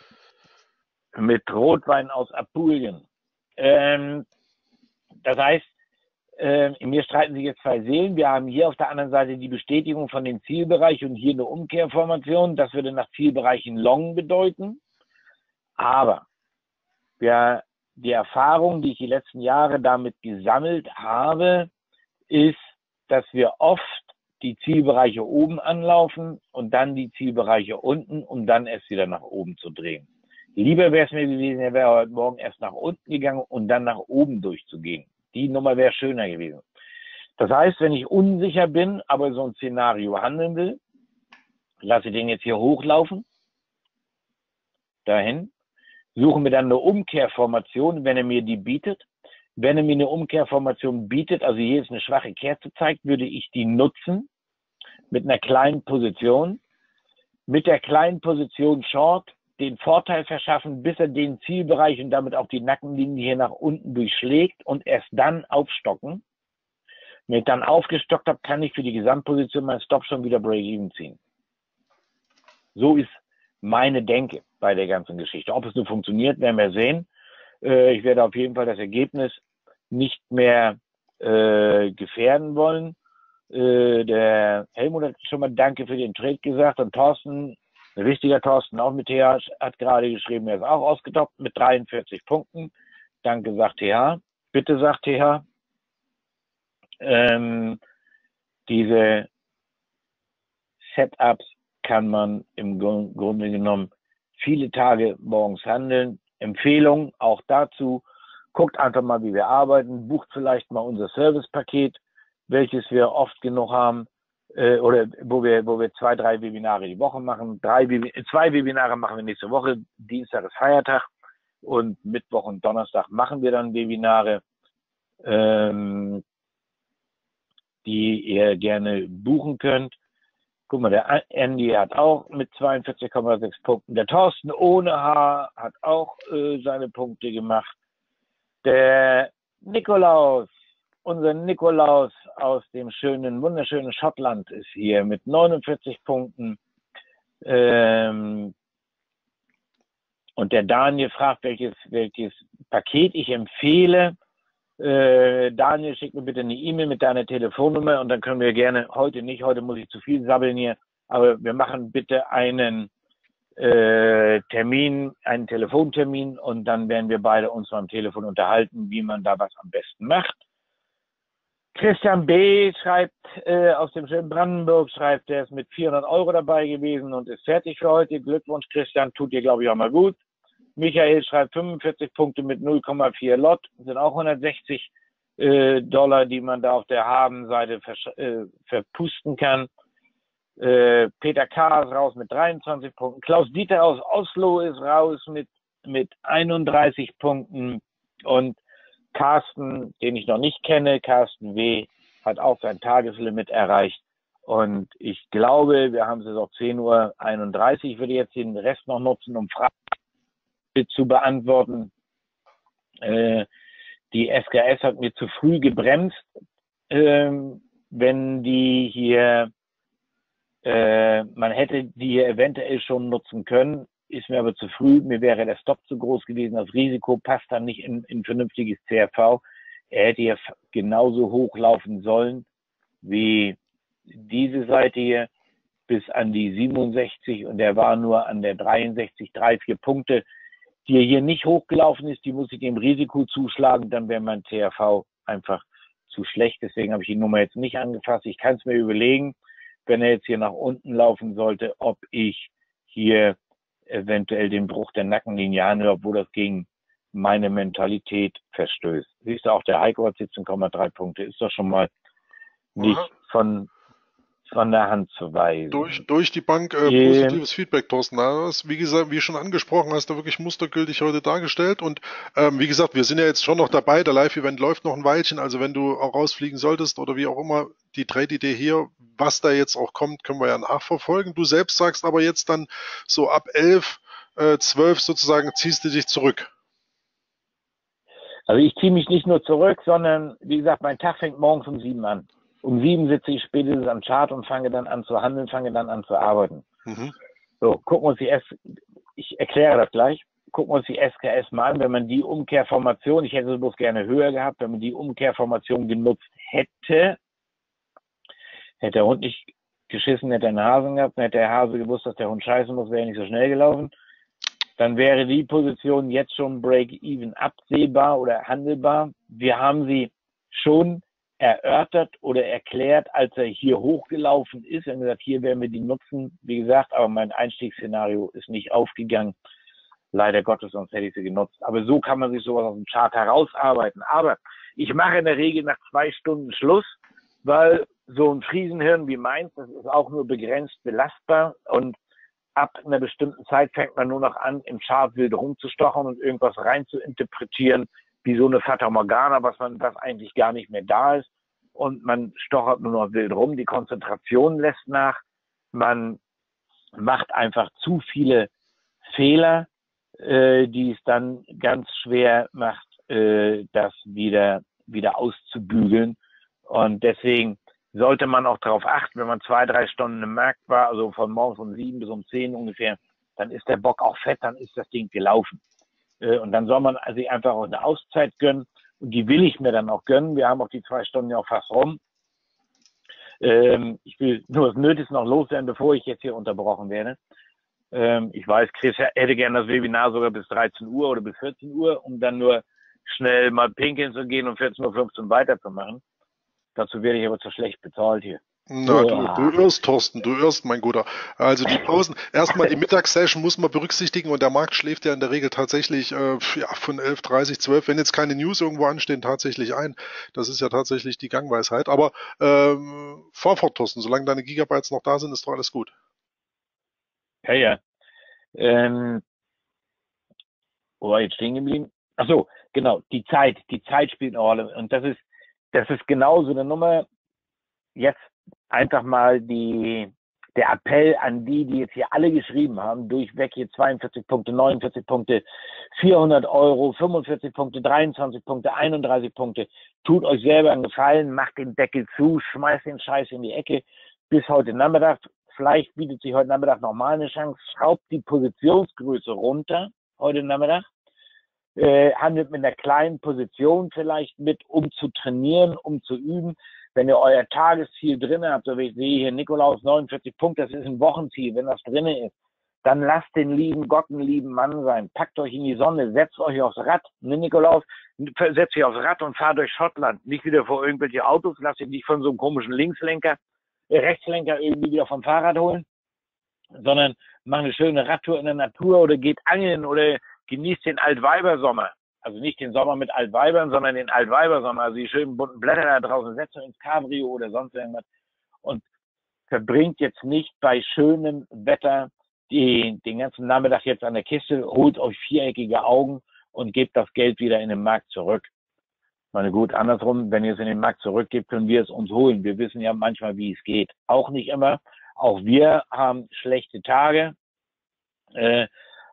Mit Rotwein aus Apulien. Ähm, das heißt, äh, in mir streiten sich jetzt zwei Seelen. Wir haben hier auf der anderen Seite die Bestätigung von dem Zielbereich und hier eine Umkehrformation. Das würde nach Zielbereichen Long bedeuten. Aber ja, die Erfahrung, die ich die letzten Jahre damit gesammelt habe, ist, dass wir oft die Zielbereiche oben anlaufen und dann die Zielbereiche unten, um dann erst wieder nach oben zu drehen. Lieber wäre es mir gewesen, er wäre heute Morgen erst nach unten gegangen und dann nach oben durchzugehen. Die Nummer wäre schöner gewesen. Das heißt, wenn ich unsicher bin, aber so ein Szenario handeln will, lasse ich den jetzt hier hochlaufen, dahin, suche mir dann eine Umkehrformation, wenn er mir die bietet. Wenn er mir eine Umkehrformation bietet, also hier ist eine schwache Kerze zeigt, würde ich die nutzen mit einer kleinen Position. Mit der kleinen Position Short den Vorteil verschaffen, bis er den Zielbereich und damit auch die Nackenlinie hier nach unten durchschlägt und erst dann aufstocken. Wenn ich dann aufgestockt habe, kann ich für die Gesamtposition meinen Stop schon wieder Break-Even ziehen. So ist meine Denke bei der ganzen Geschichte. Ob es so funktioniert, werden wir sehen. Äh, ich werde auf jeden Fall das Ergebnis nicht mehr äh, gefährden wollen. Äh, der Helmut hat schon mal Danke für den Trade gesagt und Thorsten, ein richtiger Thorsten, auch mit T H, hat gerade geschrieben, er ist auch ausgetoppt mit dreiundvierzig Punkten. Danke, sagt T H. Bitte, sagt T H. Ähm, diese Setups kann man im Grunde genommen viele Tage morgens handeln. Empfehlung auch dazu, guckt einfach mal, wie wir arbeiten, bucht vielleicht mal unser Servicepaket, welches wir oft genug haben, äh, oder wo wir, wo wir zwei, drei Webinare die Woche machen. Drei, zwei Webinare machen wir nächste Woche. Dienstag ist Feiertag und Mittwoch und Donnerstag machen wir dann Webinare, ähm, die ihr gerne buchen könnt. Guck mal, der Andy hat auch mit zweiundvierzig Komma sechs Punkten. Der Thorsten ohne Haar hat auch äh, seine Punkte gemacht. Der Nikolaus, unser Nikolaus aus dem schönen, wunderschönen Schottland ist hier mit neunundvierzig Punkten. Ähm, und der Daniel fragt, welches, welches Paket ich empfehle. Äh, Daniel, schick mir bitte eine E-Mail mit deiner Telefonnummer und dann können wir gerne, heute nicht, heute muss ich zu viel sabbeln hier, aber wir machen bitte einen äh, Termin, einen Telefontermin und dann werden wir beide uns am Telefon unterhalten, wie man da was am besten macht. Christian B. schreibt, äh, aus dem schönen Brandenburg, schreibt, der ist mit vierhundert Euro dabei gewesen und ist fertig für heute. Glückwunsch, Christian, tut dir, glaube ich, auch mal gut. Michael schreibt fünfundvierzig Punkte mit null Komma vier Lot, das sind auch hundertsechzig äh, Dollar, die man da auf der Habenseite äh, verpusten kann. Äh, Peter K. ist raus mit dreiundzwanzig Punkten. Klaus Dieter aus Oslo ist raus mit, mit einunddreißig Punkten. Und Carsten, den ich noch nicht kenne, Carsten W., hat auch sein Tageslimit erreicht. Und ich glaube, wir haben es jetzt auf zehn Uhr einunddreißig. Ich würde jetzt den Rest noch nutzen, um Fragen zu beantworten, äh, die S K S hat mir zu früh gebremst. Ähm, wenn die hier, äh, man hätte die hier eventuell schon nutzen können, ist mir aber zu früh. Mir wäre der Stop zu groß gewesen. Das Risiko passt dann nicht in, in vernünftiges C R V. Er hätte hier genauso hochlaufen sollen wie diese Seite hier bis an die siebenundsechzig und er war nur an der dreiundsechzig, drei, vier Punkte, die er hier nicht hochgelaufen ist, die muss ich dem Risiko zuschlagen, dann wäre mein C R V einfach zu schlecht. Deswegen habe ich die Nummer jetzt nicht angefasst. Ich kann es mir überlegen, wenn er jetzt hier nach unten laufen sollte, ob ich hier eventuell den Bruch der Nackenlinie anhöre, obwohl das gegen meine Mentalität verstößt. Siehst du, auch der Heiko hat siebzehn Komma drei Punkte. Ist doch schon mal nicht Aha. von, von der Hand zu weisen. Durch, durch die Bank äh, Ähm, positives Feedback, Thorsten. Das, wie gesagt, wie schon angesprochen, hast du wirklich mustergültig heute dargestellt. Und ähm, wie gesagt, wir sind ja jetzt schon noch dabei. Der Live-Event läuft noch ein Weilchen. Also wenn du auch rausfliegen solltest oder wie auch immer, die Trade-Idee hier, was da jetzt auch kommt, können wir ja nachverfolgen. Du selbst sagst aber jetzt dann so ab elf, äh, zwölf sozusagen, ziehst du dich zurück. Also ich ziehe mich nicht nur zurück, sondern wie gesagt, mein Tag fängt morgens um sieben an. Um sieben sitze ich spätestens am Chart und fange dann an zu handeln, fange dann an zu arbeiten. Mhm. So, gucken wir uns die S, ich erkläre das gleich, gucken wir uns die S K S mal an, wenn man die Umkehrformation, ich hätte es bloß gerne höher gehabt, wenn man die Umkehrformation genutzt hätte, hätte der Hund nicht geschissen, hätte er einen Hasen gehabt, dann hätte der Hase gewusst, dass der Hund scheißen muss, wäre nicht so schnell gelaufen. Dann wäre die Position jetzt schon Break-Even absehbar oder handelbar. Wir haben sie schon erörtert oder erklärt, als er hier hochgelaufen ist. Wir haben gesagt, hier werden wir die nutzen. Wie gesagt, aber mein Einstiegsszenario ist nicht aufgegangen. Leider Gottes, sonst hätte ich sie genutzt. Aber so kann man sich sowas aus dem Chart herausarbeiten. Aber ich mache in der Regel nach zwei Stunden Schluss, weil so ein Friesenhirn wie meins, das ist auch nur begrenzt belastbar und ab einer bestimmten Zeit fängt man nur noch an, im Chart wild rumzustochern und irgendwas rein zu interpretieren, wie so eine Fata Morgana, was man, was eigentlich gar nicht mehr da ist. Und man stochert nur noch wild rum. Die Konzentration lässt nach. Man macht einfach zu viele Fehler, äh, die es dann ganz schwer macht, äh, das wieder, wieder auszubügeln. Und deswegen sollte man auch darauf achten, wenn man zwei, drei Stunden im Markt war, also von morgens um sieben bis um zehn ungefähr, dann ist der Bock auch fett, dann ist das Ding gelaufen. Und dann soll man sich einfach auch eine Auszeit gönnen. Und die will ich mir dann auch gönnen. Wir haben auch die zwei Stunden ja auch fast rum. Ich will nur das Nötigste noch loswerden, bevor ich jetzt hier unterbrochen werde. Ich weiß, Chris hätte gerne das Webinar sogar bis dreizehn Uhr oder bis vierzehn Uhr, um dann nur schnell mal pinkeln zu gehen und vierzehn Uhr fünfzehn weiterzumachen. Dazu werde ich aber zu schlecht bezahlt hier. Na, du, du irrst, Thorsten, du irrst, mein Guter. Also die Pausen, erstmal die Mittagssession muss man berücksichtigen und der Markt schläft ja in der Regel tatsächlich äh, ja, von elf, dreißig, zwölf, wenn jetzt keine News irgendwo anstehen, tatsächlich ein. Das ist ja tatsächlich die Gangweisheit. Aber ähm, fahr fort, Thorsten, solange deine Gigabytes noch da sind, ist doch alles gut. Ja, ja. Ähm, wo war ich jetzt stehen geblieben? Ach so, genau, die Zeit, die Zeit spielt eine Rolle und das ist Das ist genauso eine Nummer. Jetzt einfach mal die, der Appell an die, die jetzt hier alle geschrieben haben, durchweg hier zweiundvierzig Punkte, neunundvierzig Punkte, vierhundert Euro, fünfundvierzig Punkte, dreiundzwanzig Punkte, einunddreißig Punkte. Tut euch selber einen Gefallen, macht den Deckel zu, schmeißt den Scheiß in die Ecke bis heute Nachmittag. Vielleicht bietet sich heute Nachmittag nochmal eine Chance. Schraubt die Positionsgröße runter heute Nachmittag. Äh, handelt mit einer kleinen Position vielleicht mit, um zu trainieren, um zu üben. Wenn ihr euer Tagesziel drin habt, so wie ich sehe hier Nikolaus neunundvierzig Punkte, das ist ein Wochenziel, wenn das drin ist, dann lasst den lieben Gott einen lieben Mann sein. Packt euch in die Sonne, setzt euch aufs Rad, ne Nikolaus, setzt euch aufs Rad und fahrt durch Schottland. Nicht wieder vor irgendwelche Autos, lasst euch nicht von so einem komischen Linkslenker, äh, Rechtslenker irgendwie wieder vom Fahrrad holen, sondern macht eine schöne Radtour in der Natur oder geht angeln oder genießt den Altweibersommer. Also nicht den Sommer mit Altweibern, sondern den Altweibersommer. Also die schönen bunten Blätter da draußen, setzt euch ins Cabrio oder sonst irgendwas und verbringt jetzt nicht bei schönem Wetter die, den ganzen Nachmittag jetzt an der Kiste, holt euch viereckige Augen und gebt das Geld wieder in den Markt zurück. Ich meine, gut, andersrum, wenn ihr es in den Markt zurückgebt, können wir es uns holen. Wir wissen ja manchmal, wie es geht. Auch nicht immer. Auch wir haben schlechte Tage. Äh,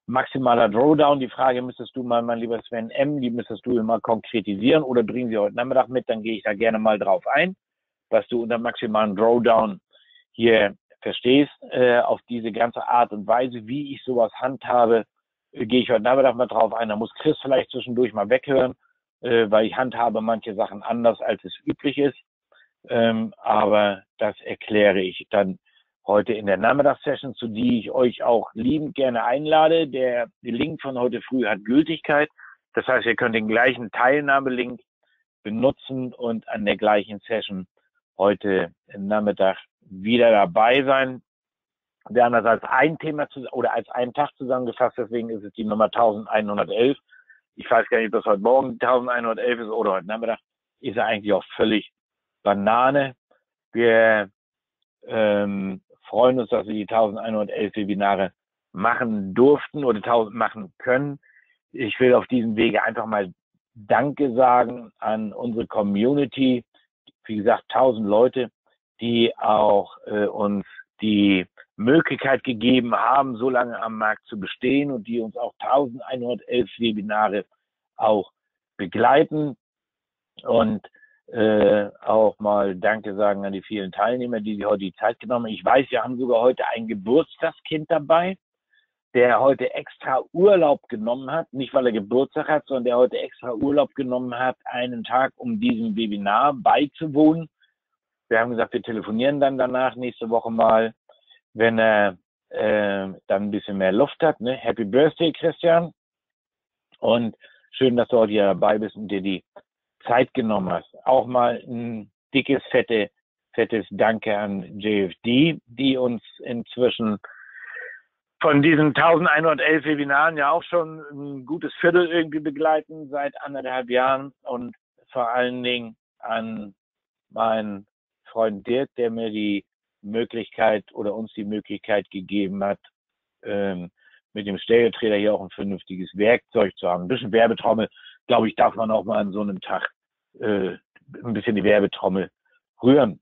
maximaler Drawdown. Die Frage müsstest du mal, mein lieber Sven M., die müsstest du immer konkretisieren oder bringen sie heute Nachmittag mit, dann gehe ich da gerne mal drauf ein, was du unter maximalen Drawdown hier verstehst. Äh, auf diese ganze Art und Weise, wie ich sowas handhabe, äh, gehe ich heute Nachmittag mal drauf ein. Da muss Chris vielleicht zwischendurch mal weghören, äh, weil ich handhabe manche Sachen anders, als es üblich ist. Ähm, aber das erkläre ich dann heute in der Nachmittagssession, zu die ich euch auch liebend gerne einlade. Der Link von heute früh hat Gültigkeit. Das heißt, ihr könnt den gleichen Teilnahmelink benutzen und an der gleichen Session heute Nachmittag wieder dabei sein. Wir haben das als ein Thema zu, oder als einen Tag zusammengefasst, deswegen ist es die Nummer elfhundertelf. Ich weiß gar nicht, ob das heute Morgen elfhundertelf ist oder heute Nachmittag. Ist ja eigentlich auch völlig Banane. Wir ähm, freuen uns, dass wir die elfhundertelf Webinare machen durften oder tausend machen können. Ich will auf diesem Wege einfach mal Danke sagen an unsere Community. Wie gesagt, tausend Leute, die auch äh, uns die Möglichkeit gegeben haben, so lange am Markt zu bestehen und die uns auch elfhundertelf Webinare auch begleiten. Und äh, auch mal Danke sagen an die vielen Teilnehmer, die sich heute die Zeit genommen haben. Ich weiß, wir haben sogar heute ein Geburtstagskind dabei, der heute extra Urlaub genommen hat, nicht weil er Geburtstag hat, sondern der heute extra Urlaub genommen hat, einen Tag, um diesem Webinar beizuwohnen. Wir haben gesagt, wir telefonieren dann danach nächste Woche mal, wenn er äh, dann ein bisschen mehr Luft hat. Ne? Happy Birthday, Christian. Und schön, dass du heute hier dabei bist und dir die Zeit genommen hast. Auch mal ein dickes, fette, fettes Danke an J F D, die uns inzwischen von diesen elfhundertelf Webinaren ja auch schon ein gutes Viertel irgendwie begleiten seit anderthalb Jahren und vor allen Dingen an meinen Freund Dirk, der mir die Möglichkeit oder uns die Möglichkeit gegeben hat, ähm, mit dem Stereo-Trader hier auch ein vernünftiges Werkzeug zu haben. Ein bisschen Werbetrommel, glaube ich, darf man auch mal an so einem Tag äh, ein bisschen die Werbetrommel rühren.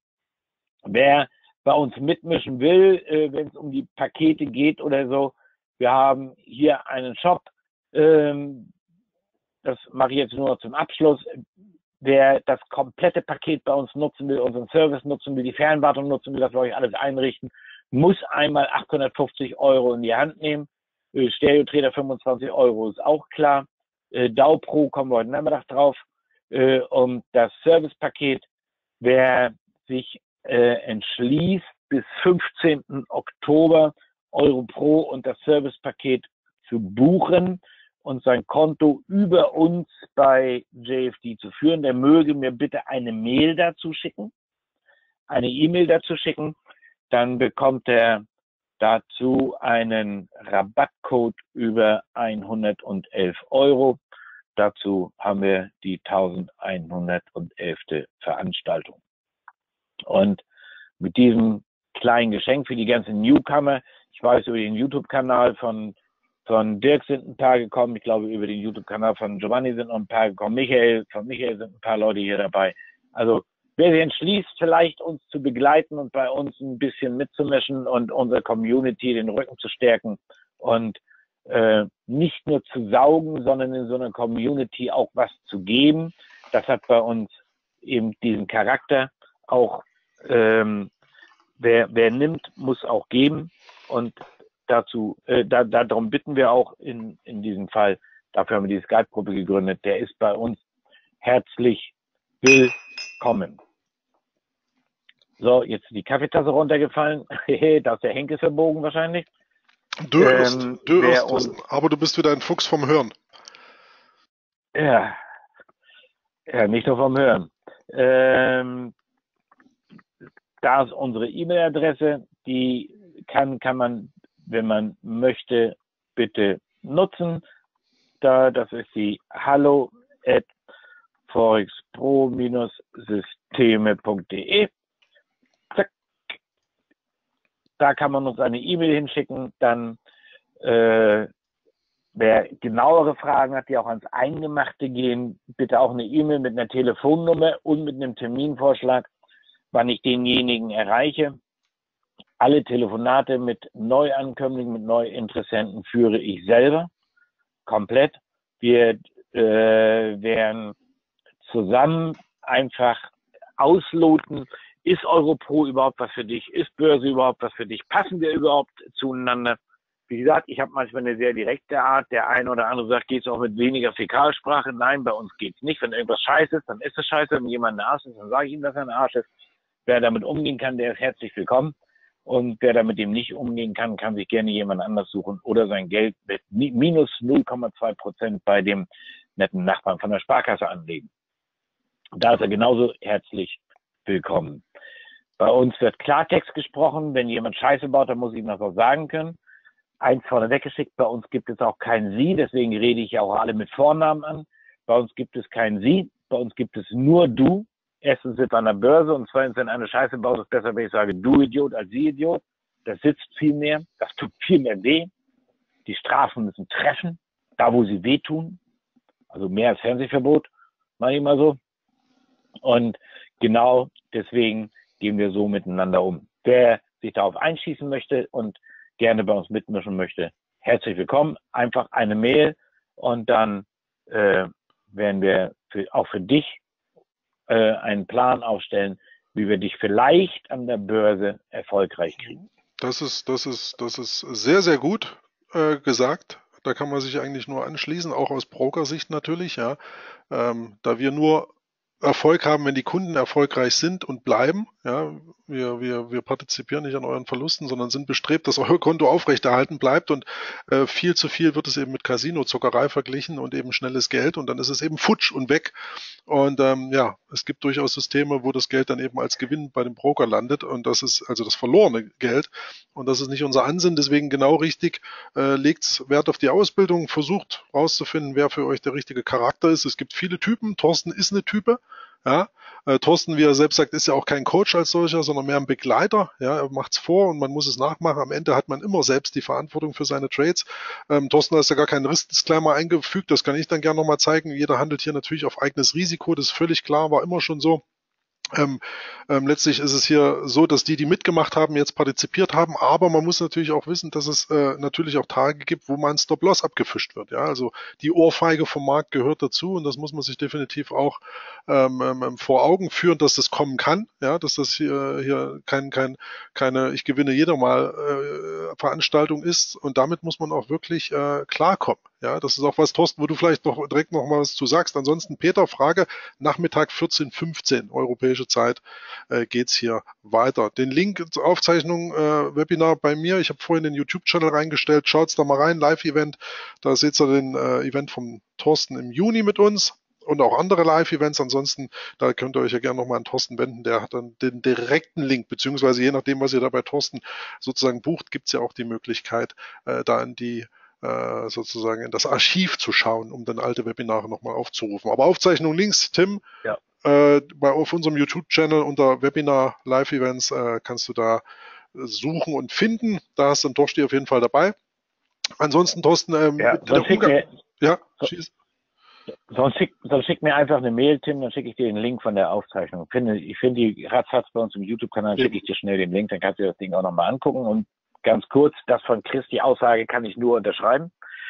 Wer bei uns mitmischen will, äh, wenn es um die Pakete geht oder so, wir haben hier einen Shop, ähm, das mache ich jetzt nur noch zum Abschluss. Wer das komplette Paket bei uns nutzen will, unseren Service nutzen will, die Fernwartung nutzen will, das wir euch alles einrichten, muss einmal achthundertfünfzig Euro in die Hand nehmen. Äh, Stereo-Trader fünfundzwanzig Euro ist auch klar. Äh, D A W Pro kommen wir heute Nachmittag drauf. Äh, um das Servicepaket, wer sich äh, entschließt, bis fünfzehnten Oktober Euro Pro und das Servicepaket zu buchen und sein Konto über uns bei J F D zu führen, der möge mir bitte eine Mail dazu schicken, eine E-Mail dazu schicken, dann bekommt er dazu einen Rabattcode über hundertelf Euro. Dazu haben wir die elfhundertelf Veranstaltung. Und mit diesem kleinen Geschenk für die ganzen Newcomer, ich weiß, über den YouTube-Kanal von, von Dirk sind ein paar gekommen, ich glaube, über den YouTube-Kanal von Giovanni sind noch ein paar gekommen, Michael, von Michael sind ein paar Leute hier dabei. Also, wer sich entschließt, vielleicht uns zu begleiten und bei uns ein bisschen mitzumischen und unserer Community den Rücken zu stärken und äh, nicht nur zu saugen, sondern in so einer Community auch was zu geben. Das hat bei uns eben diesen Charakter. Auch ähm, wer, wer nimmt, muss auch geben. Und dazu, äh, da, darum bitten wir auch in, in diesem Fall. Dafür haben wir die Skype-Gruppe gegründet. Der ist bei uns herzlich willkommen. So, jetzt ist die Kaffeetasse runtergefallen. Da ist der Henke verbogen wahrscheinlich. Du irrst, ähm, du irrst, uns, aber du bist wieder ein Fuchs vom Hören. Ja, ja, nicht nur vom Hören. Ähm, da ist unsere E-Mail-Adresse, die kann, kann man, wenn man möchte, bitte nutzen. Da, das ist die hallo at forexpro Systeme punkt de. Da kann man uns eine E-Mail hinschicken, dann äh, wer genauere Fragen hat, die auch ans Eingemachte gehen, bitte auch eine E-Mail mit einer Telefonnummer und mit einem Terminvorschlag, wann ich denjenigen erreiche. Alle Telefonate mit Neuankömmlingen, mit Neuinteressenten führe ich selber, komplett. Wir äh, werden zusammen einfach ausloten, ist Europro überhaupt was für dich, ist Börse überhaupt was für dich, passen wir überhaupt zueinander. Wie gesagt, ich habe manchmal eine sehr direkte Art, der eine oder andere sagt, geht's auch mit weniger Fäkalsprache? Nein, bei uns geht's nicht. Wenn irgendwas scheiße ist, dann ist es scheiße. Wenn jemand ein Arsch ist, dann sage ich ihm, dass er ein Arsch ist. Wer damit umgehen kann, der ist herzlich willkommen. Und wer damit dem nicht umgehen kann, kann sich gerne jemand anders suchen oder sein Geld mit minus null Komma zwei Prozent bei dem netten Nachbarn von der Sparkasse anlegen. Da ist er genauso herzlich willkommen. Bei uns wird Klartext gesprochen. Wenn jemand Scheiße baut, dann muss ich ihm das auch sagen können. Eins vorne weggeschickt, bei uns gibt es auch kein Sie, deswegen rede ich ja auch alle mit Vornamen an. Bei uns gibt es kein Sie, bei uns gibt es nur Du. Erstens sind wir an der Börse und zweitens, wenn eine Scheiße baut, ist es besser, wenn ich sage Du Idiot als Sie Idiot. Das sitzt viel mehr, das tut viel mehr weh. Die Strafen müssen treffen, da wo sie wehtun. Also mehr als Fernsehverbot, mache ich mal so. Und genau deswegen gehen wir so miteinander um. Wer sich darauf einschießen möchte und gerne bei uns mitmischen möchte, herzlich willkommen. Einfach eine Mail und dann äh, werden wir für, auch für dich äh, einen Plan aufstellen, wie wir dich vielleicht an der Börse erfolgreich kriegen. Das ist, das ist, das ist sehr, sehr gut äh, gesagt. Da kann man sich eigentlich nur anschließen, auch aus Brokersicht natürlich, ja. Ähm, da wir nur Erfolg haben, wenn die Kunden erfolgreich sind und bleiben. Ja, wir, wir, wir partizipieren nicht an euren Verlusten, sondern sind bestrebt, dass euer Konto aufrechterhalten bleibt und äh, viel zu viel wird es eben mit Casino-Zockerei verglichen und eben schnelles Geld und dann ist es eben futsch und weg. Und ähm, ja, es gibt durchaus Systeme, wo das Geld dann eben als Gewinn bei dem Broker landet und das ist also das verlorene Geld und das ist nicht unser Ansinnen, deswegen genau richtig, äh, legt Wert auf die Ausbildung, versucht rauszufinden, wer für euch der richtige Charakter ist. Es gibt viele Typen, Thorsten ist eine Type. Ja, äh, Thorsten, wie er selbst sagt, ist ja auch kein Coach als solcher, sondern mehr ein Begleiter. Ja, er macht's vor und man muss es nachmachen. Am Ende hat man immer selbst die Verantwortung für seine Trades. Ähm, Thorsten hat ja gar keinen Risk-Disclaimer eingefügt. Das kann ich dann gerne nochmal zeigen. Jeder handelt hier natürlich auf eigenes Risiko. Das ist völlig klar, war immer schon so. Ähm, ähm, letztlich ist es hier so, dass die, die mitgemacht haben, jetzt partizipiert haben, aber man muss natürlich auch wissen, dass es äh, natürlich auch Tage gibt, wo man Stop-Loss abgefischt wird. Ja, also die Ohrfeige vom Markt gehört dazu und das muss man sich definitiv auch ähm, ähm, vor Augen führen, dass das kommen kann. Ja, dass das hier, hier kein, kein, keine Ich gewinne jeder mal äh, Veranstaltung ist und damit muss man auch wirklich äh, klarkommen. Ja, das ist auch was, Thorsten, wo du vielleicht noch direkt noch mal was zu sagst. Ansonsten, Peter, Frage, Nachmittag vierzehn fünfzehn, europäische Zeit, äh, geht's hier weiter. Den Link zur Aufzeichnung, äh, Webinar bei mir, ich habe vorhin den YouTube-Channel reingestellt, schaut's da mal rein, Live-Event, da seht ihr den äh, Event vom Thorsten im Juni mit uns und auch andere Live-Events. Ansonsten, da könnt ihr euch ja gerne nochmal an Thorsten wenden, der hat dann den direkten Link, beziehungsweise je nachdem, was ihr da bei Thorsten sozusagen bucht, gibt's ja auch die Möglichkeit, äh, da in die sozusagen in das Archiv zu schauen, um dann alte Webinare nochmal aufzurufen. Aber Aufzeichnung links, Tim, ja. äh, bei, auf unserem YouTube-Channel unter Webinar Live-Events äh, kannst du da suchen und finden. Da ist dann Torsti auf jeden Fall dabei. Ansonsten, Thorsten, ähm, ja, der Umgang... Mir, ja, schieß. Sonst schick, sonst schick mir einfach eine Mail, Tim, dann schicke ich dir den Link von der Aufzeichnung. Ich finde, ich finde die ratzfatz bei uns im YouTube-Kanal, schicke ich dir schnell den Link, dann kannst du dir das Ding auch nochmal angucken. Und ganz kurz, das von Chris, die Aussage kann ich nur unterschreiben.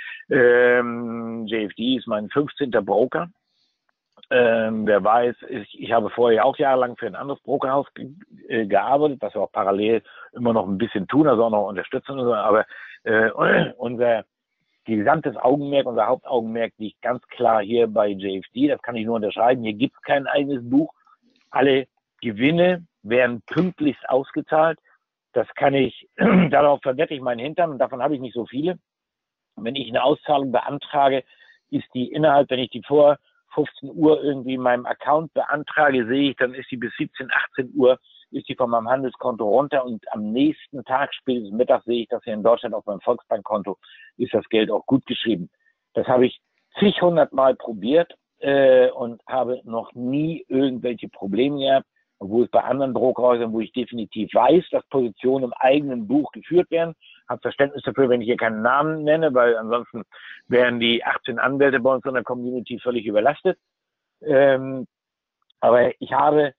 Ähm, J F D ist mein fünfzehnter Broker. Ähm, wer weiß, ich, ich habe vorher auch jahrelang für ein anderes Brokerhaus ge äh, gearbeitet, was wir auch parallel immer noch ein bisschen tun, also auch noch unterstützen. Aber äh, unser gesamtes Augenmerk, unser Hauptaugenmerk liegt ganz klar hier bei J F D. Das kann ich nur unterschreiben. Hier gibt es kein eigenes Buch. Alle Gewinne werden pünktlichst ausgezahlt. Das kann ich, darauf verwette ich meinen Hintern und davon habe ich nicht so viele. Wenn ich eine Auszahlung beantrage, ist die innerhalb, wenn ich die vor fünfzehn Uhr irgendwie in meinem Account beantrage, sehe ich, dann ist die bis siebzehn, achtzehn Uhr, ist die von meinem Handelskonto runter und am nächsten Tag, spätestens Mittag, sehe ich, dass hier in Deutschland auf meinem Volksbankkonto ist das Geld auch gut geschrieben. Das habe ich zig hundert Mal probiert äh, und habe noch nie irgendwelche Probleme gehabt. Obwohl es bei anderen Brokerhäusern, wo ich definitiv weiß, dass Positionen im eigenen Buch geführt werden, habe Verständnis dafür, wenn ich hier keinen Namen nenne, weil ansonsten wären die achtzehn Anwälte bei uns in der Community völlig überlastet. Ähm, aber ich habe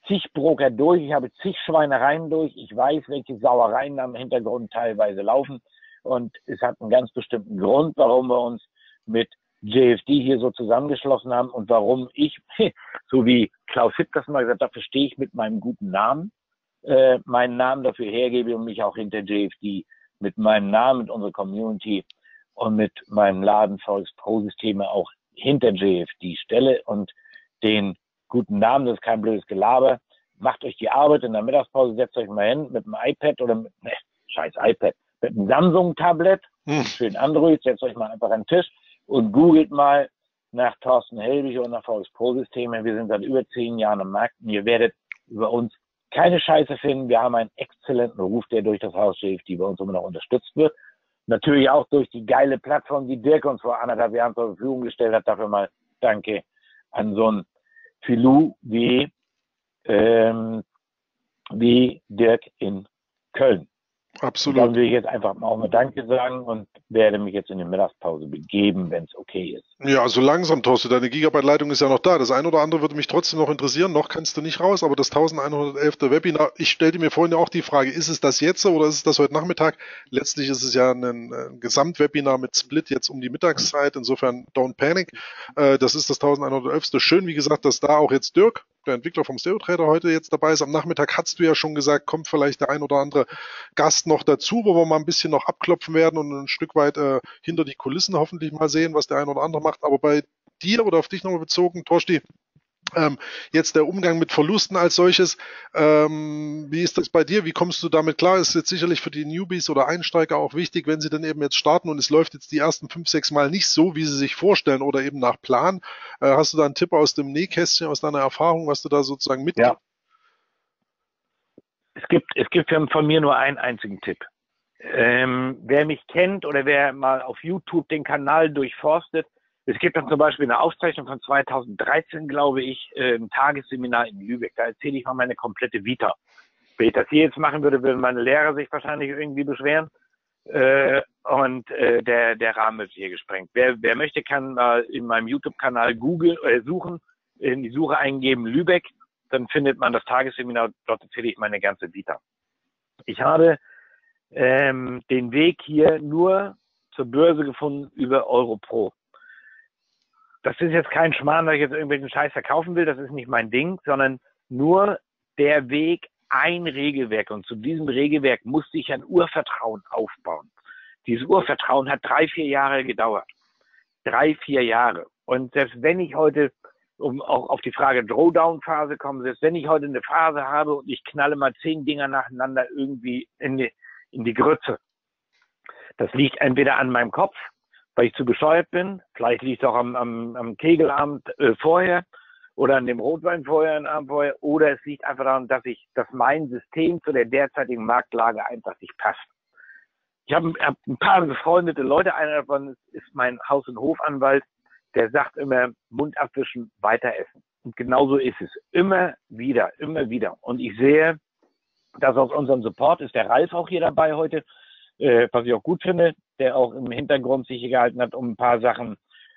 zig Broker durch, ich habe zig Schweinereien durch, ich weiß, welche Sauereien am Hintergrund teilweise laufen und es hat einen ganz bestimmten Grund, warum wir uns mit J F D hier so zusammengeschlossen haben und warum ich, so wie Klaus Hipp das mal gesagt hat, dafür stehe ich mit meinem guten Namen, äh, meinen Namen dafür hergebe und mich auch hinter J F D mit meinem Namen, mit unserer Community und mit meinem Laden Forex Pro Systeme auch hinter J F D stelle und den guten Namen, das ist kein blödes Gelaber, macht euch die Arbeit in der Mittagspause, setzt euch mal hin mit einem iPad oder mit, ne, scheiß iPad, mit einem Samsung-Tablet, hm. schön Android, setzt euch mal einfach an den Tisch und googelt mal nach Thorsten Helbig und nach Forex Pro Systeme. Wir sind seit über zehn Jahren am Markt und ihr werdet über uns keine Scheiße finden. Wir haben einen exzellenten Ruf, der durch das Haus J F D bei uns immer noch unterstützt wird. Natürlich auch durch die geile Plattform, die Dirk uns vor anderthalb Jahren zur Verfügung gestellt hat. Dafür mal danke an so einen Filou wie, ähm, wie Dirk in Köln. Absolut. Und dann will ich jetzt einfach mal auch mal Danke sagen und werde mich jetzt in die Mittagspause begeben, wenn es okay ist. Ja, also langsam, Thorsten, deine Gigabyte-Leitung ist ja noch da. Das ein oder andere würde mich trotzdem noch interessieren. Noch kannst du nicht raus, aber das elfhundertelf. Webinar, ich stellte mir vorhin ja auch die Frage, ist es das jetzt oder ist es das heute Nachmittag? Letztlich ist es ja ein, ein Gesamtwebinar mit Split jetzt um die Mittagszeit. Insofern don't panic. Äh, das ist das elfhundertelf. Schön, wie gesagt, dass da auch jetzt Dirk, der Entwickler vom Stereo Trader, heute jetzt dabei ist. Am Nachmittag hast du ja schon gesagt, kommt vielleicht der ein oder andere Gast noch dazu, wo wir mal ein bisschen noch abklopfen werden und ein Stück weit äh, hinter die Kulissen hoffentlich mal sehen, was der ein oder andere macht. Aber bei dir oder auf dich nochmal bezogen, Torsti, ähm, jetzt der Umgang mit Verlusten als solches, ähm, wie ist das bei dir? Wie kommst du damit klar? Ist jetzt sicherlich für die Newbies oder Einsteiger auch wichtig, wenn sie dann eben jetzt starten und es läuft jetzt die ersten fünf, sechs Mal nicht so, wie sie sich vorstellen oder eben nach Plan. Äh, hast du da einen Tipp aus dem Nähkästchen, aus deiner Erfahrung, was du da sozusagen mitgibst? Ja. Es gibt, es gibt von mir nur einen einzigen Tipp. Ähm, wer mich kennt oder wer mal auf YouTube den Kanal durchforstet, es gibt dann zum Beispiel eine Aufzeichnung von zweitausenddreizehn, glaube ich, äh, ein Tagesseminar in Lübeck. Da erzähle ich mal meine komplette Vita. Wenn ich das hier jetzt machen würde, würden meine Lehrer sich wahrscheinlich irgendwie beschweren. Äh, und äh, der, der Rahmen wird hier gesprengt. Wer, wer möchte, kann mal in meinem YouTube-Kanal Google äh, suchen, in die Suche eingeben Lübeck. Dann findet man das Tagesseminar. Dort erzähle ich meine ganze Vita. Ich habe ähm, den Weg hier nur zur Börse gefunden über Europro. Das ist jetzt kein Schmarrn, dass ich jetzt irgendwelchen Scheiß verkaufen will. Das ist nicht mein Ding, sondern nur der Weg, ein Regelwerk. Und zu diesem Regelwerk musste ich ein Urvertrauen aufbauen. Dieses Urvertrauen hat drei, vier Jahre gedauert. Drei, vier Jahre. Und selbst wenn ich heute, um auch auf die Frage Drawdown-Phase kommen, selbst wenn ich heute eine Phase habe und ich knalle mal zehn Dinger nacheinander irgendwie in die, in die Grütze. Das liegt entweder an meinem Kopf, weil ich zu bescheuert bin, vielleicht liegt es auch am, am, am Kegelabend äh, vorher oder an dem Rotwein vorher, einen Abend vorher, oder es liegt einfach daran, dass ich, dass mein System zu der derzeitigen Marktlage einfach nicht passt. Ich habe hab ein paar befreundete Leute, einer davon ist mein Haus- und Hofanwalt, der sagt immer, Mund abwischen, weiter essen. Und genauso ist es. Immer wieder, immer wieder. Und ich sehe, dass aus unserem Support ist der Ralf auch hier dabei heute, äh, was ich auch gut finde, der auch im Hintergrund sich hier gehalten hat, um ein paar Sachen,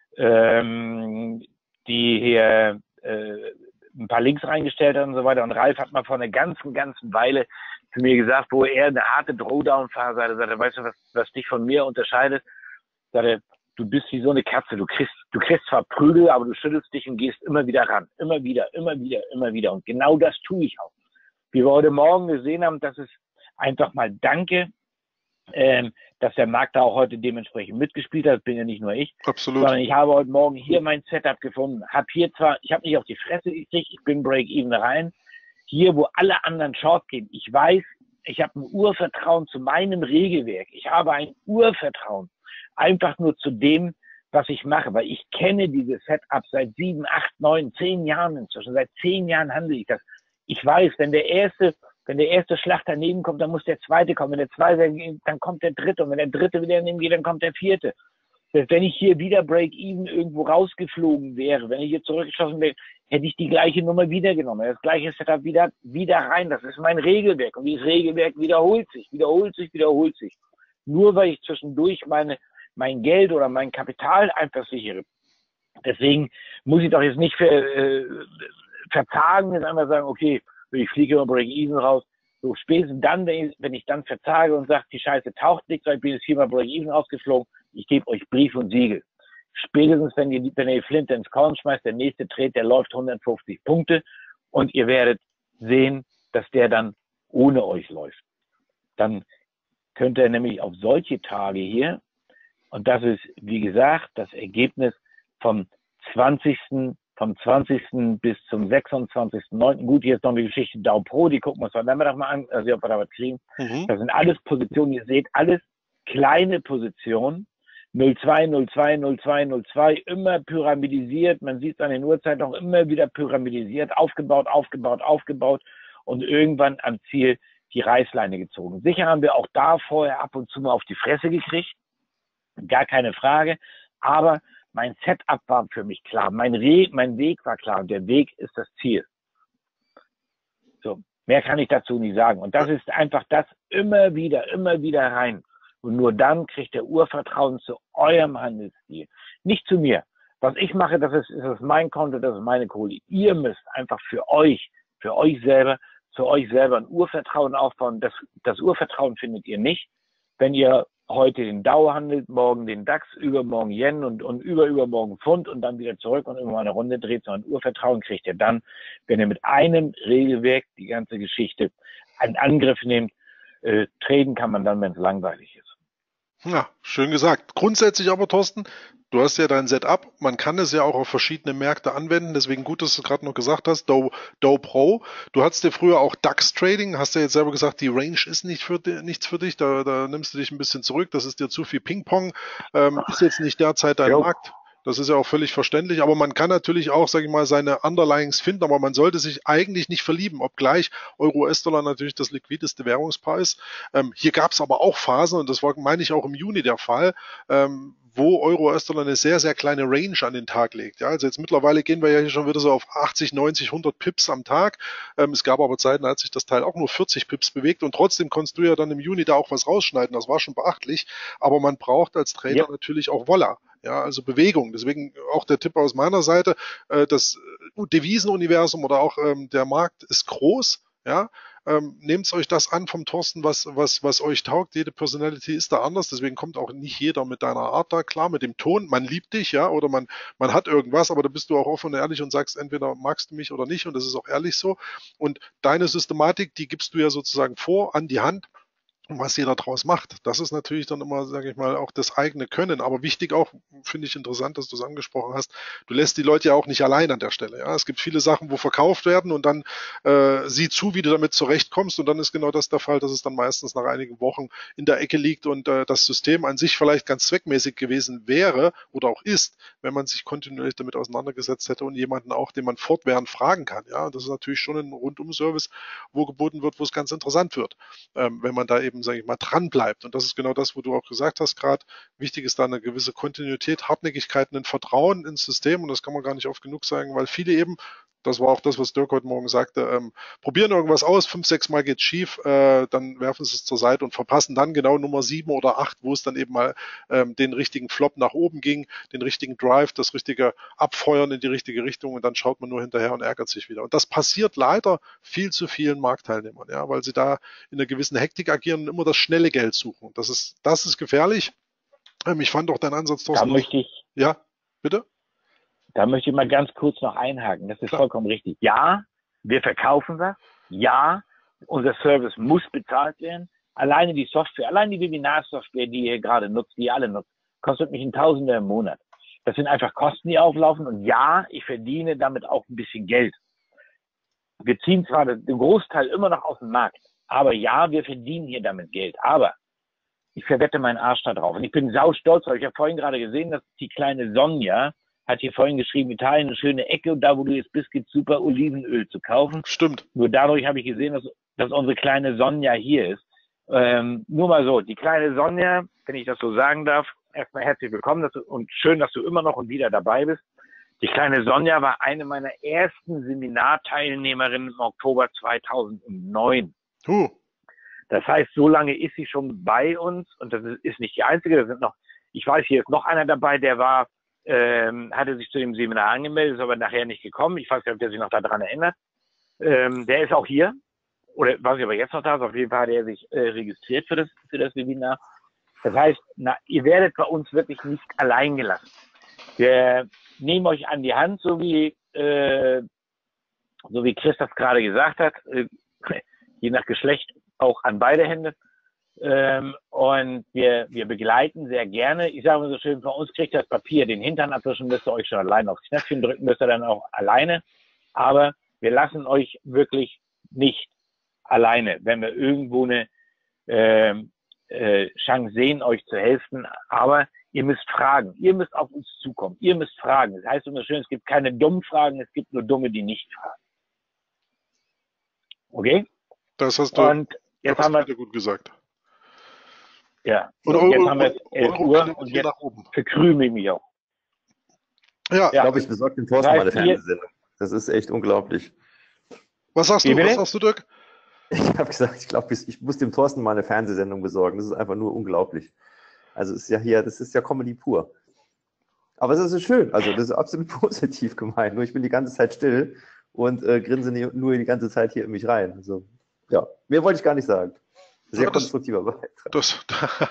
ähm, die hier äh, ein paar Links reingestellt hat und so weiter. Und Ralf hat mal vor einer ganzen, ganzen Weile zu mir gesagt, wo er eine harte Drawdown-Phase hatte, sagte, weißt du, was, was dich von mir unterscheidet? Sagte, du bist wie so eine Katze, du kriegst, du kriegst zwar Prügel, aber du schüttelst dich und gehst immer wieder ran. Immer wieder, immer wieder, immer wieder. Und genau das tue ich auch. Wie wir heute Morgen gesehen haben, das ist einfach mal Danke, ähm, dass der Markt da auch heute dementsprechend mitgespielt hat. Das bin ja nicht nur ich. Absolut. Sondern ich habe heute Morgen hier mein Setup gefunden. Hab hier zwar, ich habe nicht auf die Fresse gekriegt, ich bin Break-Even rein. Hier, wo alle anderen Short gehen. Ich weiß, ich habe ein Urvertrauen zu meinem Regelwerk. Ich habe ein Urvertrauen. Einfach nur zu dem, was ich mache. Weil ich kenne diese Setup seit sieben, acht, neun, zehn Jahren inzwischen. Seit zehn Jahren handle ich das. Ich weiß, wenn der erste, wenn der erste Schlag daneben kommt, dann muss der zweite kommen. Wenn der zweite, dann kommt der dritte. Und wenn der dritte wieder daneben geht, dann kommt der vierte. Selbst wenn ich hier wieder Break-Even irgendwo rausgeflogen wäre, wenn ich hier zurückgeschossen wäre, hätte ich die gleiche Nummer wieder genommen. Das gleiche Setup wieder, wieder rein. Das ist mein Regelwerk. Und dieses Regelwerk wiederholt sich, wiederholt sich, wiederholt sich. Nur weil ich zwischendurch meine, mein Geld oder mein Kapital einfach sichere. Deswegen muss ich doch jetzt nicht ver, äh, verzagen, jetzt einmal sagen, okay, so ich fliege über Break-Even raus. So spätestens dann, wenn ich, wenn ich dann verzage und sage, die Scheiße taucht nicht, weil ich bin jetzt viermal Break-Even ausgeflogen, ich gebe euch Brief und Siegel. Spätestens, wenn ihr, wenn ihr die Flinte ins Korn schmeißt, der nächste Trade, der läuft hundertfünfzig Punkte und ihr werdet sehen, dass der dann ohne euch läuft. Dann könnt ihr nämlich auf solche Tage hier, und das ist, wie gesagt, das Ergebnis vom zwanzigsten vom zwanzigsten bis zum sechsundzwanzigsten neunten Gut, hier ist noch die Geschichte Dow Pro, die gucken wir uns dann doch mal an, also ob wir da was kriegen. Mhm. Das sind alles Positionen, ihr seht, alles kleine Positionen, null Komma zwei, null Komma zwei, null Komma zwei, null Komma zwei, immer pyramidisiert, man sieht es an den Uhrzeiten auch immer wieder pyramidisiert, aufgebaut, aufgebaut, aufgebaut und irgendwann am Ziel die Reißleine gezogen. Sicher haben wir auch da vorher ab und zu mal auf die Fresse gekriegt, gar keine Frage, aber mein Setup war für mich klar, mein, Re mein Weg war klar und der Weg ist das Ziel. So, mehr kann ich dazu nicht sagen. Und das ist einfach das immer wieder, immer wieder rein. Und nur dann kriegt der Urvertrauen zu eurem Handelsstil. Nicht zu mir. Was ich mache, das ist, das ist mein Konto, das ist meine Kohle. Ihr müsst einfach für euch, für euch selber, zu euch selber ein Urvertrauen aufbauen. Das, das Urvertrauen findet ihr nicht, wenn ihr heute den Dow handelt, morgen den DAX, übermorgen Yen und, und über, übermorgen Pfund und dann wieder zurück und immer eine Runde dreht, sondern Urvertrauen kriegt ihr dann, wenn ihr mit einem Regelwerk die ganze Geschichte einen Angriff nehmt. Äh, traden kann man dann, wenn es langweilig ist. Ja, schön gesagt. Grundsätzlich aber, Thorsten, du hast ja dein Setup, man kann es ja auch auf verschiedene Märkte anwenden, deswegen gut, dass du gerade noch gesagt hast, Dow, Dow Pro. Du hattest ja früher auch DAX-Trading, hast ja jetzt selber gesagt, die Range ist nicht für, nichts für dich, da, da nimmst du dich ein bisschen zurück, das ist dir zu viel Ping-Pong, ähm, ist jetzt nicht derzeit dein jo. Markt. Das ist ja auch völlig verständlich, aber man kann natürlich auch, sage ich mal, seine Underlyings finden, aber man sollte sich eigentlich nicht verlieben, obgleich Euro-U S-Dollar natürlich das liquideste Währungspaar ist. Ähm, hier gab es aber auch Phasen, und das war, meine ich, auch im Juni der Fall, ähm, wo Euro-U S-Dollar eine sehr, sehr kleine Range an den Tag legt. Ja, also jetzt mittlerweile gehen wir ja hier schon wieder so auf achtzig, neunzig, hundert Pips am Tag. Ähm, es gab aber Zeiten, da hat sich das Teil auch nur vierzig Pips bewegt und trotzdem konntest du ja dann im Juni da auch was rausschneiden. Das war schon beachtlich, aber man braucht als Trader yep. natürlich auch Volla. Ja, also Bewegung. Deswegen auch der Tipp aus meiner Seite, äh, das Devisenuniversum oder auch ähm, der Markt ist groß. Ja, ähm, nehmt euch das an vom Thorsten, was, was, was euch taugt. Jede Personality ist da anders. Deswegen kommt auch nicht jeder mit deiner Art da klar, mit dem Ton. Man liebt dich, ja, oder man, man hat irgendwas, aber da bist du auch offen und ehrlich und sagst, entweder magst du mich oder nicht. Und das ist auch ehrlich so. Und deine Systematik, die gibst du ja sozusagen vor, an die Hand. Und was jeder draus macht, das ist natürlich dann immer, sage ich mal, auch das eigene Können. Aber wichtig auch, finde ich interessant, dass du es angesprochen hast, du lässt die Leute ja auch nicht allein an der Stelle. Ja, es gibt viele Sachen, wo verkauft werden und dann äh, sieh zu, wie du damit zurechtkommst. Und dann ist genau das der Fall, dass es dann meistens nach einigen Wochen in der Ecke liegt und äh, das System an sich vielleicht ganz zweckmäßig gewesen wäre oder auch ist, wenn man sich kontinuierlich damit auseinandergesetzt hätte und jemanden auch, den man fortwährend fragen kann. Ja, und das ist natürlich schon ein Rundum-Service, wo geboten wird, wo es ganz interessant wird, ähm, wenn man da eben sage ich mal, dran bleibt. Und das ist genau das, wo du auch gesagt hast gerade. Wichtig ist da eine gewisse Kontinuität, Hartnäckigkeit, ein Vertrauen ins System. Und das kann man gar nicht oft genug sagen, weil viele eben, das war auch das, was Dirk heute Morgen sagte, ähm, probieren irgendwas aus, fünf, sechs Mal geht's schief, äh, dann werfen sie es zur Seite und verpassen dann genau Nummer sieben oder acht, wo es dann eben mal ähm, den richtigen Flop nach oben ging, den richtigen Drive, das richtige Abfeuern in die richtige Richtung und dann schaut man nur hinterher und ärgert sich wieder. Und das passiert leider viel zu vielen Marktteilnehmern, ja, weil sie da in einer gewissen Hektik agieren und immer das schnelle Geld suchen. Das ist, das ist gefährlich. Ähm, ich fand auch deinen Ansatz, Thorsten. Da möchte ich, ja, bitte? Da möchte ich mal ganz kurz noch einhaken. Das ist Klar. vollkommen richtig. Ja, wir verkaufen das. Ja, unser Service muss bezahlt werden. Alleine die Software, allein die Webinar-Software, die ihr gerade nutzt, die ihr alle nutzt, kostet mich ein Tausender im Monat. Das sind einfach Kosten, die auflaufen. Und ja, ich verdiene damit auch ein bisschen Geld. Wir ziehen zwar den Großteil immer noch aus dem Markt, aber ja, wir verdienen hier damit Geld. Aber ich verwette meinen Arsch da drauf. Und ich bin saustolz, weil ich habe vorhin gerade gesehen, dass die kleine Sonja hat hier vorhin geschrieben, Italien eine schöne Ecke und da, wo du jetzt bist, gibt es super Olivenöl zu kaufen. Stimmt. Nur dadurch habe ich gesehen, dass, dass unsere kleine Sonja hier ist. Ähm, nur mal so, die kleine Sonja, wenn ich das so sagen darf, erstmal herzlich willkommen dass du, und schön, dass du immer noch und wieder dabei bist. Die kleine Sonja war eine meiner ersten Seminarteilnehmerinnen im Oktober zweitausendneun. Huh. Das heißt, so lange ist sie schon bei uns und das ist nicht die einzige. Da sind noch, ich weiß, hier ist noch einer dabei, der war, ähm, hatte sich zu dem Seminar angemeldet, ist aber nachher nicht gekommen. Ich weiß nicht, ob der sich noch daran erinnert. Ähm, der ist auch hier. Oder weiß ich, ob er jetzt noch da ist. Auf jeden Fall hat er sich äh, registriert für das, für das Webinar. Das heißt, na, ihr werdet bei uns wirklich nicht allein gelassen. Wir nehmen euch an die Hand, so wie, äh, so wie Chris das gerade gesagt hat, äh, je nach Geschlecht auch an beide Hände. Ähm, und wir, wir begleiten sehr gerne. Ich sage mal so schön, von uns kriegt das Papier den Hintern abwischen, müsst ihr euch schon allein aufs Knöpfchen drücken, müsst ihr dann auch alleine. Aber wir lassen euch wirklich nicht alleine, wenn wir irgendwo eine äh, äh, Chance sehen, euch zu helfen. Aber ihr müsst fragen. Ihr müsst auf uns zukommen. Ihr müsst fragen. Das heißt immer schön, es gibt keine dummen Fragen, es gibt nur Dumme, die nicht fragen. Okay? Das hast du, und jetzt das haben wir, hast du gut gesagt. Ja, und, und jetzt Euro, haben wir elf Uhr und jetzt verkrümel ich mich auch. Ja, ich glaube, ich besorge dem Thorsten das heißt, meine Fernsehsendung. Das ist echt unglaublich. Was sagst du, was sagst du, Dirk? Ich habe gesagt, ich glaube, ich muss dem Thorsten mal eine Fernsehsendung besorgen. Das ist einfach nur unglaublich. Also es ist ja hier, das ist ja Comedy pur. Aber es ist schön, also das ist absolut positiv gemeint. Nur ich bin die ganze Zeit still und äh, grinse nur die ganze Zeit hier in mich rein. Also ja, mehr wollte ich gar nicht sagen. Sehr ja, das, konstruktiver Beitrag. Das,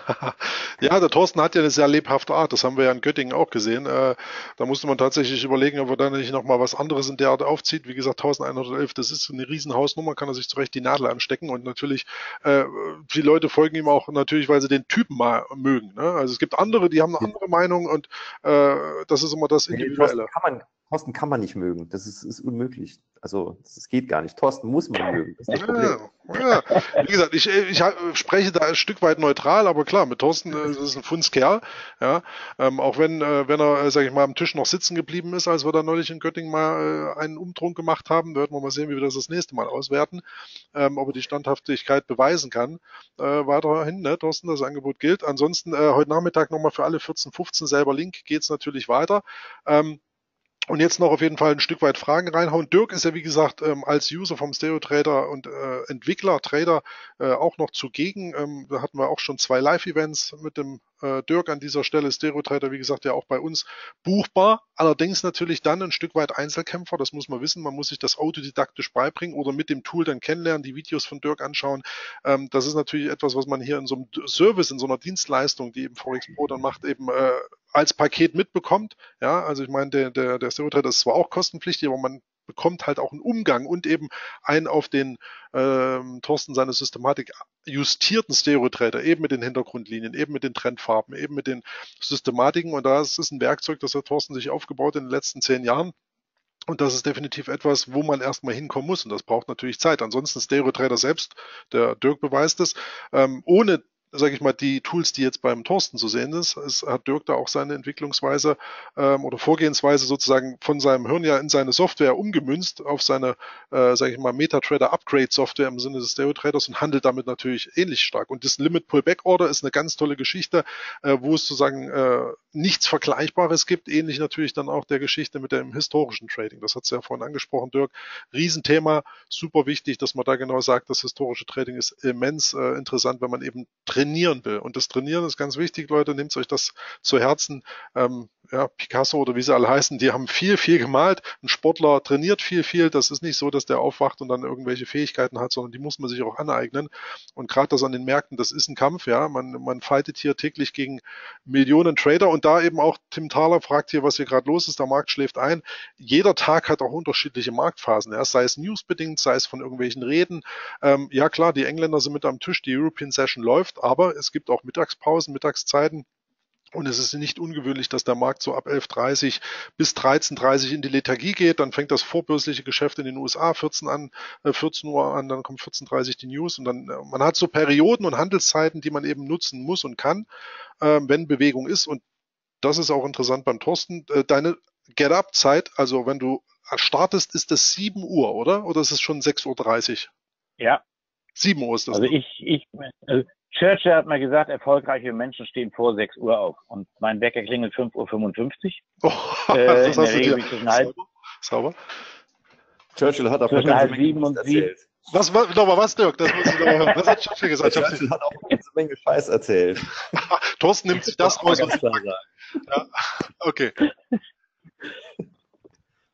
ja, der Thorsten hat ja eine sehr lebhafte Art. Das haben wir ja in Göttingen auch gesehen. Äh, da musste man tatsächlich überlegen, ob er da nicht nochmal was anderes in der Art aufzieht. Wie gesagt, elfhundertelf, das ist eine Riesenhausnummer, kann er sich zurecht die Nadel anstecken. Und natürlich, äh, die Leute folgen ihm auch natürlich, weil sie den Typen mal mögen. Ne? Also es gibt andere, die haben eine andere Meinung und äh, das ist immer das Individuelle. Nee, Thorsten kann man, Thorsten kann man nicht mögen. Das ist, ist unmöglich. Also das geht gar nicht. Thorsten muss man mögen. Das ist das Problem. Ja, ja. Wie gesagt, ich, ich spreche da ein Stück weit neutral, aber klar, mit Thorsten äh, ist ein Fundskerl. Ja, ähm, auch wenn, äh, wenn er, äh, sag ich mal, am Tisch noch sitzen geblieben ist, als wir da neulich in Göttingen mal äh, einen Umtrunk gemacht haben, werden wir mal sehen, wie wir das das nächste Mal auswerten, ähm, ob er die Standhaftigkeit beweisen kann. Äh, weiterhin, ne, Thorsten, das Angebot gilt. Ansonsten äh, heute Nachmittag nochmal für alle vierzehn fünfzehn selber Link, geht's natürlich weiter. Ähm, Und jetzt noch auf jeden Fall ein Stück weit Fragen reinhauen. Dirk ist ja, wie gesagt, ähm, als User vom Stereo Trader und äh, Entwickler, Trader äh, auch noch zugegen. Ähm, da hatten wir auch schon zwei Live-Events mit dem äh, Dirk an dieser Stelle. Stereo Trader, wie gesagt, ja auch bei uns buchbar. Allerdings natürlich dann ein Stück weit Einzelkämpfer. Das muss man wissen. Man muss sich das autodidaktisch beibringen oder mit dem Tool dann kennenlernen, die Videos von Dirk anschauen. Ähm, das ist natürlich etwas, was man hier in so einem Service, in so einer Dienstleistung, die eben Forex Pro dann macht, eben äh, als Paket mitbekommt. Ja, also ich meine, der, der, der Stereo Trader ist zwar auch kostenpflichtig, aber man bekommt halt auch einen Umgang und eben einen auf den ähm, Thorsten seine Systematik justierten Stereo Trader, eben mit den Hintergrundlinien, eben mit den Trendfarben, eben mit den Systematiken. Und da ist es ein Werkzeug, das hat Thorsten sich aufgebaut in den letzten zehn Jahren. Und das ist definitiv etwas, wo man erstmal hinkommen muss. Und das braucht natürlich Zeit. Ansonsten Stereo Trader selbst, der Dirk beweist es, ähm, ohne sage ich mal, die Tools, die jetzt beim Thorsten zu sehen ist, ist hat Dirk da auch seine Entwicklungsweise ähm, oder Vorgehensweise sozusagen von seinem Hirn ja in seine Software umgemünzt auf seine, äh, sage ich mal, MetaTrader Upgrade Software im Sinne des Stereo Traders und handelt damit natürlich ähnlich stark. Und das Limit Pullback Order ist eine ganz tolle Geschichte, äh, wo es sozusagen äh, nichts Vergleichbares gibt, ähnlich natürlich dann auch der Geschichte mit dem historischen Trading. Das hat es ja vorhin angesprochen, Dirk. Riesenthema, super wichtig, dass man da genau sagt, das historische Trading ist immens äh, interessant, wenn man eben trainieren will. Und das Trainieren ist ganz wichtig, Leute, nehmt euch das zu Herzen. Ähm, ja, Picasso oder wie sie alle heißen, die haben viel, viel gemalt. Ein Sportler trainiert viel, viel. Das ist nicht so, dass der aufwacht und dann irgendwelche Fähigkeiten hat, sondern die muss man sich auch aneignen. Und gerade das an den Märkten, das ist ein Kampf, ja. Man, man fightet hier täglich gegen Millionen Trader und da eben auch Tim Thaler fragt hier, was hier gerade los ist. Der Markt schläft ein. Jeder Tag hat auch unterschiedliche Marktphasen, ja. Sei es newsbedingt, sei es von irgendwelchen Reden. Ähm, ja klar, die Engländer sind mit am Tisch, die European Session läuft, aber es gibt auch Mittagspausen, Mittagszeiten. Und es ist nicht ungewöhnlich, dass der Markt so ab elf Uhr dreißig bis dreizehn Uhr dreißig in die Lethargie geht. Dann fängt das vorbörsliche Geschäft in den U S A vierzehn an, äh, vierzehn Uhr an, dann kommt vierzehn Uhr dreißig die News. Und dann, äh, man hat so Perioden und Handelszeiten, die man eben nutzen muss und kann, äh, wenn Bewegung ist. Und das ist auch interessant beim Thorsten. Äh, deine Get-Up-Zeit, also wenn du startest, ist das sieben Uhr, oder? Oder ist es schon sechs Uhr dreißig? Ja. sieben Uhr ist das. Also ich, ich, also Churchill hat mal gesagt, erfolgreiche Menschen stehen vor sechs Uhr auf. Und mein Wecker klingelt fünf Uhr fünfundfünfzig. Oh, äh, das in hast der du dir Regel halb, sauber. Churchill hat auch zwischen eine ganze halb Menge sieben und Mist sieben. erzählt. Was, was, nochmal, was, Dirk? Das muss ich nochmal hören. Was hat Churchill gesagt? Der Churchill hat auch eine ganze Menge Scheiß erzählt. Thorsten nimmt sich das raus. Ganz klar sagen. Ja, okay.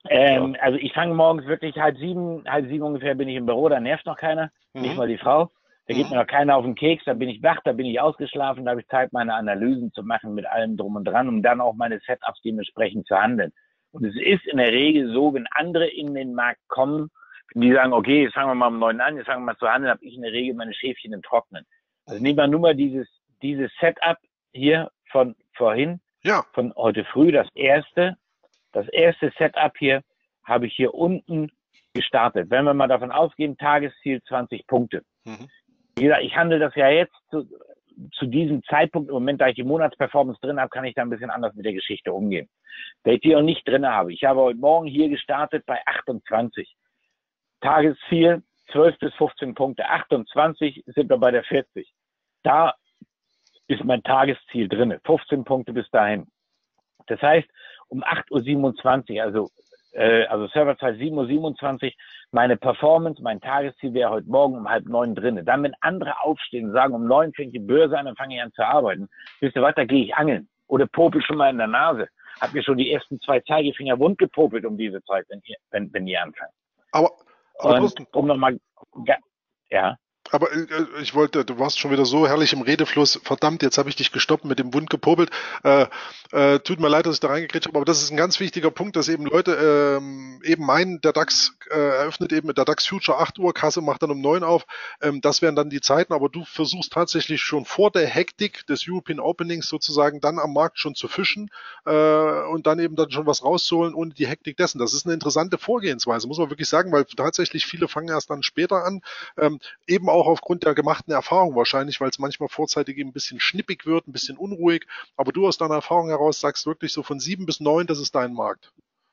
Ähm, ja. Also ich fange morgens wirklich halb sieben, halb sieben ungefähr bin ich im Büro, da nervt noch keiner, mhm. nicht mal die Frau. Da geht mhm. mir noch keiner auf den Keks, da bin ich wach, da bin ich ausgeschlafen, da habe ich Zeit, meine Analysen zu machen mit allem drum und dran, um dann auch meine Setups dementsprechend zu handeln. Und es ist in der Regel so, wenn andere in den Markt kommen, wenn die sagen, okay, jetzt fangen wir mal um neun an, jetzt fangen wir mal zu handeln, habe ich in der Regel meine Schäfchen im Trocknen. Also nehmen wir nur mal dieses, dieses Setup hier von vorhin, ja. von heute früh, das erste, das erste Setup hier habe ich hier unten gestartet. Wenn wir mal davon ausgehen, Tagesziel zwanzig Punkte. Mhm. Wie gesagt, ich handle das ja jetzt zu, zu diesem Zeitpunkt, im Moment, da ich die Monatsperformance drin habe, kann ich da ein bisschen anders mit der Geschichte umgehen. Da ich die noch nicht drin habe. Ich habe heute Morgen hier gestartet bei achtundzwanzig. Tagesziel zwölf bis fünfzehn Punkte. achtundzwanzig sind wir bei der vierzig. Da ist mein Tagesziel drin. fünfzehn Punkte bis dahin. Das heißt, um acht Uhr siebenundzwanzig, also, äh, also Serverzeit sieben Uhr siebenundzwanzig, meine Performance, mein Tagesziel wäre heute Morgen um halb neun drin. Dann, wenn andere aufstehen und sagen, um neun fängt die Börse an, dann fange ich an zu arbeiten. Wisst ihr was, da gehe ich angeln. Oder popel schon mal in der Nase. Hab mir schon die ersten zwei Zeigefinger wund gepopelt um diese Zeit, wenn ihr, wenn, wenn ihr anfangt. Aber, aber und, um nochmal, ja. Aber äh, ich wollte, du warst schon wieder so herrlich im Redefluss. Verdammt, jetzt habe ich dich gestoppt mit dem Wund gepopelt. Äh, äh, tut mir leid, dass ich da reingekriegt habe, aber das ist ein ganz wichtiger Punkt, dass eben Leute ähm, eben meinen, der DAX äh, eröffnet eben mit der DAX Future acht Uhr, Kasse macht dann um neun auf. Ähm, das wären dann die Zeiten, aber du versuchst tatsächlich schon vor der Hektik des European Openings sozusagen dann am Markt schon zu fischen äh, und dann eben dann schon was rauszuholen ohne die Hektik dessen. Das ist eine interessante Vorgehensweise, muss man wirklich sagen, weil tatsächlich viele fangen erst dann später an, ähm, eben auch auch aufgrund der gemachten Erfahrung wahrscheinlich, weil es manchmal vorzeitig eben ein bisschen schnippig wird, ein bisschen unruhig. Aber du aus deiner Erfahrung heraus sagst wirklich so von sieben bis neun, das ist dein Markt.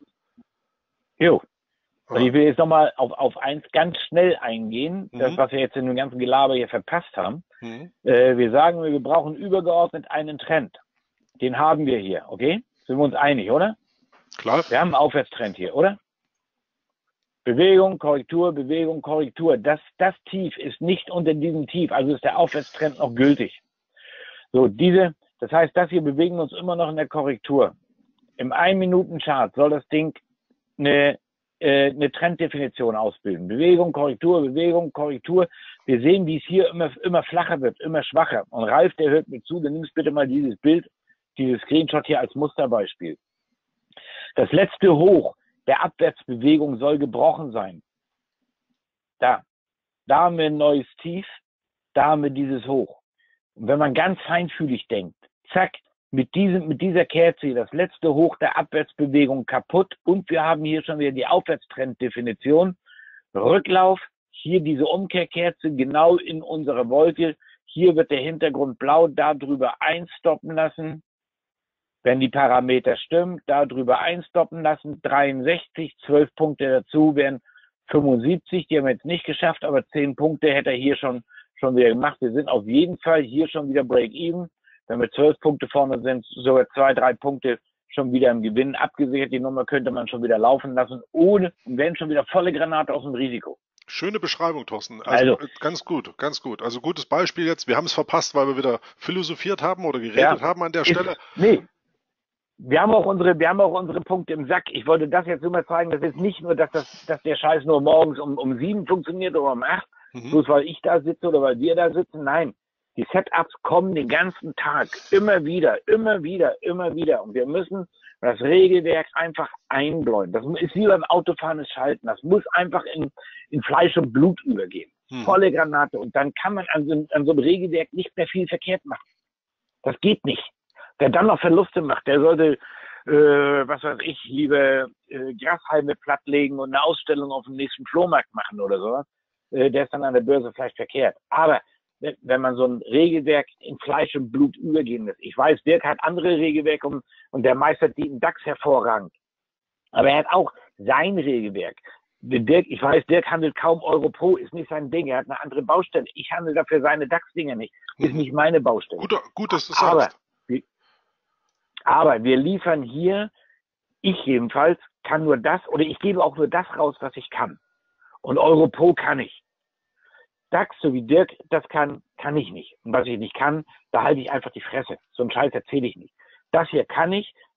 Jo. Und ich will jetzt nochmal auf, auf eins ganz schnell eingehen, mhm. das, was wir jetzt in dem ganzen Gelaber hier verpasst haben. Mhm. Äh, wir sagen, wir brauchen übergeordnet einen Trend. Den haben wir hier, okay? Sind wir uns einig, oder? Klar. Wir haben einen Aufwärtstrend hier, oder? Bewegung, Korrektur, Bewegung, Korrektur. Das, das Tief ist nicht unter diesem Tief, also ist der Aufwärtstrend noch gültig. So, diese, das heißt, das hier bewegen wir uns immer noch in der Korrektur. Im ein-Minuten-Chart soll das Ding eine, äh, eine Trenddefinition ausbilden. Bewegung, Korrektur, Bewegung, Korrektur. Wir sehen, wie es hier immer, immer flacher wird, immer schwacher. Und Ralf, der hört mir zu, du nimmst bitte mal dieses Bild, dieses Screenshot hier als Musterbeispiel. Das letzte Hoch der Abwärtsbewegung soll gebrochen sein. Da. Da haben wir ein neues Tief, da haben wir dieses Hoch. Und wenn man ganz feinfühlig denkt, zack, mit diesem, mit dieser Kerze hier das letzte Hoch der Abwärtsbewegung kaputt und wir haben hier schon wieder die Aufwärtstrenddefinition. Rücklauf, hier diese Umkehrkerze genau in unsere Wolke. Hier wird der Hintergrund blau, da drüber einstoppen lassen. Wenn die Parameter stimmen, da drüber einstoppen lassen, dreiundsechzig, zwölf Punkte dazu wären fünfundsiebzig, die haben wir jetzt nicht geschafft, aber zehn Punkte hätte er hier schon, schon wieder gemacht. Wir sind auf jeden Fall hier schon wieder Break-Even. Wenn wir zwölf Punkte vorne sind, sogar zwei, drei Punkte schon wieder im Gewinn abgesichert. Die Nummer könnte man schon wieder laufen lassen, ohne, und werden schon wieder volle Granate aus dem Risiko. Schöne Beschreibung, Thorsten. Also, also ganz gut, ganz gut. Also gutes Beispiel jetzt. Wir haben es verpasst, weil wir wieder philosophiert haben oder geredet ja, haben an der Stelle. Ist, nee. Wir haben auch unsere, wir haben auch unsere Punkte im Sack. Ich wollte das jetzt nur mal zeigen, das ist nicht nur, dass das, dass der Scheiß nur morgens um, um sieben funktioniert oder um acht, mhm. bloß weil ich da sitze oder weil wir da sitzen. Nein. Die Setups kommen den ganzen Tag. Immer wieder, immer wieder, immer wieder. Und wir müssen das Regelwerk einfach einbläuen. Das ist wie beim Autofahren Schalten. Das muss einfach in, in Fleisch und Blut übergehen. Mhm. Volle Granate. Und dann kann man an so, an so einem Regelwerk nicht mehr viel verkehrt machen. Das geht nicht. Wer dann noch Verluste macht, der sollte, äh, was weiß ich, lieber äh, Grashalme plattlegen und eine Ausstellung auf dem nächsten Flohmarkt machen oder so. Äh, der ist dann an der Börse vielleicht verkehrt. Aber wenn, wenn man so ein Regelwerk in Fleisch und Blut übergehen lässt, ich weiß, Dirk hat andere Regelwerke und, und der meistert die im DAX hervorragend. Aber er hat auch sein Regelwerk. Dirk, ich weiß, Dirk handelt kaum Euro Pro, ist nicht sein Ding. Er hat eine andere Baustelle. Ich handle dafür seine DAX-Dinger nicht. Ist nicht meine Baustelle. Gut, gut dass du aber, sagst. Aber wir liefern hier, ich jedenfalls, kann nur das, oder ich gebe auch nur das raus, was ich kann. Und Euro Pro kann ich. DAX, so wie Dirk das kann, kann ich nicht. Und was ich nicht kann, da halte ich einfach die Fresse. So einen Scheiß erzähle ich nicht. Das hier kann ich,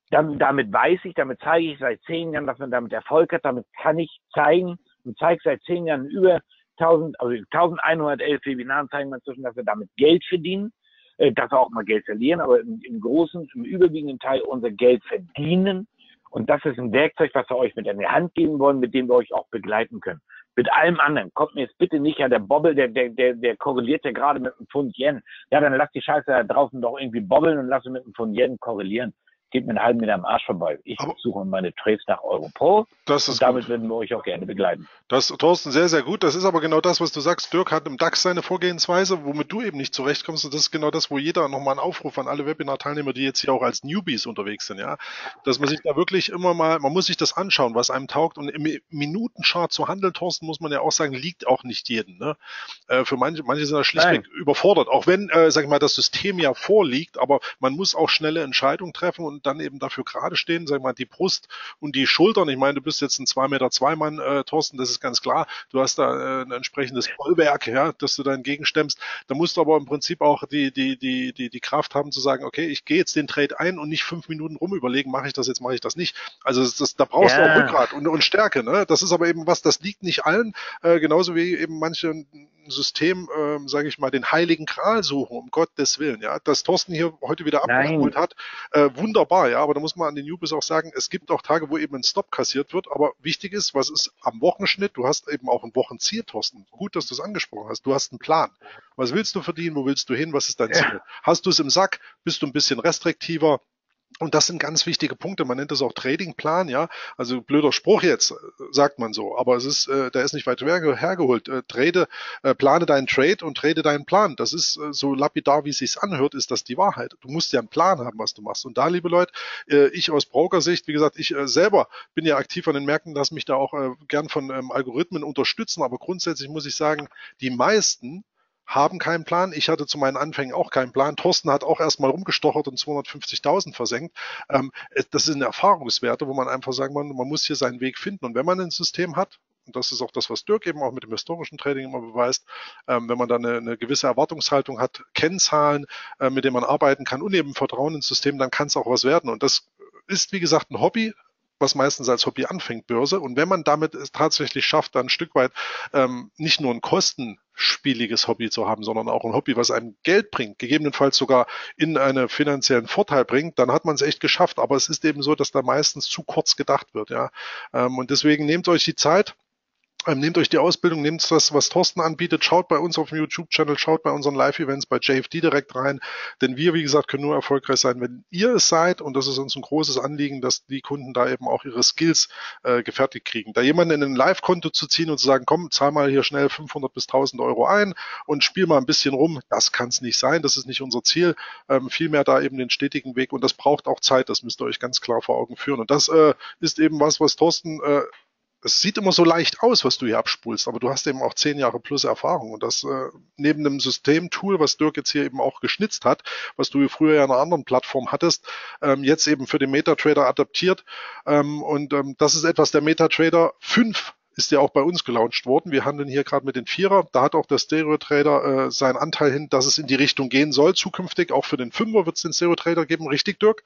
Damit, damit weiß ich, damit zeige ich seit zehn Jahren, dass man damit Erfolg hat. Damit kann ich zeigen und zeige seit zehn Jahren über tausend, also elfhundertelf Webinaren zeigen wir inzwischen, dass wir damit Geld verdienen, äh, dass wir auch mal Geld verlieren, aber im, im großen, im überwiegenden Teil unser Geld verdienen. Und das ist ein Werkzeug, was wir euch mit in die Hand geben wollen, mit dem wir euch auch begleiten können. Mit allem anderen. Kommt mir jetzt bitte nicht, ja, der Bobbel, der, der, der, der korreliert ja gerade mit einem Pfund Yen. Ja, dann lass die Scheiße da draußen doch irgendwie bobbeln und lass sie mit einem Pfund Yen korrelieren. Geht mir einen halben Meter am Arsch vorbei. Ich Aber suche meine Trades nach Europol. das Und ist damit gut. würden wir euch auch gerne begleiten. Das, Thorsten, sehr, sehr gut. Das ist aber genau das, was du sagst. Dirk hat im DAX seine Vorgehensweise, womit du eben nicht zurechtkommst. Und das ist genau das, wo jeder nochmal einen Aufruf an alle Webinar-Teilnehmer, die jetzt hier auch als Newbies unterwegs sind, ja, dass man sich da wirklich immer mal, man muss sich das anschauen, was einem taugt. Und im Minutenchart zu handeln, Thorsten, muss man ja auch sagen, liegt auch nicht jedem. Ne? Äh, für manche, manche sind da schlichtweg Nein. überfordert. Auch wenn, äh, sag ich mal, das System ja vorliegt, aber man muss auch schnelle Entscheidungen treffen und dann eben dafür gerade stehen, sag ich mal, die Brust und die Schultern. Ich meine, du bist jetzt ein zwei Meter zwei Mann, äh, Thorsten, das ist ganz klar. Du hast da äh, ein entsprechendes Bollwerk, ja, dass du da entgegenstemmst. Da musst du aber im Prinzip auch die, die, die, die, die Kraft haben zu sagen, okay, ich gehe jetzt den Trade ein und nicht fünf Minuten rum überlegen, mache ich das jetzt, mache ich das nicht. Also das, das, da brauchst Ja. du auch Rückgrat und, und Stärke. Ne? Das ist aber eben was, das liegt nicht allen, äh, genauso wie eben manche System, ähm, sage ich mal, den heiligen Gral suchen, um Gottes Willen, ja, dass Thorsten hier heute wieder abgeholt hat, äh, wunderbar, ja, aber da muss man an den Newbies auch sagen, es gibt auch Tage, wo eben ein Stop kassiert wird, aber wichtig ist, was ist am Wochenschnitt, du hast eben auch ein Wochenziel, Thorsten, gut, dass du es angesprochen hast, du hast einen Plan, was willst du verdienen, wo willst du hin, was ist dein Ziel, ja. Hast du es im Sack, bist du ein bisschen restriktiver? Und das sind ganz wichtige Punkte. Man nennt das auch Tradingplan, ja. Also blöder Spruch jetzt, sagt man so. Aber es ist, äh, der ist nicht weit hergeholt. Äh, trade, äh, plane deinen Trade und trade deinen Plan. Das ist äh, so lapidar, wie es sich anhört, ist das die Wahrheit. Du musst ja einen Plan haben, was du machst. Und da, liebe Leute, äh, ich aus Brokersicht, wie gesagt, ich äh, selber bin ja aktiv an den Märkten, lasse mich da auch äh, gern von ähm, Algorithmen unterstützen. Aber grundsätzlich muss ich sagen, die meisten haben keinen Plan. Ich hatte zu meinen Anfängen auch keinen Plan. Thorsten hat auch erstmal rumgestochert und zweihundertfünfzigtausend versenkt. Ähm, das sind Erfahrungswerte, wo man einfach sagen kann, man muss hier seinen Weg finden. Und wenn man ein System hat, und das ist auch das, was Dirk eben auch mit dem historischen Trading immer beweist, ähm, wenn man da eine, eine gewisse Erwartungshaltung hat, Kennzahlen, äh, mit denen man arbeiten kann und eben Vertrauen ins System, dann kann es auch was werden. Und das ist, wie gesagt, ein Hobby, was meistens als Hobby anfängt, Börse. Und wenn man damit es tatsächlich schafft, dann ein Stück weit ähm, nicht nur ein kostenspieliges Hobby zu haben, sondern auch ein Hobby, was einem Geld bringt, gegebenenfalls sogar in einen finanziellen Vorteil bringt, dann hat man es echt geschafft. Aber es ist eben so, dass da meistens zu kurz gedacht wird. Ja, ähm, und deswegen nehmt euch die Zeit. Ähm, nehmt euch die Ausbildung, nehmt das, was Thorsten anbietet, schaut bei uns auf dem YouTube-Channel, schaut bei unseren Live-Events bei J F D direkt rein, denn wir, wie gesagt, können nur erfolgreich sein, wenn ihr es seid, und das ist uns ein großes Anliegen, dass die Kunden da eben auch ihre Skills äh, gefertigt kriegen. Da jemanden in ein Live-Konto zu ziehen und zu sagen, komm, zahl mal hier schnell fünfhundert bis tausend Euro ein und spiel mal ein bisschen rum, das kann es nicht sein, das ist nicht unser Ziel, ähm, vielmehr da eben den stetigen Weg, und das braucht auch Zeit, das müsst ihr euch ganz klar vor Augen führen, und das äh, ist eben was, was Thorsten äh, es sieht immer so leicht aus, was du hier abspulst, aber du hast eben auch zehn Jahre plus Erfahrung, und das äh, neben einem Systemtool, was Dirk jetzt hier eben auch geschnitzt hat, was du früher ja in einer anderen Plattform hattest, ähm, jetzt eben für den MetaTrader adaptiert, ähm, und ähm, das ist etwas, der MetaTrader fünf ist ja auch bei uns gelauncht worden. Wir handeln hier gerade mit den Vierer. Da hat auch der Stereo-Trader äh, seinen Anteil hin, dass es in die Richtung gehen soll. Zukünftig auch für den Fünfer wird es den Stereo-Trader geben. Richtig, Dirk?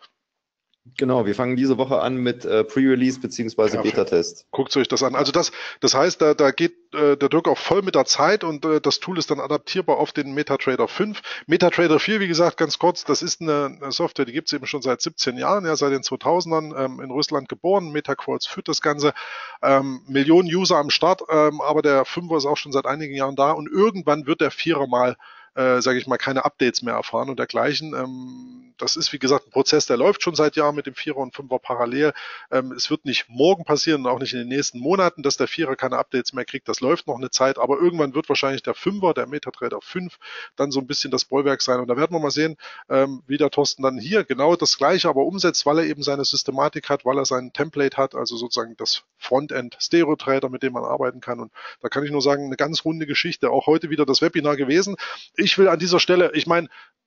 Genau, wir fangen diese Woche an mit äh, Pre-Release beziehungsweise Beta-Test. Guckt euch das an. Also das, das heißt, da, da geht äh, der Dirk auch voll mit der Zeit, und äh, das Tool ist dann adaptierbar auf den MetaTrader fünf. MetaTrader vier, wie gesagt, ganz kurz, das ist eine, eine Software, die gibt es eben schon seit siebzehn Jahren, ja, seit den zweitausendern, ähm, in Russland geboren. MetaQuartz führt das Ganze. Ähm, Millionen User am Start, ähm, aber der Fünfer ist auch schon seit einigen Jahren da, und irgendwann wird der Vierer mal Äh, sage ich mal, keine Updates mehr erfahren und dergleichen. Ähm, das ist, wie gesagt, ein Prozess, der läuft schon seit Jahren mit dem Vierer und Fünfer parallel. Ähm, es wird nicht morgen passieren und auch nicht in den nächsten Monaten, dass der Vierer keine Updates mehr kriegt. Das läuft noch eine Zeit, aber irgendwann wird wahrscheinlich der Fünfer, der MetaTrader fünf, dann so ein bisschen das Bollwerk sein. Und da werden wir mal sehen, ähm, wie der Thorsten dann hier genau das Gleiche aber umsetzt, weil er eben seine Systematik hat, weil er sein Template hat, also sozusagen das Frontend Stereo-Trader, mit dem man arbeiten kann. Und da kann ich nur sagen, eine ganz runde Geschichte. Auch heute wieder das Webinar gewesen. Ich will an dieser Stelle, ich meine,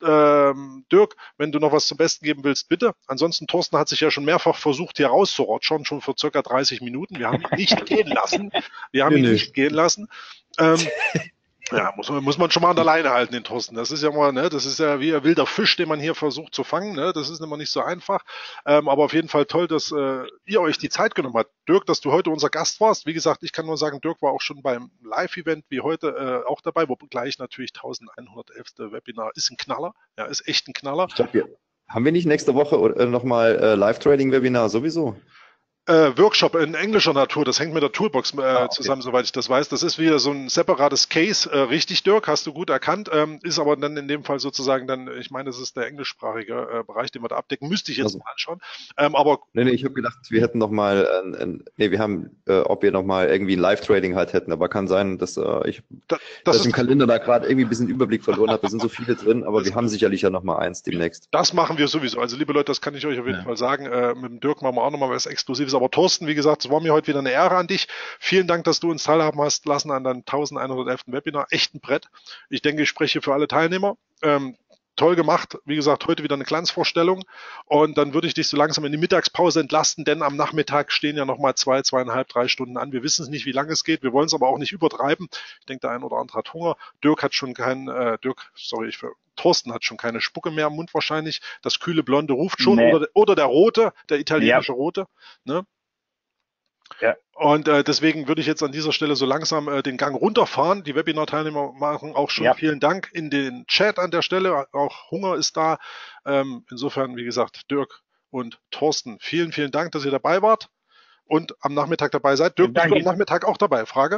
ähm, Dirk, wenn du noch was zum Besten geben willst, bitte. Ansonsten, Thorsten hat sich ja schon mehrfach versucht, hier rauszurotschen, schon für circa dreißig Minuten. Wir haben ihn nicht gehen lassen. Wir haben Nee, ihn nee. nicht gehen lassen. Ähm, Ja, muss, man- muss man schon mal an der Leine halten, den Thorsten. Das ist ja mal, ne, das ist ja wie ein wilder Fisch, den man hier versucht zu fangen, ne? Das ist immer nicht so einfach. Ähm, aber auf jeden Fall toll, dass äh, ihr euch die Zeit genommen habt. Dirk, dass du heute unser Gast warst. Wie gesagt, ich kann nur sagen, Dirk war auch schon beim Live-Event wie heute äh, auch dabei, wo gleich natürlich elfhundertelf. Webinar ist ein Knaller. Ja, ist echt ein Knaller. Ich glaube, wir haben wir nicht nächste Woche äh, nochmal äh, Live-Trading-Webinar sowieso? Äh, Workshop in englischer Natur, das hängt mit der Toolbox äh, Ah, okay. zusammen, soweit ich das weiß. Das ist wieder so ein separates Case, äh, richtig, Dirk, hast du gut erkannt, ähm, ist aber dann in dem Fall sozusagen dann, ich meine, das ist der englischsprachige äh, Bereich, den wir da abdecken, müsste ich jetzt Also. mal anschauen. Ähm, aber Nee, nee, ich habe gedacht, wir hätten nochmal, äh, äh, nee, wir haben, äh, ob wir nochmal irgendwie ein Live-Trading halt hätten, aber kann sein, dass äh, ich da, das dass im ist Kalender da gerade irgendwie ein bisschen Überblick verloren habe. Da sind so viele drin, aber Das- wir haben sicherlich ja nochmal eins demnächst. Das machen wir sowieso. Also liebe Leute, das kann ich euch auf jeden Ja. Fall sagen. Äh, mit dem Dirk machen wir auch nochmal was Exklusives. Aber Thorsten, wie gesagt, es war mir heute wieder eine Ehre an dich. Vielen Dank, dass du uns teilhaben hast lassen an deinem elfhundertelf. Webinar. Echt ein Brett. Ich denke, ich spreche für alle Teilnehmer. Ähm, toll gemacht. Wie gesagt, heute wieder eine Glanzvorstellung. Und dann würde ich dich so langsam in die Mittagspause entlasten, denn am Nachmittag stehen ja nochmal zwei, zweieinhalb, drei Stunden an. Wir wissen es nicht, wie lange es geht. Wir wollen es aber auch nicht übertreiben. Ich denke, der ein oder andere hat Hunger. Dirk hat schon keinen, äh, Dirk, sorry, ich für Thorsten hat schon keine Spucke mehr im Mund wahrscheinlich. Das kühle Blonde ruft schon. Nee. Oder, oder der Rote, der italienische Rote. Ne? Ja. Und äh, deswegen würde ich jetzt an dieser Stelle so langsam äh, den Gang runterfahren. Die Webinar-Teilnehmer machen auch schon Ja. vielen Dank in den Chat an der Stelle. Auch Hunger ist da. Ähm, insofern, wie gesagt, Dirk und Thorsten, vielen, vielen Dank, dass ihr dabei wart und am Nachmittag dabei seid. Dirk, bist du am Danke. Nachmittag auch dabei? Frage?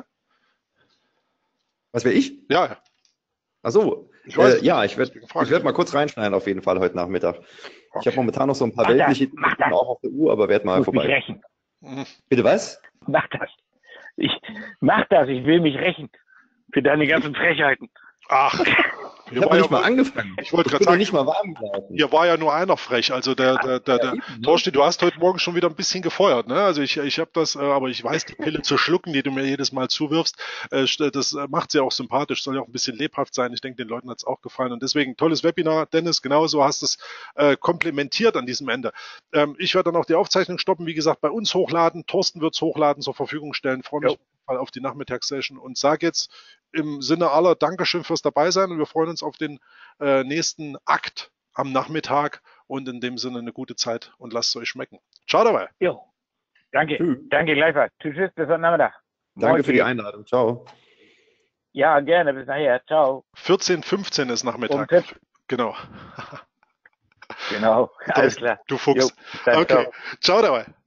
Was wäre ich? Ja, Ach so, ich weiß äh, es ja, nicht. ich werde Deswegen frage ich werd mal kurz reinschneiden auf jeden Fall heute Nachmittag. Ich Okay. habe momentan noch so ein paar Mach das, weltliche mach das. auch auf der Uhr, aber werd mal Muss mich vorbei. rächen. Mhm. Bitte was? Mach das. Ich mach das. Ich will mich rächen. Für deine ganzen Frechheiten. Ach, Ich hier habe war noch nicht ja, mal angefangen. ich wollte Ich gerade bin noch sagen, nicht mal warm gelaufen. hier war ja nur einer frech. Also der, der, der, der eben, ne? Thorsten, du hast heute Morgen schon wieder ein bisschen gefeuert, ne? Also ich, ich habe das, äh, aber ich weiß, die Pille zu schlucken, die du mir jedes Mal zuwirfst, äh, st- das äh, macht sie auch sympathisch, soll ja auch ein bisschen lebhaft sein. Ich denke, den Leuten hat es auch gefallen. Und deswegen tolles Webinar, Dennis, genauso hast es äh, komplementiert an diesem Ende. Ähm, ich werde dann auch die Aufzeichnung stoppen, wie gesagt, bei uns hochladen. Thorsten wird es hochladen, zur Verfügung stellen. Freue mich Jo. mal auf die Nachmittagssession und sage jetzt im Sinne aller Dankeschön fürs Dabeisein und wir freuen uns auf den äh, nächsten Akt am Nachmittag und in dem Sinne eine gute Zeit und lasst es euch schmecken. Ciao dabei. Jo. Danke. Tschüss. Danke gleichfalls. Tschüss, tschüss. Bis heute Nachmittag. Danke für die Moin. Einladung. Ciao. Ja, gerne. Bis nachher. Ciao. vierzehn fünfzehn ist Nachmittag. Um Tipp. Genau. Genau. Alles klar. Du Fuchs. Jo. Bis dann. Okay. Ciao. Ciao dabei.